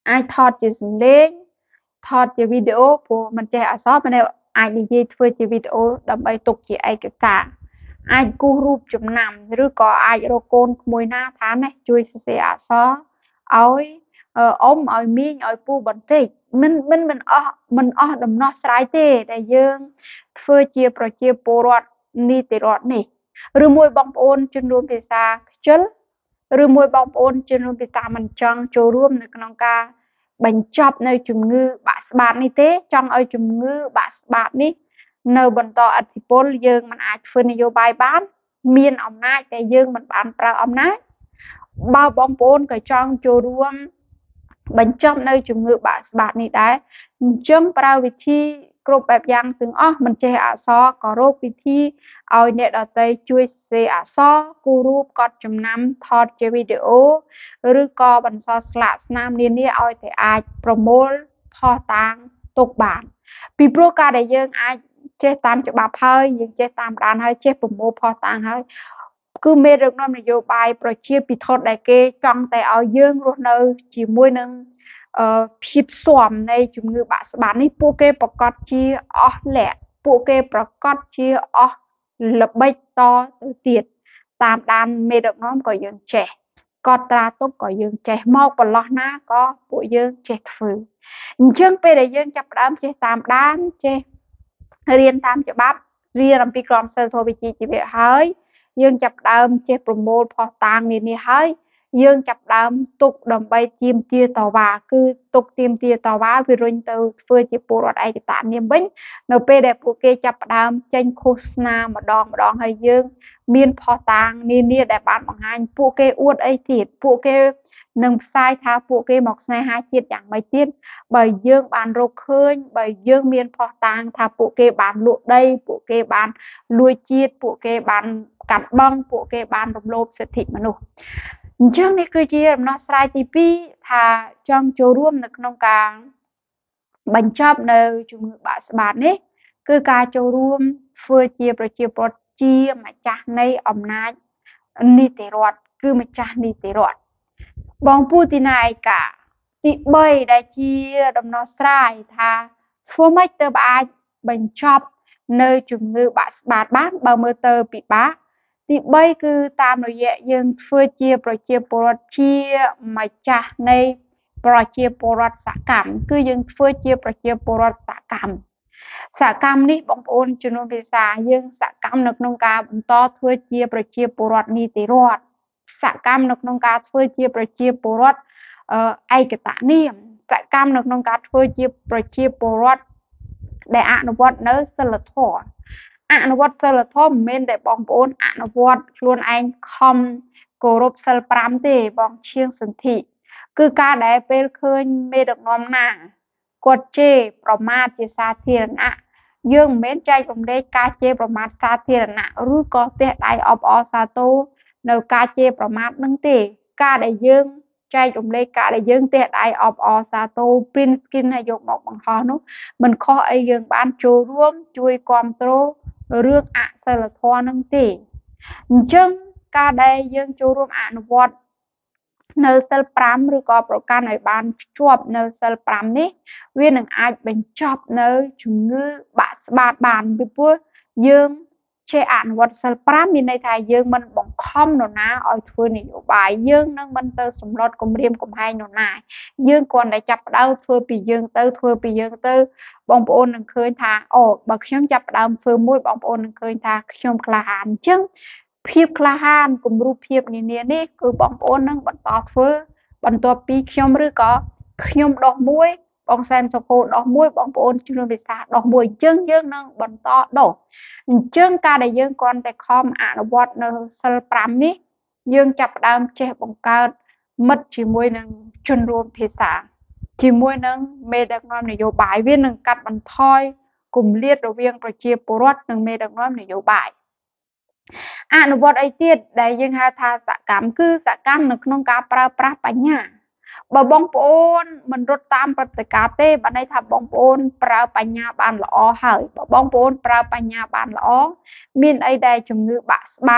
ai thọt chỉ dừng lên thọt chỉ video của mình chạy ở shop này ai đi dây thuê chỉ video đâm bay tục chỉ ai cái xã ai cú rụp chụp nằm rồi có ai rồi con mùi na tháng này chui xe ở shop ôi ôm ôi miên ôi pu bẩn tệ mình mình mình ở mình ở đầm nó sai tệ đại dương thuê chia pro chia po rót ni tệ rót này rồi mùi bong ôn chân luôn về xa chân ឬមួយបងប្អូនជនរួមភាសាមិនចង់ចូលរួមនៅក្នុងការបញ្ចប់នៅជំងឺបាក់ស្បាតនេះទេចង់ឲ្យជំងឺបាក់ស្បាតនេះនៅបន្តអធិពលយើងមិនអាចធ្វើនយោបាយបានមានអំណាចតែយើងមិនបានប្រើអំណាចបើបងប្អូនក៏ចង់ចូលរួមបញ្ចប់នៅជំងឺបាក់ស្បាតនេះដែរអញ្ចឹងប្រើវិធីគ្រប់បែបយ៉ាងទាំងអស់មិនចេះអក្សរក៏រកវិធីឲ្យអ្នកដទៃជួយសេអក្សរគូររូបកត់ចំណាំថតជាវីដេអូឬក៏បន្សល់ស្លាកស្នាមនានាឲ្យតែអាចប្រមូលផុសតាងទុកបានពីព្រោះការដែលយើងអាចចេះតាមច្បាប់ហើយយើងចេះតាមដានហើយចេះប្រមូលផុសតាងហើយគឺមេដឹកនាំនយោបាយប្រជាពិធដែលគេចង់តែឲ្យយើងរស់នៅជាមួយនឹងភាពស៊ាំនៃជំងឺបាក់ស្បាតនេះពួកគេប្រកាសជាអស់លក្ខពួកគេប្រកាសជាអស់ល្បិចតទៅទៀតតាមដានមេដឹកនាំក៏យើងចេះកត់ត្រាទុកក៏យើងចេះមកប្រឡោះណាក៏ពួកយើងចេះធ្វើអញ្ចឹងពេលដែលយើងចាប់ផ្ដើមចេះតាមដានចេះរៀនតាមច្បាប់រៀនអំពីក្រមសីលធម៌វិជ្ជាជីវៈហើយយើងចាប់ផ្ដើមចេះប្រមូលផុសតាងនានាហើយយើងចាប់ដើមទុកដើម្បីទាមទារតវ៉ាគឺទុកទាមទារតវ៉ាវារុញទៅធ្វើជាពលរដ្ឋឯកតានាមវិញនៅពេលដែលពួកគេចាប់ផ្ដើមចេញឃោសនាម្ដងម្ដងហើយយើងមានផុសតាងនានាដែលបានបង្ហាញពួកគេអួតអីទៀតពួកគេនឹងផ្សាយថាពួកគេមកស្នេហាជាតិយ៉ាងម៉េចទៀតបើយើងបានរកឃើញបើយើងមានផុសតាងថាពួកគេបានលក់ដីពួកគេបានលួចជាតិពួកគេបានកាត់បង់ពួកគេបានរំលោភសិទ្ធិមនុស្សអញ្ចឹងនេះគឺជាដំណោះស្រាយទីពីរថាចង់ចូលរួមនៅក្នុងការបញ្ចប់នៅជំងឺបាក់ស្បាតនេះគឺការចូលរួមធ្វើជាប្រជាពលរដ្ឋជាម្ចាស់នៃអំណាចនីតិរដ្ឋគឺម្ចាស់នីតិរដ្ឋបងពូទីណាឯកាទីបីដែលជាដំណោះស្រាយថាធ្វើម៉េចទៅអាចបញ្ចប់នៅជំងឺបាក់ស្បាតបានបើមើលទៅពិបាកទីបីគឺតាមរយៈយើងធ្វើជាប្រជាពលរដ្ឋជាម្ចាស់នៃប្រជាពលរដ្ឋសកម្មគឺយើងធ្វើជាប្រជាពលរដ្ឋសកម្មសកម្មនេះបងប្អូនជំនុំភាសាយើងសកម្មនៅក្នុងការបន្តធ្វើជាប្រជាពលរដ្ឋនីតិរដ្ឋសកម្មនៅក្នុងការធ្វើជាប្រជាពលរដ្ឋឯកតនាមសកម្មនៅក្នុងការធ្វើជាប្រជាពលរដ្ឋដែលអនុវត្តនៅសិលធម៌អនុវត្តសិលធម៌មិនមែនតែបងប្អូនអនុវត្តខ្លួនឯងខំគោរពសិលប្រាំទេបងឈៀងសន្ធិគឺការដែលពេលឃើញមេដឹកនាំណាគាត់ជេរប្រមាថជាសាធារណៈយើងមិនមែនចែករំលែកការជេរប្រមាថសាធារណៈឬក៏ទះដៃអបអរសាទរនៅការជេរប្រមាថនឹងទេការដែលយើងចែករំលែកការដែលយើងទះដៃអបអរសាទរ print screen ហើយយកមកបង្ហោះនោះមិនខុសអីយើងបានចូលរួមជួយគ្រប់គ្រងរឿងអសិលធម៌នឹងទេអញ្ចឹងការដែលយើងចូលរួមអនុវត្តនៅសិលប្រាំឬក៏ប្រកាន់ឲ្យបានជាប់នៅសិលប្រាំនេះវានឹងអាចបញ្ចប់នៅជំងឺបាក់ស្បាតបានពីព្រោះយើងចេះអនុវត្តសិលប្រាំមានន័យថាយើងមិនបង្ខំនរណាឲ្យធ្វើនយោបាយយើងនឹងមិនទៅសម្លុតគំរាមកំហែងនរណាយើងគ្រាន់តែចាប់ផ្ដើមធ្វើពីយើងទៅធ្វើពីយើងទៅបងប្អូននឹងឃើញថាអូបើខ្ញុំចាប់ផ្ដើមធ្វើមួយបងប្អូននឹងឃើញថាខ្ញុំក្លាហានអញ្ចឹងភាពក្លាហានគំរូភាពនានានេះគឺបងប្អូននឹងបន្តធ្វើបន្ទាប់ពីខ្ញុំឬក៏ខ្ញុំដោះមួយបងសែនសុខូដោះមួយបងប្អូនជំនុំភាសាដោះមួយអញ្ចឹងយើងនឹងបន្តដោះអញ្ចឹងការដែលយើងគ្រាន់តែខំអនុវត្តនៅសិលប្រាំនេះយើងចាប់ផ្ដើមចេះបង្កើតមិត្តជាមួយនឹងជនរួមភាសាជាមួយនឹងមេដឹកនាំនយោបាយវានឹងកាត់បន្ថយគម្លាតរវាងប្រជាពលរដ្ឋនិងមេដឹកនាំនយោបាយអនុវត្តអីទៀតដែលយើងហៅថាសកម្មគឺសកម្មនៅក្នុងការប្រើប្រាស់បញ្ញាបើបងប្អូនមិនរត់តាមព្រឹត្តិការណ៍ទេបានន័យថាបងប្អូនប្រើបញ្ញាបានល្អហើយបើបងប្អូនប្រើបញ្ញាបានល្អមានអីដែលជំងឺបាក់ស្បាត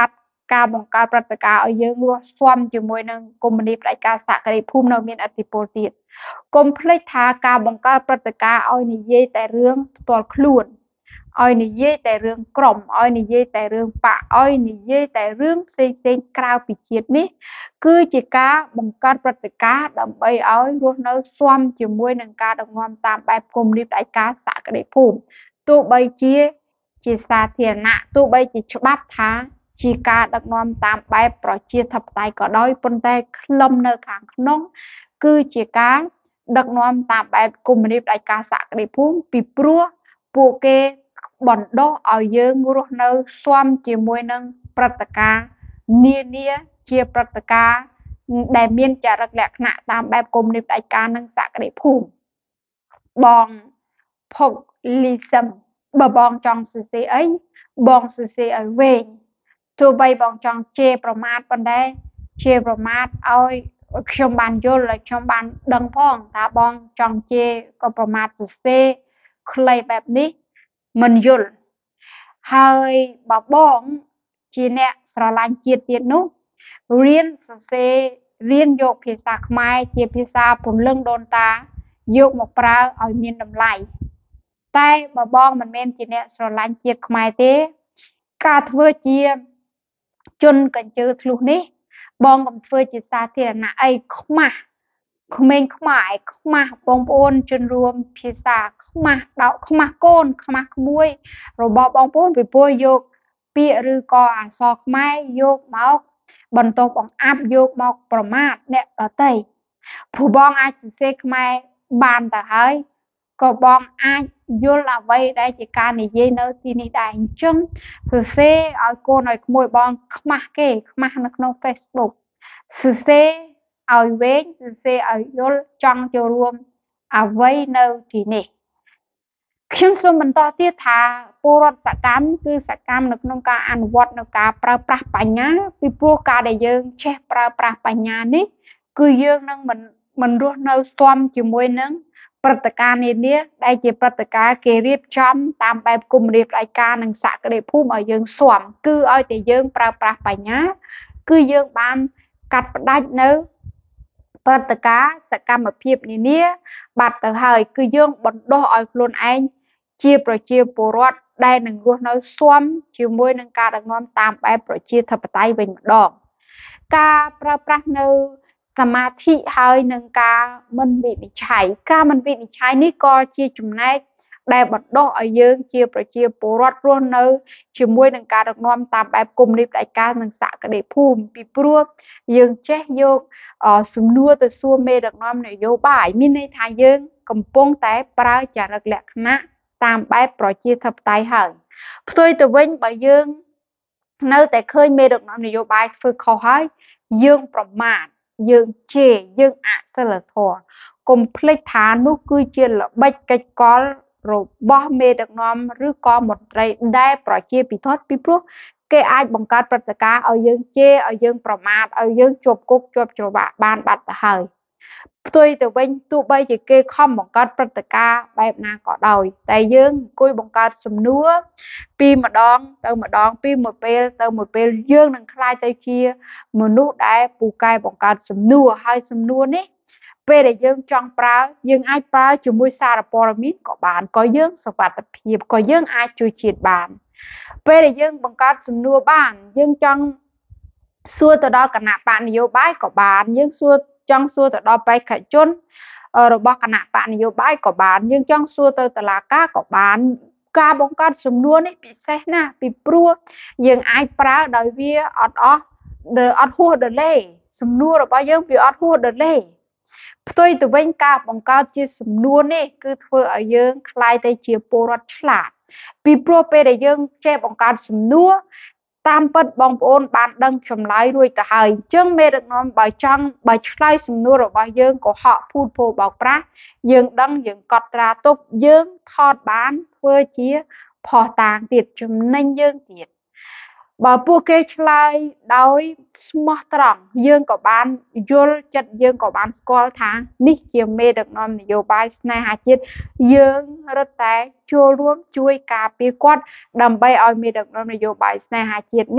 ការបង្កើតព្រឹត្តិការណ៍ឲ្យយើងរស់ស៊ាំជាមួយនឹងកុម្មុយនីផ្ដាច់ការសហគ្រាសភូមិនៅមានអធិពលទៀតកុំភ្លេចថាការបង្កើតព្រឹត្តិការណ៍ឲ្យនិយាយតែរឿងផ្ទាល់ខ្លួនឲ្យនិយាយតែរឿងក្រុមឲ្យនិយាយតែរឿងបកឲ្យនិយាយតែរឿងផ្សេងផ្សេងក្រៅពីជាតិនេះគឺជាការបង្កើតព្រឹត្តិការណ៍ដើម្បីឲ្យរស់នៅស៊ាំជាមួយនឹងការដឹកនាំតាមបែបកុម្មុយនីផ្ដាច់ការសហគ្រាសភូមិទោះបីជាជាសាធារណៈទោះបីជាច្បាប់ថាជាការដឹកនាំតាមបែបប្រជាធិបតេយ្យក៏ដោយប៉ុន្តែខ្លឹមនៅខាងក្នុងគឺជាការដឹកនាំតាមបែបកុម្មុយនីផ្ដាច់ការសហគ្រាសភូមិពីព្រោះពួកគេបណ្ដុះឲ្យយើងរស់នៅស៊ាំជាមួយនឹងព្រឹត្តិការណ៍នានាជាព្រឹត្តិការណ៍ដែលមានចរិតលក្ខណៈតាមបែបកុម្មុយនីផ្ដាច់ការនិងសហគ្រាសភូមិបងផុកលីសឹមបើបងចង់សរសេរអីបងសរសេរឲ្យវែងទោះបីបងចង់ជេរប្រមាថប៉ុន្តែជេរប្រមាថឲ្យខ្ញុំបានយល់ឲ្យខ្ញុំបានដឹងផងថាបងចង់ជេរក៏ប្រមាថសរសេរខ្លីបែបនេះមិនយល់ហើយបើបងជាអ្នកស្រឡាញ់ជាតិទៀតនោះរៀនសរសេររៀនយកភាសាខ្មែរជាភាសាពំលឹងដូនតាយកមកប្រើឲ្យមានតម្លៃតែបើបងមិនមែនជាអ្នកស្រឡាញ់ជាតិខ្មែរទេការធ្វើជាជនកញ្ជើធ្លុះនេះបងកុំធ្វើជាសាធារណៈអីខ្មាស់ក្មេងខ្មែរខ្មាស់បងប្អូនជនរួមភាសាខ្មាស់ដៅខ្មាស់កូនខ្មាស់ក្មួយរបស់បងប្អូនពីព្រោះយកពាក្យឬក៏អក្សរខ្មែរយកមកបន្តបង្អាប់យកមកប្រមាថអ្នកដទៃព្រោះបងអាចសរសេរខ្មែរបានទៅហើយក៏បងអាចយល់អ្វីដែលជាការនិយាយនៅទីនេះដែរអញ្ចឹងសរសេរឲ្យកូនឲ្យក្មួយបងខ្មាស់គេខ្មាស់នៅក្នុង Facebook សរសេរឲ្យវែងសរសេរឲ្យយល់ចង់ចូលរួមអ្វីនៅទីនេះខ្ញុំសូមបន្តទៀតថាពលរដ្ឋសកម្មគឺសកម្មនៅក្នុងការអនុវត្តនៅការប្រើប្រាស់បញ្ញាពីព្រោះការដែលយើងចេះប្រើប្រាស់បញ្ញានេះគឺយើងនឹងមិនមិនរស់នៅស្ទាំជាមួយនឹងព្រឹត្តិការណ៍នានាដែលជាព្រឹត្តិការណ៍គេរៀបចំតាមបែបកុម្មុយនីផ្ដាច់ការនិងសហគ្រាសភូមិឲ្យយើងស្ទាំគឺឲ្យតែយើងប្រើប្រាស់បញ្ញាគឺយើងបានកាត់ផ្ដាច់នៅព្រឹត្តិការណ៍សកម្មភាពនានាបាត់ទៅហើយគឺយើងបណ្ដុះឲ្យខ្លួនឯងជាប្រជាពលរដ្ឋដែលនឹងរស់នៅស៊ាំជាមួយនឹងការដឹកនាំតាមបែបប្រជាធិបតេយ្យវិញម្ដងការប្រើប្រាស់នៅសមាធិហើយនឹងការមិនវិនិច្ឆ័យការមិនវិនិច្ឆ័យនេះក៏ជាចំណែកដែលបណ្ដុះឲ្យយើងជាប្រជាពលរដ្ឋរស់នៅជាមួយនឹងការដឹកនាំតាមបែបកុម្មុយនីផ្ដាច់ការនិងសហគ្រាសភូមិពីព្រោះយើងចេះយកសំណួរទៅសួរមេដឹកនាំនយោបាយមានន័យថាយើងកំពុងតែប្រើចរិតលក្ខណៈតាមបែបប្រជាធិបតេយ្យហើយផ្ទុយទៅវិញបើយើងនៅតែឃើញមេដឹកនាំនយោបាយធ្វើខុសហើយយើងប្រមាថយើងជេរយើងអសិលធម៌កុំភ្លេចថានោះគឺជាល្បិចកិច្ចកលរបស់មេដឹកនាំឬក៏មន្ត្រីដែលប្រជាពិធដ្ឋពីព្រោះគេអាចបង្កើតព្រឹត្តិការណ៍ឲ្យយើងជេរឲ្យយើងប្រមាថឲ្យយើងជាប់គុកជាប់ច្រវាក់បានបាត់ទៅហើយផ្ទុយទៅវិញទោះបីជាគេខំបង្កើតព្រឹត្តិការណ៍បែបណាក៏ដោយតែយើងអង្គុយបង្កើតសំណួរពីម្ដងទៅម្ដងពីមួយពេលទៅមួយពេលយើងនឹងក្លាយទៅជាមនុស្សដែលពូកែបង្កើតសំណួរហើយសំណួរនេះពេលដែលយើងចង់ប្រើយើងអាចប្រើជាមួយសារព័ត៌មានក៏បានក៏យើងសុវត្ថិភាពក៏យើងអាចជួយជាតិបានពេលដែលយើងបង្កើតសំណួរបានយើងចង់សួរទៅដល់គណៈបកនយោបាយក៏បានយើងសួរចង់សួរទៅដល់បេក្ខជនរបស់គណៈបកនយោបាយក៏បានយើងចង់សួរទៅតុលាការក៏បានការបង្កើតសំណួរនេះពិសេសណាស់ពីព្រោះយើងអាចប្រើដោយវាអត់អស់អត់ហួសដលេសំណួររបស់យើងវាអត់ហួសដលេផ្ទុយទៅវិញការបង្កើតជាសំណួរនេះគឺធ្វើឲ្យយើងคล้ายទៅជាពលរដ្ឋឆ្លាតពីព្រោះពេលដែលយើងចេះបង្កើតសំណួរតាមពិតបងប្អូនបានដឹងចម្លើយរួចទៅហើយអញ្ចឹងមេដឹកនាំបើចង់បើឆ្លើយសំណួររបស់យើងកុហកភូតភរបោកប្រាស់យើងដឹងយើងកត់ត្រាទុកយើងថតបានធ្វើជាផុសតាងទៀតចំណេញយើងទៀតបើពួកគេឆ្លើយដោយស្មោះត្រង់យើងក៏បានយល់ចិត្តយើងក៏បានស្គាល់ថានេះជាមេដឹកនាំនយោបាយស្នេហាជាតិយើងរត់តែចូលរួមជួយការពារគាត់ដើម្បីឲ្យមេដឹកនាំនយោបាយស្នេហាជាតិនេះ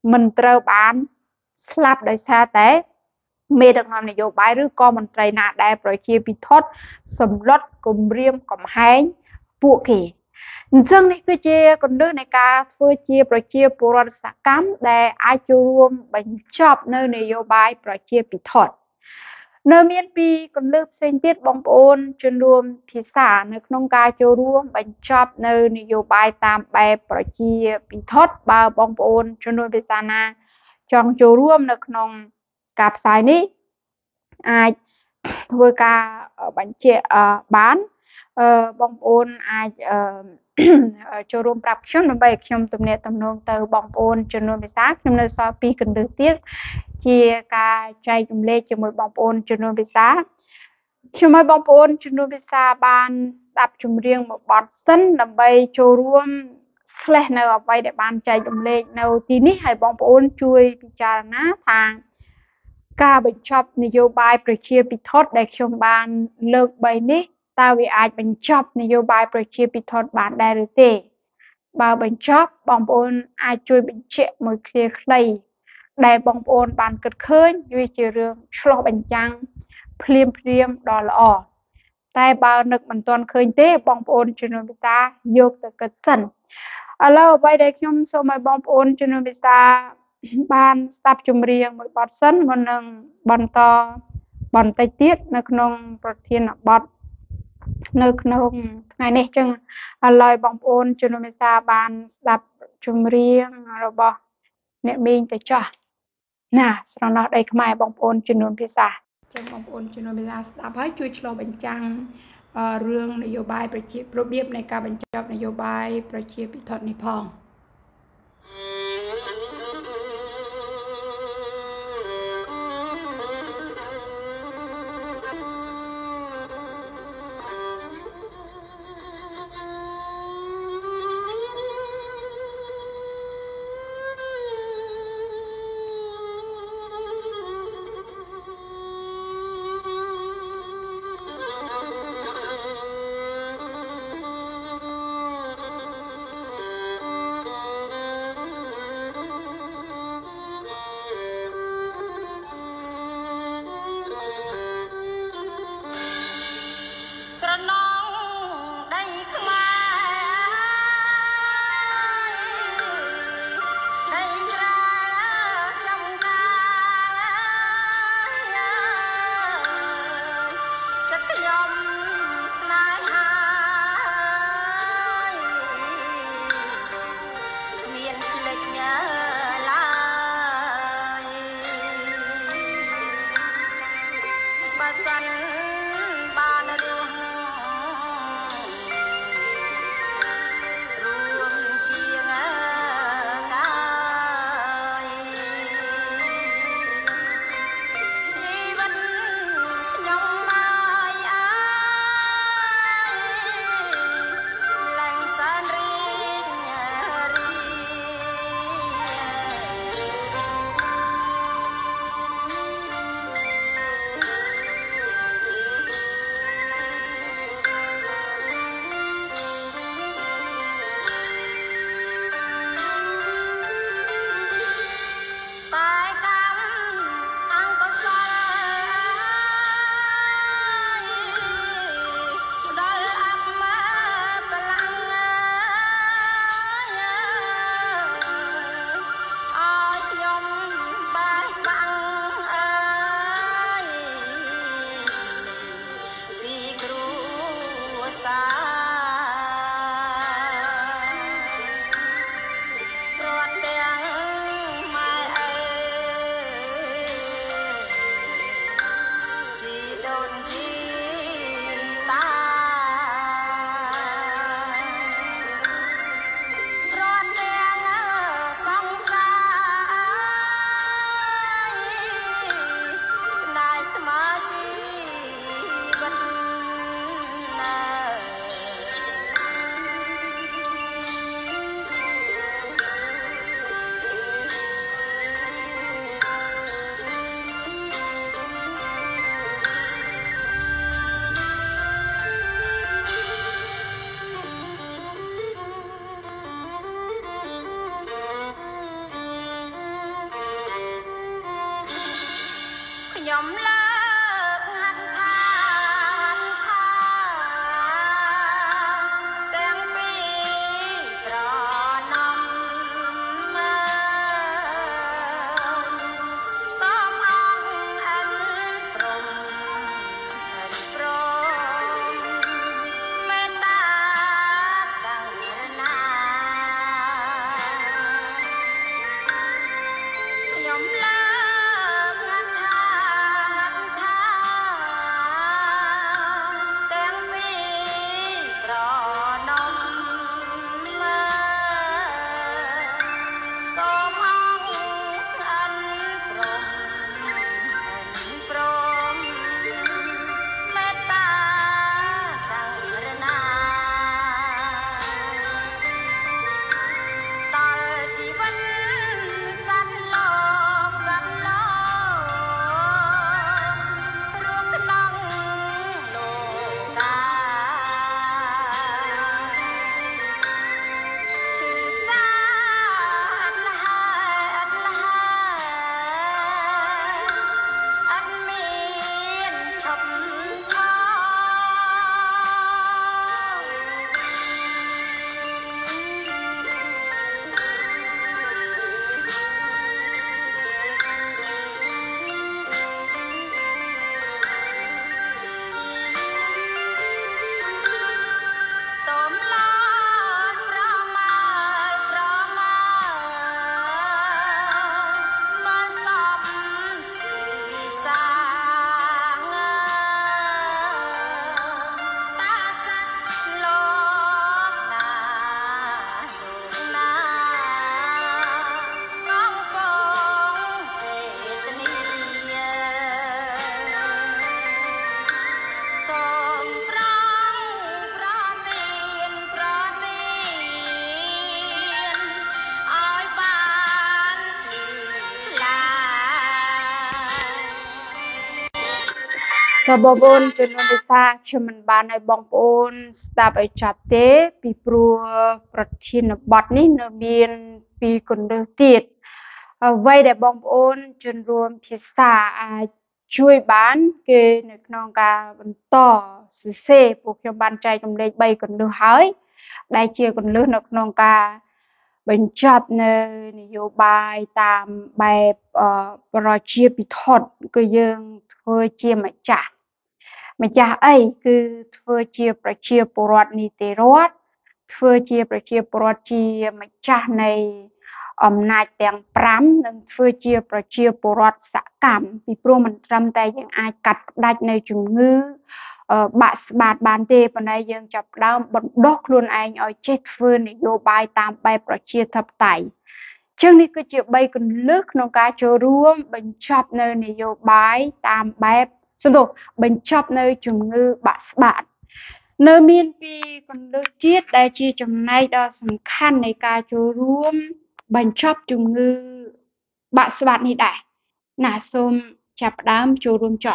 mình trơ bán slap đời xa tế mê được nằm này vô bài rư con mình trầy nạ đài bởi chia bị thốt sầm lót cùng riêng cùng hánh bộ kỳ dân này cứ chia còn nước này ca phơi chia bởi chia bộ rõn xã cám để ai choរួមbánh chọc nơi này vô bài bởi chia bị thốt nơi miền pi còn nước sinh tiết bóng ôn chânរួមthì xả nơi nông ca choរួមbánh chọc nơi này vô bài tam bài bởi chia bị thốt bao bóng ôn chânរួមbị xa na chọn choរួមnơi nông cạp xài ní ai thôi ca bánh chè bán bong ôn ai cho rôm prap chấm nó bay chấm tụm nè tụm nông từ bong ôn cho nó bị sát chấm nó so pi cần được tiết chia ca chay chấm lê cho một bong ôn cho nó bị sát cho mấy bong ôn cho nó bị sát ban đạp chấm riêng một bọt sân làm bay cho rôm sleh nơi ở bay để ban chay chấm lê nơi tí ní hay bong ôn chui bị chà ná thang ca bệnh chọc nì vô bài bởi chia bị thốt để trong bàn lực bày ní ta vì ai bệnh chọc nì vô bài bởi chia bị thốt bàn đại rửa tê bà bệnh chọc bóng bồn ai chui bệnh trẻ một kia khlây đại bóng bồn bàn cực khơi duy chì rương cho bệnh chăng phliêm phliêm đỏ lọ tại bà nực bằng toàn khơi tế bóng bồn cho nó bị ta dốc từ cực sân ở lâu bây đây trong số mấy bóng bồn cho nó bị ta ban sắp chùm riêng một bọt sân một nâng bọn to bọn tay tiết nơi nông bọt thiên bọt nơi nông ngày này chừng lời bóng ôn cho nó mới xa ban sắp chùm riêng rồi bỏ nè mình tới cho nà sau đó đây không ai bóng ôn cho nó mới xa trong bóng ôn cho nó mới xa sắp hết chui cho bệnh trăng rương này vô bài bởi chịp rồi biết này cả bệnh chọc này vô bài bởi chịp bị thật này phong បងប្អូនជំនុំភាសាខ្ញុំមិនបានឲ្យបងប្អូនស្ដាប់ឲ្យចប់ទេពីព្រោះប្រធានបទនេះនៅមានពីគន្លឹះទៀតអ្វីដែលបងប្អូនជំនុំភាសាអាចជួយបានគឺនៅក្នុងការបន្តសរសេរពួកខ្ញុំបានចែករំលែកបីគន្លឹះហើយដែលជាគន្លឹះនៅក្នុងការបញ្ចប់នៅនយោបាយតាមបែបប្រជាពិធដ្ឋគឺយើងធ្វើជាម្ចាស់ម្ចាស់អីគឺធ្វើជាប្រជាពលរដ្ឋនីតិរដ្ឋធ្វើជាប្រជាពលរដ្ឋជាម្ចាស់នៃអំណាចទាំងប្រាំនិងធ្វើជាប្រជាពលរដ្ឋសកម្មពីព្រោះមិនត្រឹមតែយើងអាចកាត់ផ្ដាច់នៅជំងឺបាក់ស្បាតបានទេប៉ុន្តែយើងចាប់ផ្ដើមបណ្ដុះខ្លួនឯងឲ្យចេះធ្វើនយោបាយតាមបែបប្រជាធិបតេយ្យចឹងនេះគឺជាបីគន្លឹះក្នុងការចូលរួមបញ្ចប់នៅនយោបាយតាមបែបសំដៅបញ្ចប់នៅជំងឺបាក់ស្បាតនៅមានពីគន្លឹះទៀតដែលជាចំណែកដ៏សំខាន់នៃការចូលរួមបញ្ចប់ជំងឺបាក់ស្បាតនេះដែរណាសូមចាប់ផ្ដើមចូលរួមចោះ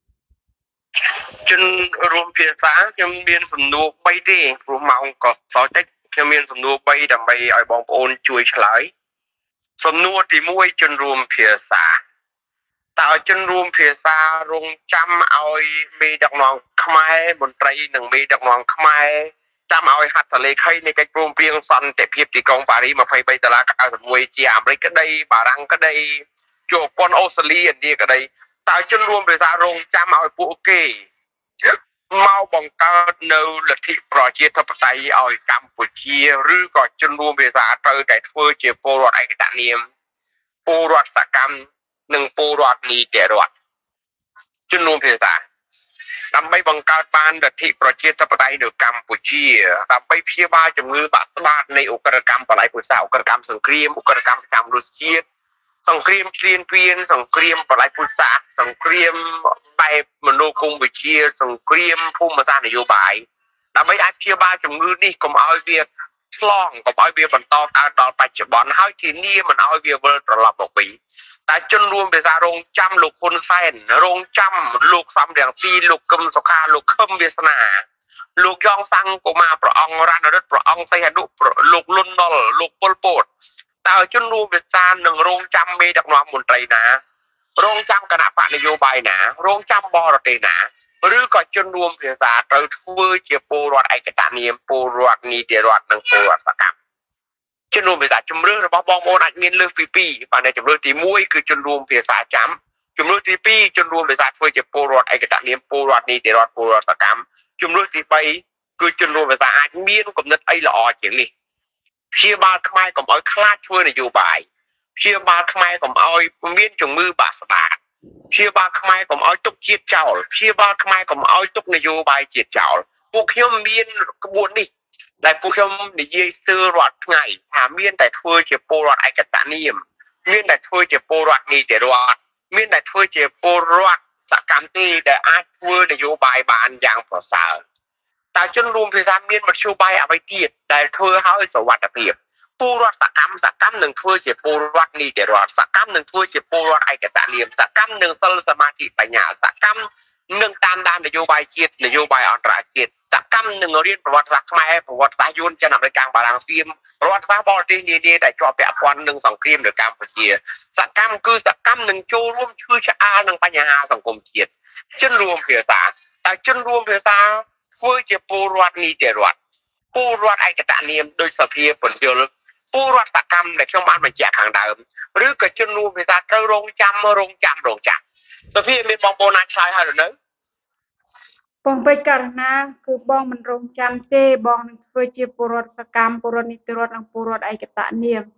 ជនរួមភាសាខ្ញុំមានសំណួរបីទេព្រោះម៉ោងក៏សល់តិចខ្ញុំមានសំណួរបីដើម្បីឲ្យបងប្អូនជួយឆ្លើយសំណួរទីមួយជនរួមភាសាតើជនរួមភាសារងចាំឲ្យមេដឹកនាំខ្មែរមន្ត្រីនិងមេដឹកនាំខ្មែរចាំឲ្យហត្ថលេខីនៃកិច្ចព្រមព្រៀងសន្តិភាពទីក្រុងប៉ារីសยี่สิบสามដុល្លារเก้าสิบเอ็ดជាអាមេរិកក្តីបារាំងក្តីជប៉ុនអូស្ត្រាលីឥណ្ឌាក្តីតើជនរួមភាសារងចាំឲ្យពួកគេមកបង្កើតនៅលទ្ធិប្រជាធិបតេយ្យឲ្យកម្ពុជាឬក៏ជនរួមភាសាត្រូវតែធ្វើជាពលរដ្ឋឯកតនាមពលរដ្ឋសកម្មនិងពលរដ្ឋនីតិរដ្ឋជនរួមភាសាដើម្បីបង្កើតបានលទ្ធិប្រជាធិបតេយ្យនៅកម្ពុជាដើម្បីព្យាបាលជំងឺបាក់ស្បាតនៃឧក្រិដ្ឋកម្មបល័យពុសាឧក្រិដ្ឋកម្មសង្គ្រាមឧក្រិដ្ឋកម្មប្រចាំរុស្ស៊ីសង្គ្រាមឈ្លានពានសង្គ្រាមបល័យពុសាសង្គ្រាមបែបមនោគមវិជ្ជាសង្គ្រាមភូមិសាស្ត្រនយោបាយដើម្បីអាចព្យាបាលជំងឺនេះកុំឲ្យវាឆ្លងកុំឲ្យវាបន្តកើតដល់បច្ចុប្បន្នហើយធានាមិនឲ្យវាវិលត្រឡប់មកវិញតែជនរួមភាសារងចាំលោកហ៊ុនសែនរងចាំលោកសំរងស៊ីលោកកឹមសុខាលោកខឹមវាសនាលោកយ៉ងសាំងកុមារព្រះអង្គរណរិទ្ធព្រះអង្គសីហនុលោកលន់នល់លោកប៉ុលពតតើជនរួមភាសានឹងរងចាំមេដឹកនាំមន្ត្រីណារងចាំគណៈបកនយោបាយណារងចាំបរទេសណាឬក៏ជនរួមភាសាត្រូវធ្វើជាពលរដ្ឋឯកតនាមពលរដ្ឋនីតិរដ្ឋនិងពលរដ្ឋសកម្មជនរួមភាសាជំរឿនរបស់បងប្អូនអាចមានលើសពីពីរបាទជំរឿនទីមួយគឺជនរួមភាសាចាំជំរឿនទីពីរជនរួមភាសាធ្វើជាពលរដ្ឋឯកតនាមពលរដ្ឋនីតិរដ្ឋពលរដ្ឋសកម្មជំរឿនទីបីគឺជនរួមភាសាអាចមានគំនិតអីល្អជាងនេះព្យាបាលខ្មែរកុំឲ្យខ្លាចធ្វើនយោបាយព្យាបាលខ្មែរកុំឲ្យមានជំងឺបាក់ស្បាតព្យាបាលខ្មែរកុំឲ្យទុកជាតិចោលព្យាបាលខ្មែរកុំឲ្យទុកនយោបាយជាតិចោលពួកខ្ញុំមានក្បួននេះដែលពួកខ្ញុំនិយាយស្ទើររាល់ថ្ងៃថាមានតែធ្វើជាពលរដ្ឋឯកតនាមមានតែធ្វើជាពលរដ្ឋនីតិរដ្ឋមានតែធ្វើជាពលរដ្ឋសកម្មទេដែលអាចធ្វើនយោបាយបានយ៉ាងប្រសើរតើជនរួមភាសាមានមធ្យោបាយអ្វីទៀតដែលធ្វើឲ្យសុវត្ថិភាពពលរដ្ឋសកម្មសកម្មនឹងធ្វើជាពលរដ្ឋនីតិរដ្ឋសកម្មនឹងធ្វើជាពលរដ្ឋឯកតនាមសកម្មនឹងសិលសមាធិបញ្ញាសកម្មនឹងតាមដាននយោបាយជាតិនយោបាយអន្តរជាតិសកម្មនឹងរៀនប្រវត្តិសាស្ត្រខ្មែរប្រវត្តិសាស្ត្រយួនចិនអាមេរិកបារាំងសៀមប្រវត្តិសាស្ត្របរទេសនានាដែលជាប់ពាក់ព័ន្ធនឹងសង្គ្រាមនៅកម្ពុជាសកម្មគឺសកម្មនឹងចូលរួមឈឺឆ្អាលនឹងបញ្ហាសង្គមជាតិជនរួមភាសាតើជនរួមភាសាធ្វើជាពលរដ្ឋនីតិរដ្ឋពលរដ្ឋឯកតនាមដោយសភាពន្យល់ពលរដ្ឋសកម្មដែលខ្ញុំបានបញ្ជាក់ខាងដើមឬក៏ជនរួមភាសាត្រូវរងចាំរងចាំរងចាំសភាមានបងប្អូនអាចឆ្លើយហើយឬនៅបងពេជ្រករណាគឺបងមិនរងចាំទេបងនឹងធ្វើជាពលរដ្ឋសកម្មពលរដ្ឋនីតិរដ្ឋនិងពលរដ្ឋឯកតនាម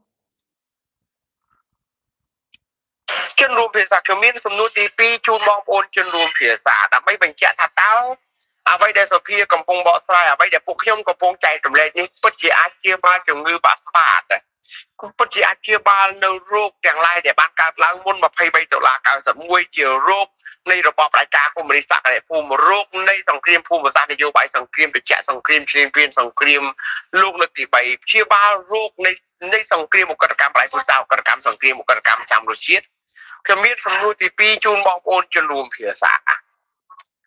ជនរួមភាសាខ្ញុំមានសំណួរទីពីរជូនបងប្អូនជនរួមភាសាដើម្បីបញ្ជាក់ថាតើអ្វីដែលសភាកំពុងបកស្រាយអ្វីដែលពួកខ្ញុំកំពុងចែករំលែកនេះពិតជាអាចព្យាបាលជំងឺបាក់ស្បាតពិតជាអាចព្យាបាលនៅរោគទាំងឡាយដែលបានកើតឡើងមុនยี่สิบสามដុល្លារเก้าสิบเอ็ดជារោគនៃរបបផ្ដាច់ការកុម្មុយនីសសក្តិភូមិរោគនៃសង្គ្រាមភូមិសាស្ត្រនយោបាយសង្គ្រាមត្រជាក់សង្គ្រាមឈ្លានពានសង្គ្រាមលោកលើកទីបីព្យាបាលរោគនៃនៃសង្គ្រាមឧក្រិដ្ឋកម្មបល័យពុសាឧក្រិដ្ឋកម្មសង្គ្រាមឧក្រិដ្ឋកម្មចាំរុស្ស៊ីខ្ញុំមានសំណួរទីពីរជូនបងប្អូនជនរួមភាសា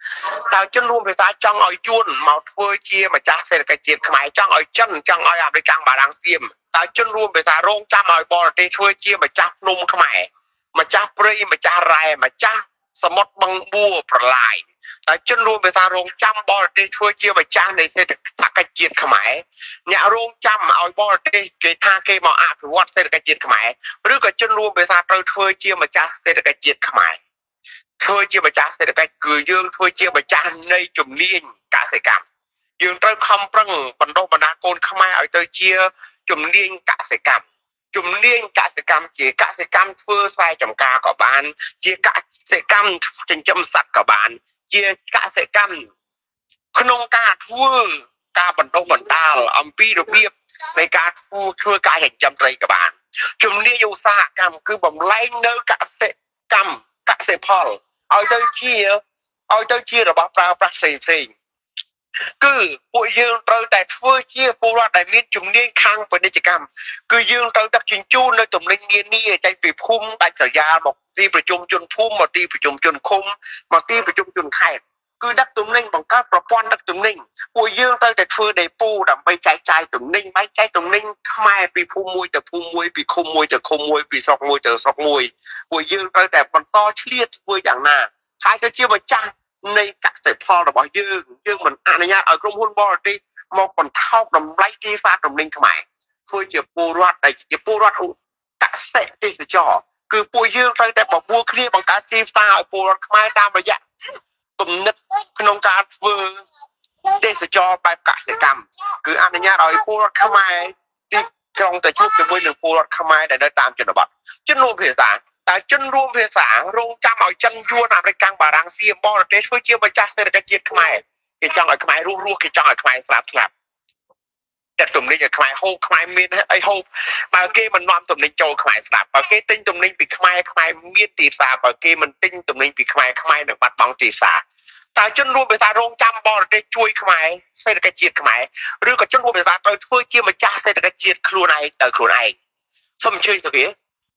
តើជនរួមភាសាចង់ឲ្យយួនមកធ្វើជាម្ចាស់សេដ្ឋកិច្ចជាតិខ្មែរចង់ឲ្យចិនចង់ឲ្យអាមេរិកបារាំងសៀមតើជនរួមភាសារងចាំឲ្យបរទេសធ្វើជាម្ចាស់ភ្នំខ្មែរម្ចាស់ព្រៃម្ចាស់រ៉ែម្ចាស់សមុទ្របឹងបួរប្រឡាយតើជនរួមភាសារងចាំបរទេសធ្វើជាម្ចាស់នៃសេដ្ឋកិច្ចជាតិខ្មែរអ្នករងចាំឲ្យបរទេសគេថាគេមកអភិវឌ្ឍសេដ្ឋកិច្ចជាតិខ្មែរឬក៏ជនរួមភាសាត្រូវធ្វើជាម្ចាស់សេដ្ឋកិច្ចជាតិខ្មែរធ្វើជាម្ចាស់សេដ្ឋកិច្ចគឺយើងធ្វើជាម្ចាស់នៃជំនាញកសិកម្មយើងត្រូវខំប្រឹងបណ្ដុះបណ្ដាលកូនខ្មែរឲ្យទៅជាជំនាញកសិកម្មជំនាញកសិកម្មជាកសិកម្មធ្វើស្រែចម្ការក៏បានជាកសិកម្មចិញ្ចឹមសត្វក៏បានជាកសិកម្មក្នុងការធ្វើការបណ្ដុះបណ្ដាលអំពីរបៀបនៃការធ្វើធ្វើការចិញ្ចឹមត្រីក៏បានជំនាញឧស្សាហកម្មគឺបំលែងនៅកសិកម្មកសិផលឲ្យទៅជាឲ្យទៅជារបស់ប្រើប្រាស់ផ្សេងផ្សេងគឺពួកយើងត្រូវតែធ្វើជាពលរដ្ឋដែលមានជំនាញខាងពាណិជ្ជកម្មគឺយើងត្រូវដឹកជញ្ជូននៅទំនិញនានាចេញពីភូមិដាច់ស្រយាលមកទីប្រជុំជនភូមិមកទីប្រជុំជនឃុំមកទីប្រជុំជនខេត្តគឺដឹកទំនិញបង្កើតប្រព័ន្ធដឹកទំនិញពួកយើងត្រូវតែធ្វើដេប៉ូដើម្បីចែកចាយទំនិញបែងចែកទំនិញខ្មែរពីភូមិមួយទៅភូមិមួយពីឃុំមួយទៅឃុំមួយពីស្រុកមួយទៅស្រុកមួយពួកយើងត្រូវតែបន្តឆ្លៀតធ្វើយ៉ាងណាហើយទៅជាម្ចាស់នៃកសិផលរបស់យើងយើងមិនអនុញ្ញាតឲ្យក្រុមហ៊ុនបរទេសមកបន្ថោកតម្លៃទីផ្សារទំនិញខ្មែរធ្វើជាពលរដ្ឋដែលជាពលរដ្ឋកសិទេសចរគឺពួកយើងត្រូវតែបបួលគ្នាបង្កើតទីផ្សារឲ្យពលរដ្ឋខ្មែរតាមរយៈគំនិតក្នុងការធ្វើទេសចរបែបកសិកម្មគឺអនុញ្ញាតឲ្យពលរដ្ឋខ្មែរទីក្រុងទៅជួបជាមួយនឹងពលរដ្ឋខ្មែរដែលនៅតាមជនបទជនរួមភាសាតើជនរួមភាសារងចាំឲ្យចិនយួនអាមេរិកបារាំងសៀមបរទេសធ្វើជាម្ចាស់សេដ្ឋកិច្ចជាតិខ្មែរគេចង់ឲ្យខ្មែររស់រស់គេចង់ឲ្យខ្មែរស្លាប់ស្លាប់តែទំនិញឲ្យខ្មែរហូបខ្មែរមានអីហូបបើគេមិននាំទំនិញចូលខ្មែរស្លាប់បើគេទិញទំនិញពីខ្មែរខ្មែរមានទីផ្សារបើគេមិនទិញទំនិញពីខ្មែរខ្មែរនឹងបាត់បង់ទីផ្សារតើជនរួមភាសារងចាំបរទេសជួយខ្មែរសេដ្ឋកិច្ចជាតិខ្មែរឬក៏ជនរួមភាសាត្រូវធ្វើជាម្ចាស់សេដ្ឋកិច្ចជាតិខ្លួនឯងទៅខ្លួនឯងសូមអញ្ជើញទៅវា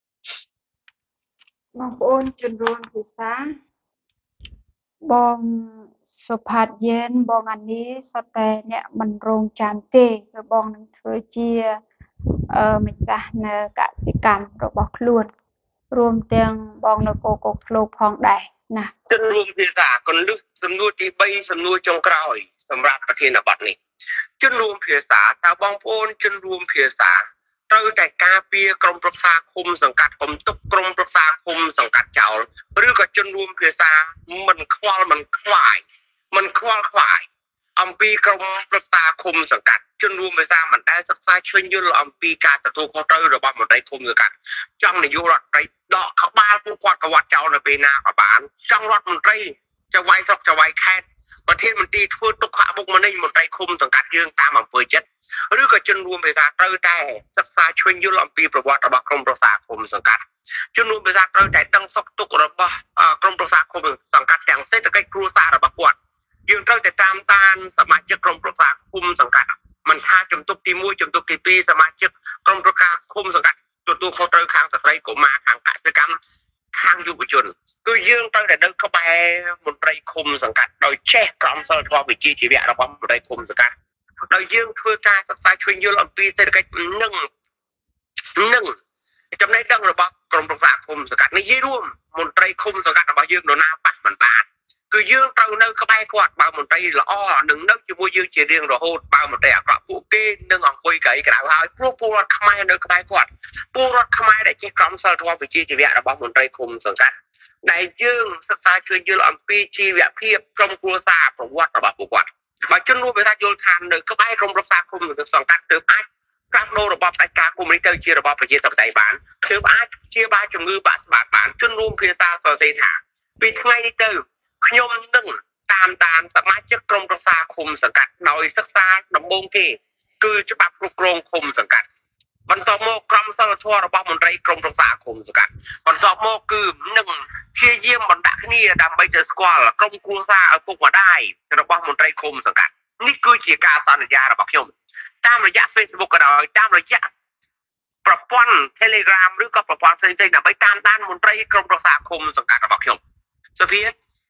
បងប្អូនជនរួមភាសាបងសុផាតយេនបងអានីសុទ្ធតែអ្នកមិនរងចាំទេគឺបងនឹងធ្វើជាអឺម្ចាស់នៅកសិកម្មរបស់ខ្លួនរួមទាំងបងនៅកោកោឃ្លោកផងដែរណាជនរួមភាសាកលឹះសំណួរទីបីសំណួរចុងក្រោយសម្រាប់ប្រធានបទនេះជនរួមភាសាតើបងប្អូនជនរួមភាសាត្រូវតែការពារក្រុមប្រឹក្សាឃុំសង្កាត់កុំទុកក្រុមប្រឹក្សាឃុំសង្កាត់ចោលឬក៏ជនរួមភាសាមិនខ្វល់មិនខ្វាយមិនខ្វល់ខ្វាយអំពីក្រុមប្រឹក្សាឃុំសង្កាត់ជនរួមភាសាមិនដែលសិក្សាឈ្វេងយល់អំពីការទទួលខុសត្រូវរបស់មន្ត្រីឃុំសង្កាត់ចង់នាយករដ្ឋមន្ត្រីដកក្បាលពួកគាត់ក៏វត្តចោលនៅពេលណាក៏បានចង់រដ្ឋមន្ត្រីចៅវាយស្រុកចៅវាយខេត្តប្រធានមន្ត្រីធ្វើទុកខបុកម្នេញមន្ត្រីឃុំសង្កាត់យើងតាមអំពើចិត្តឬក៏ជនរួមភាសាត្រូវតែសិក្សាឈ្វេងយល់អំពីប្រវត្តិរបស់ក្រុមប្រឹក្សាឃុំសង្កាត់ជនរួមភាសាត្រូវតែដឹងសុខទុក្ខរបស់ក្រុមប្រឹក្សាឃុំសង្កាត់ទាំងសេដ្ឋកិច្ចគ្រួសាររបស់គាត់យើងត្រូវតែតាមដានសមាជិកក្រុមប្រឹក្សាឃុំសង្កាត់មិនថាជំទប់ទីមួយជំទប់ទីពីរសមាជិកក្រុមប្រឹក្សាឃុំសង្កាត់ទទួលខុសត្រូវខាងស្ត្រីកុមារខាងកសិកម្មខាងយុវជនគឺយើងត្រូវតែនៅក្បែរមន្ត្រីឃុំសង្កាត់ដោយចេះក្រមសីលធម៌វិជ្ជាជីវៈរបស់មន្ត្រីឃុំសង្កាត់ដោយយើងធ្វើការសិក្សាឈ្វេងយល់អំពីសេដ្ឋកិច្ចនិងនិងចំណេះដឹងរបស់ក្រុមប្រឹក្សាឃុំសង្កាត់នេះនិយាយរួមមន្ត្រីឃុំសង្កាត់របស់យើងនរណាប៉ះមិនបានគឺយើងត្រូវនៅក្បែរគាត់បើមន្ត្រីល្អនឹងនៅជាមួយយើងជារៀងរហូតបើមន្ត្រីអាក្រក់ពួកគេនឹងអង្គុយកៅក្រៅហើយព្រោះពលរដ្ឋខ្មែរនៅក្បែរគាត់ពលរដ្ឋខ្មែរដែលចេះក្រមសីលធម៌វិជ្ជាជីវៈរបស់មន្ត្រីឃុំសង្កាត់ដែលយើងសិក្សាជួយយល់អំពីជីវភាពក្រុមគ្រួសារប្រវត្តិរបស់ពួកគាត់បើជនរួមភាសាយល់ថានៅក្បែរក្រុមប្រឹក្សាឃុំសង្កាត់ទើបអាចផ្លាស់ប្ដូររបបផ្ដាច់ការគុំនេះទៅជារបបប្រជាធិបតេយ្យបានទើបអាចជាបាលជំងឺបាក់ស្បាតបានជនរួមភាសាសរសេរថាពីថ្ងៃនេះទៅខ្ញុំនឹងតាមតាមសមាជិកក្រុមប្រឹក្សាឃុំសង្កាត់ដោយសិក្សាដំបូងគេគឺច្បាប់គ្រប់គ្រងឃុំសង្កាត់បន្ទាប់មកក្រុមសីលធម៌របស់មន្ត្រីក្រុមប្រឹក្សាឃុំសង្កាត់បន្ទាប់មកគឺនឹងព្យាយាមបណ្ដាក់គ្នាដើម្បីទៅស្គាល់ក្រុមគ្រួសារឪពុកម្ដាយរបស់មន្ត្រីឃុំសង្កាត់នេះគឺជាការសន្យារបស់ខ្ញុំតាមរយៈ Facebook ក៏ដោយតាមរយៈប្រព័ន្ធ Telegram ឬក៏ប្រព័ន្ធផ្សេងៗដើម្បីតាមដានមន្ត្រីក្រុមប្រឹក្សាឃុំសង្កាត់របស់ខ្ញុំសុភា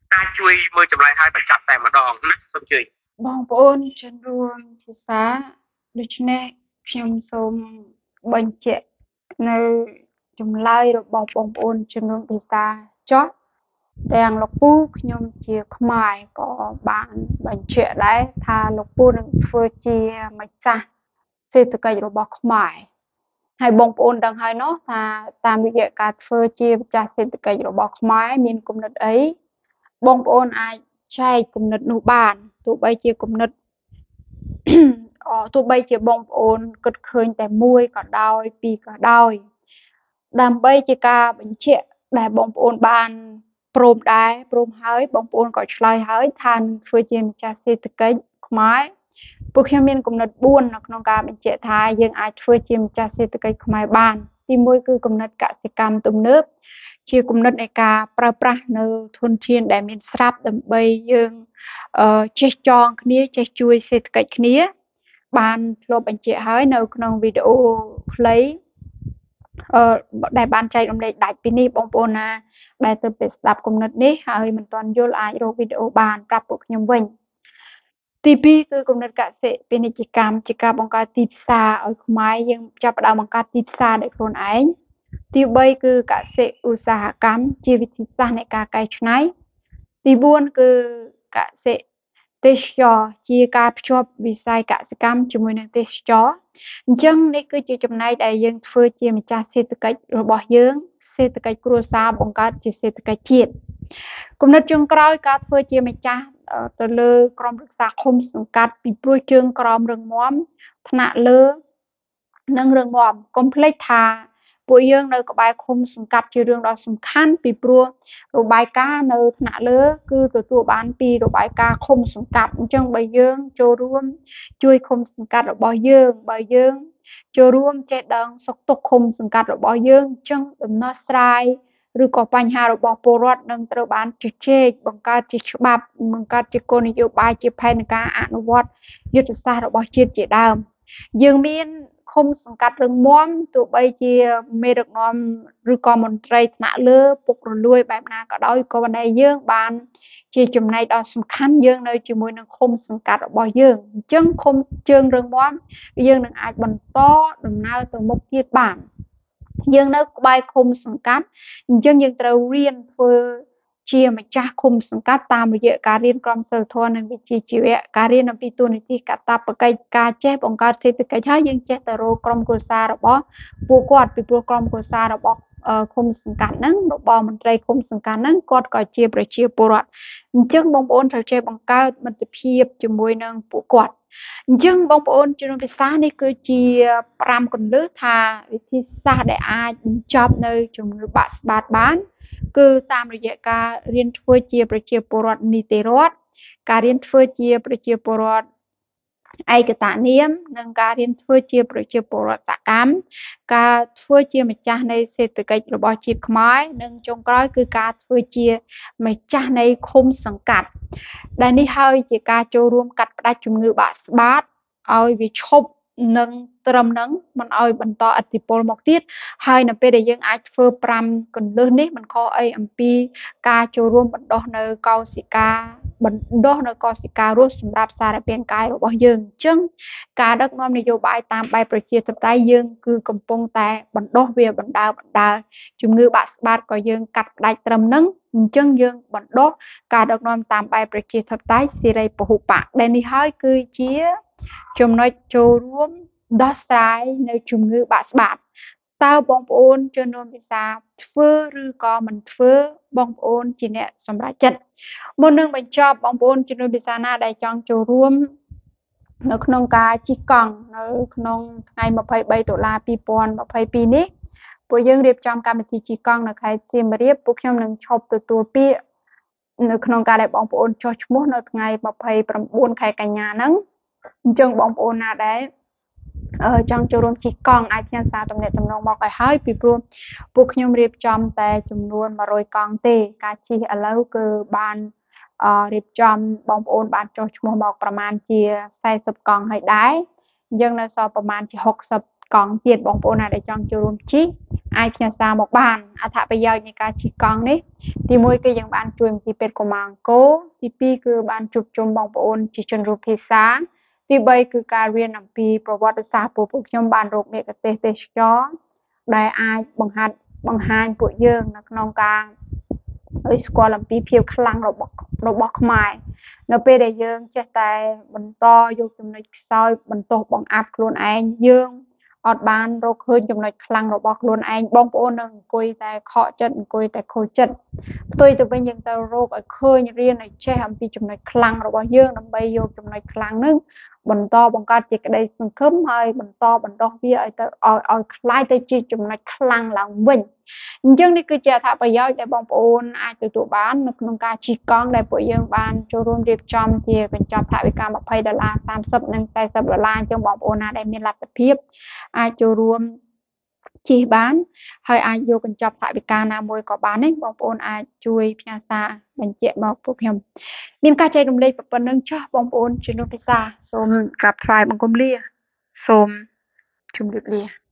អាចជួយមើលចម្លើយឲ្យបញ្ចប់តែម្ដងណាសូមជួយបងប្អូនជនរួមភាសាដូច្នេះខ្ញុំសូមបញ្ជាក់នៅចម្លើយរបស់បងប្អូនជនរួមភាសាចុះទាំងលោកពូខ្ញុំជាខ្មែរក៏បានបញ្ជាក់ដែរថាលោកពូនឹងធ្វើជាម្ចាស់សេដ្ឋកិច្ចរបស់ខ្មែរហើយបងប្អូនដឹងហើយនោះថាតាមរយៈការធ្វើជាម្ចាស់សេដ្ឋកិច្ចរបស់ខ្មែរមានគំនិតអីបងប្អូនអាចចែកគំនិតនោះបានទោះបីជាគំនិត ទោះបីជាបងប្អូនគិតឃើញតែមួយក៏ដោយពីរក៏ដោយដើម្បីជាការបញ្ជាក់ដែលបងប្អូនបានព្រមដែរព្រមហើយបងប្អូនក៏ឆ្លើយហើយថានឹងធ្វើជាម្ចាស់សេដ្ឋកិច្ចខ្មែរពួកខ្ញុំមានគំនិតបួននៅក្នុងការបញ្ជាក់ថាយើងអាចធ្វើជាម្ចាស់សេដ្ឋកិច្ចខ្មែរបានទីមួយគឺគំនិតកសិកម្មទំនើបជាគំនិតនៃការប្រើប្រាស់នៅធនធានដែលមានស្រាប់ដើម្បីយើងចេះចងគ្នាចេះជួយសេដ្ឋកិច្ចគ្នាបានធ្លាប់បញ្ជាក់ហើយនៅក្នុងវីដេអូខ្លីអឺដែលបានចែករំលែកដាច់ពីនេះបងប្អូនណាដែលទៅពេលស្ដាប់គំនិតនេះហើយមិនទាន់យល់អាចរកវីដេអូបានប្រាប់ពួកខ្ញុំវិញទីពីរគឺគំនិតកសិពាណិជ្ជកម្មជាការបង្កើតទីផ្សារឲ្យខ្មែរយើងចាប់ផ្ដើមបង្កើតទីផ្សារដោយខ្លួនឯងទីបីគឺកសិឧស្សាហកម្មជាវិធីសាស្ត្រនៃការកែច្នៃទីបួនគឺកសិទេសចរជាការភ្ជាប់វិស័យកសិកម្មជាមួយនឹងទេសចរអញ្ចឹងនេះគឺជាចំណែកដែលយើងធ្វើជាម្ចាស់សេដ្ឋកិច្ចរបស់យើងសេដ្ឋកិច្ចគ្រួសារបង្កើតជាសេដ្ឋកិច្ចជាតិគំនិតចុងក្រោយការធ្វើជាម្ចាស់ទៅលើក្រុមប្រឹក្សាឃុំសង្កាត់ពីព្រោះជើងក្រោមរឹងមាំថ្នាក់លើនិងរឹងមាំកុំភ្លេចថាពួកយើងនៅក្បែរឃុំសង្កាត់ជារឿងដ៏សំខាន់ពីព្រោះរបាយការណ៍នៅថ្នាក់លើគឺទទួលបានពីរបាយការណ៍ឃុំសង្កាត់អញ្ចឹងបើយើងចូលរួមជួយឃុំសង្កាត់របស់យើងបើយើងចូលរួមចេះដឹងសុខទុក្ខឃុំសង្កាត់របស់យើងអញ្ចឹងដំណោះស្រាយឬក៏បញ្ហារបស់ពលរដ្ឋនឹងត្រូវបានជជែកបង្កើតជាច្បាប់បង្កើតជាគោលនយោបាយជាផែនការអនុវត្តយុទ្ធសាស្ត្ររបស់ជាតិជាដើមយើងមានឃុំសង្កាត់រឹងមាំទោះបីជាមេដឹកនាំឬក៏មន្ត្រីថ្នាក់លើពុករលួយបែបណាក៏ដោយក៏ប៉ុន្តែយើងបានជាចំណែកដ៏សំខាន់យើងនៅជាមួយនឹងឃុំសង្កាត់របស់យើងអញ្ចឹងឃុំជើងរឹងមាំយើងនឹងអាចបន្តដំណើរទៅមុខទៀតបានយើងនៅក្បែរឃុំសង្កាត់អញ្ចឹងយើងត្រូវរៀនធ្វើជាម្ចាស់ឃុំសង្កាត់តាមរយៈការរៀនក្រមសីលធម៌និងវិជ្ជាជីវៈការរៀនអំពីទូនីតិកាតព្វកិច្ចការចេះបង្កើតសេដ្ឋកិច្ចហើយយើងចេះទៅរកក្រុមគ្រួសាររបស់ពួកគាត់ពីព្រោះក្រុមគ្រួសាររបស់ឃុំសង្កាត់ហ្នឹងរបស់មន្ត្រីឃុំសង្កាត់ហ្នឹងគាត់ក៏ជាប្រជាពលរដ្ឋអញ្ចឹងបងប្អូនត្រូវចេះបង្កើតមិត្តភាពជាមួយនឹងពួកគាត់អញ្ចឹងបងប្អូនជំនុំភាសានេះគឺជាប្រាំគន្លឹះថាវិធីសាស្ត្រដែលអាចបញ្ចប់នៅជំងឺបាក់ស្បាតបានគឺតាមរយៈការរៀនធ្វើជាប្រជាពលរដ្ឋនីតិរដ្ឋការរៀនធ្វើជាប្រជាពលរដ្ឋឯកតានាមនិងការរៀនធ្វើជាប្រជាពលរដ្ឋសកម្មការធ្វើជាម្ចាស់នៃសេដ្ឋកិច្ចរបស់ជាតិខ្មែរនិងចុងក្រោយគឺការធ្វើជាម្ចាស់នៃឃុំសង្កាត់ដែលនេះហើយជាការចូលរួមកាត់ផ្តាច់ជំងឺបាក់ស្បាតឲ្យវាឈប់នឹងត្រឹមហ្នឹងមិនឲ្យបន្តឥទ្ធិពលមកទៀតហើយនៅពេលដែលយើងអាចធ្វើប្រាំគន្លឹះនេះមិនខុសអីអំពីការចូលរួមបណ្ដុះនៅកោសិកាបណ្ដុះនៅកោសិការស់សម្រាប់សារពាង្គកាយរបស់យើងអញ្ចឹងការដឹកនាំនយោបាយតាមបែបប្រជាធិបតេយ្យយើងគឺកំពុងតែបណ្ដុះវាបណ្ដើបណ្ដើជំងឺបាក់ស្បាតក៏យើងកាត់ផ្ដាច់ត្រឹមហ្នឹងអញ្ចឹងយើងបណ្ដុះការដឹកនាំតាមបែបប្រជាធិបតេយ្យសេរីពហុបកដែលនេះហើយគឺជាចំណុចចូលរួមដោះស្រាយនៅជំងឺបាក់ស្បាតតើបងប្អូនជនរួមភាសាធ្វើឬក៏មិនធ្វើបងប្អូនជាអ្នកសម្រេចចិត្តមុននឹងបញ្ចប់បងប្អូនជនរួមភាសាណាដែលចង់ចូលរួមនៅក្នុងការជិះកង់នៅក្នុងថ្ងៃម្ភៃបីតុលាពីរពាន់ម្ភៃពីរនេះពួកយើងរៀបចំកម្មវិធីជិះកង់នៅខេត្តសៀមរាបពួកខ្ញុំនឹងឈប់ទទួលពាក្យនៅក្នុងការដែលបងប្អូនចុះឈ្មោះនៅថ្ងៃម្ភៃប្រាំបួនខែកញ្ញាហ្នឹងអញ្ចឹងបងប្អូនណាដែលអឺចង់ចូលរួមជិះកង់អាចផ្ញើសារទំនាក់ទំនងមកឲ្យហើយពីព្រោះពួកខ្ញុំរៀបចំតែចំនួនមួយរយកង់ទេការជិះឥឡូវគឺបានអឺរៀបចំបងប្អូនបានចុះឈ្មោះមកប្រហែលជាសែសិបកង់ហើយដែរយើងនៅសល់ប្រហែលជាហុកសិបកង់ទៀតបងប្អូនណាដែលចង់ចូលរួមជិះ ai phía xa một bàn à thả bây giờ những cái chỉ con đấy thì mỗi cái những bạn chùm thì biệt của mạng cố thì pi cứ bạn chụp chung bằng ôn chỉ chân rụp thì sáng thì bây cứ cả riêng nằm pi pro vật xa bộ phục trong bàn rụp mẹ cái tê tê chó đại ai bằng hạt bằng hai bộ dương nó nông càng ở school làm pi phiêu khăn rồi bọc rồi bọc mài nó pe đại dương che tay mình to vô trong này soi mình to bằng áp luôn anh dương ở ban rồi khơi trong này khăn rồi bọc luôn anh bong ôn nâng cùi tại khó chân cùi tại khôi chân tôi từ bên những tàu rô ở khơi riêng này che hàm pi trong này khăn rồi bao dương nó bay vô trong này khăn nâng mình to bằng cát chỉ cái đây mình khớm hơi mình to mình to bia ở ở ở lại tới chi trong này khăn là mình nhưng đi cứ chờ thả bây giờ để bong ôn ai từ tụ bán nó nâng ca chi con để bộ dương ban cho luôn điệp trong thì cần cho thả bị ca một pay đô la sam sấp nâng tay sấp đô la trong bong ôn ai miền lạt tập hiệp ai cho luôn chi bán hơi ai vô cần chọc thả bị ca nào môi có bán ấy bong ôn ai chui phía xa mình chạy một phút hiểm miền ca chạy đồng đây và nâng cho bong ôn trên nông phía xa xôm gặp phải bằng công lia xôm chung được lia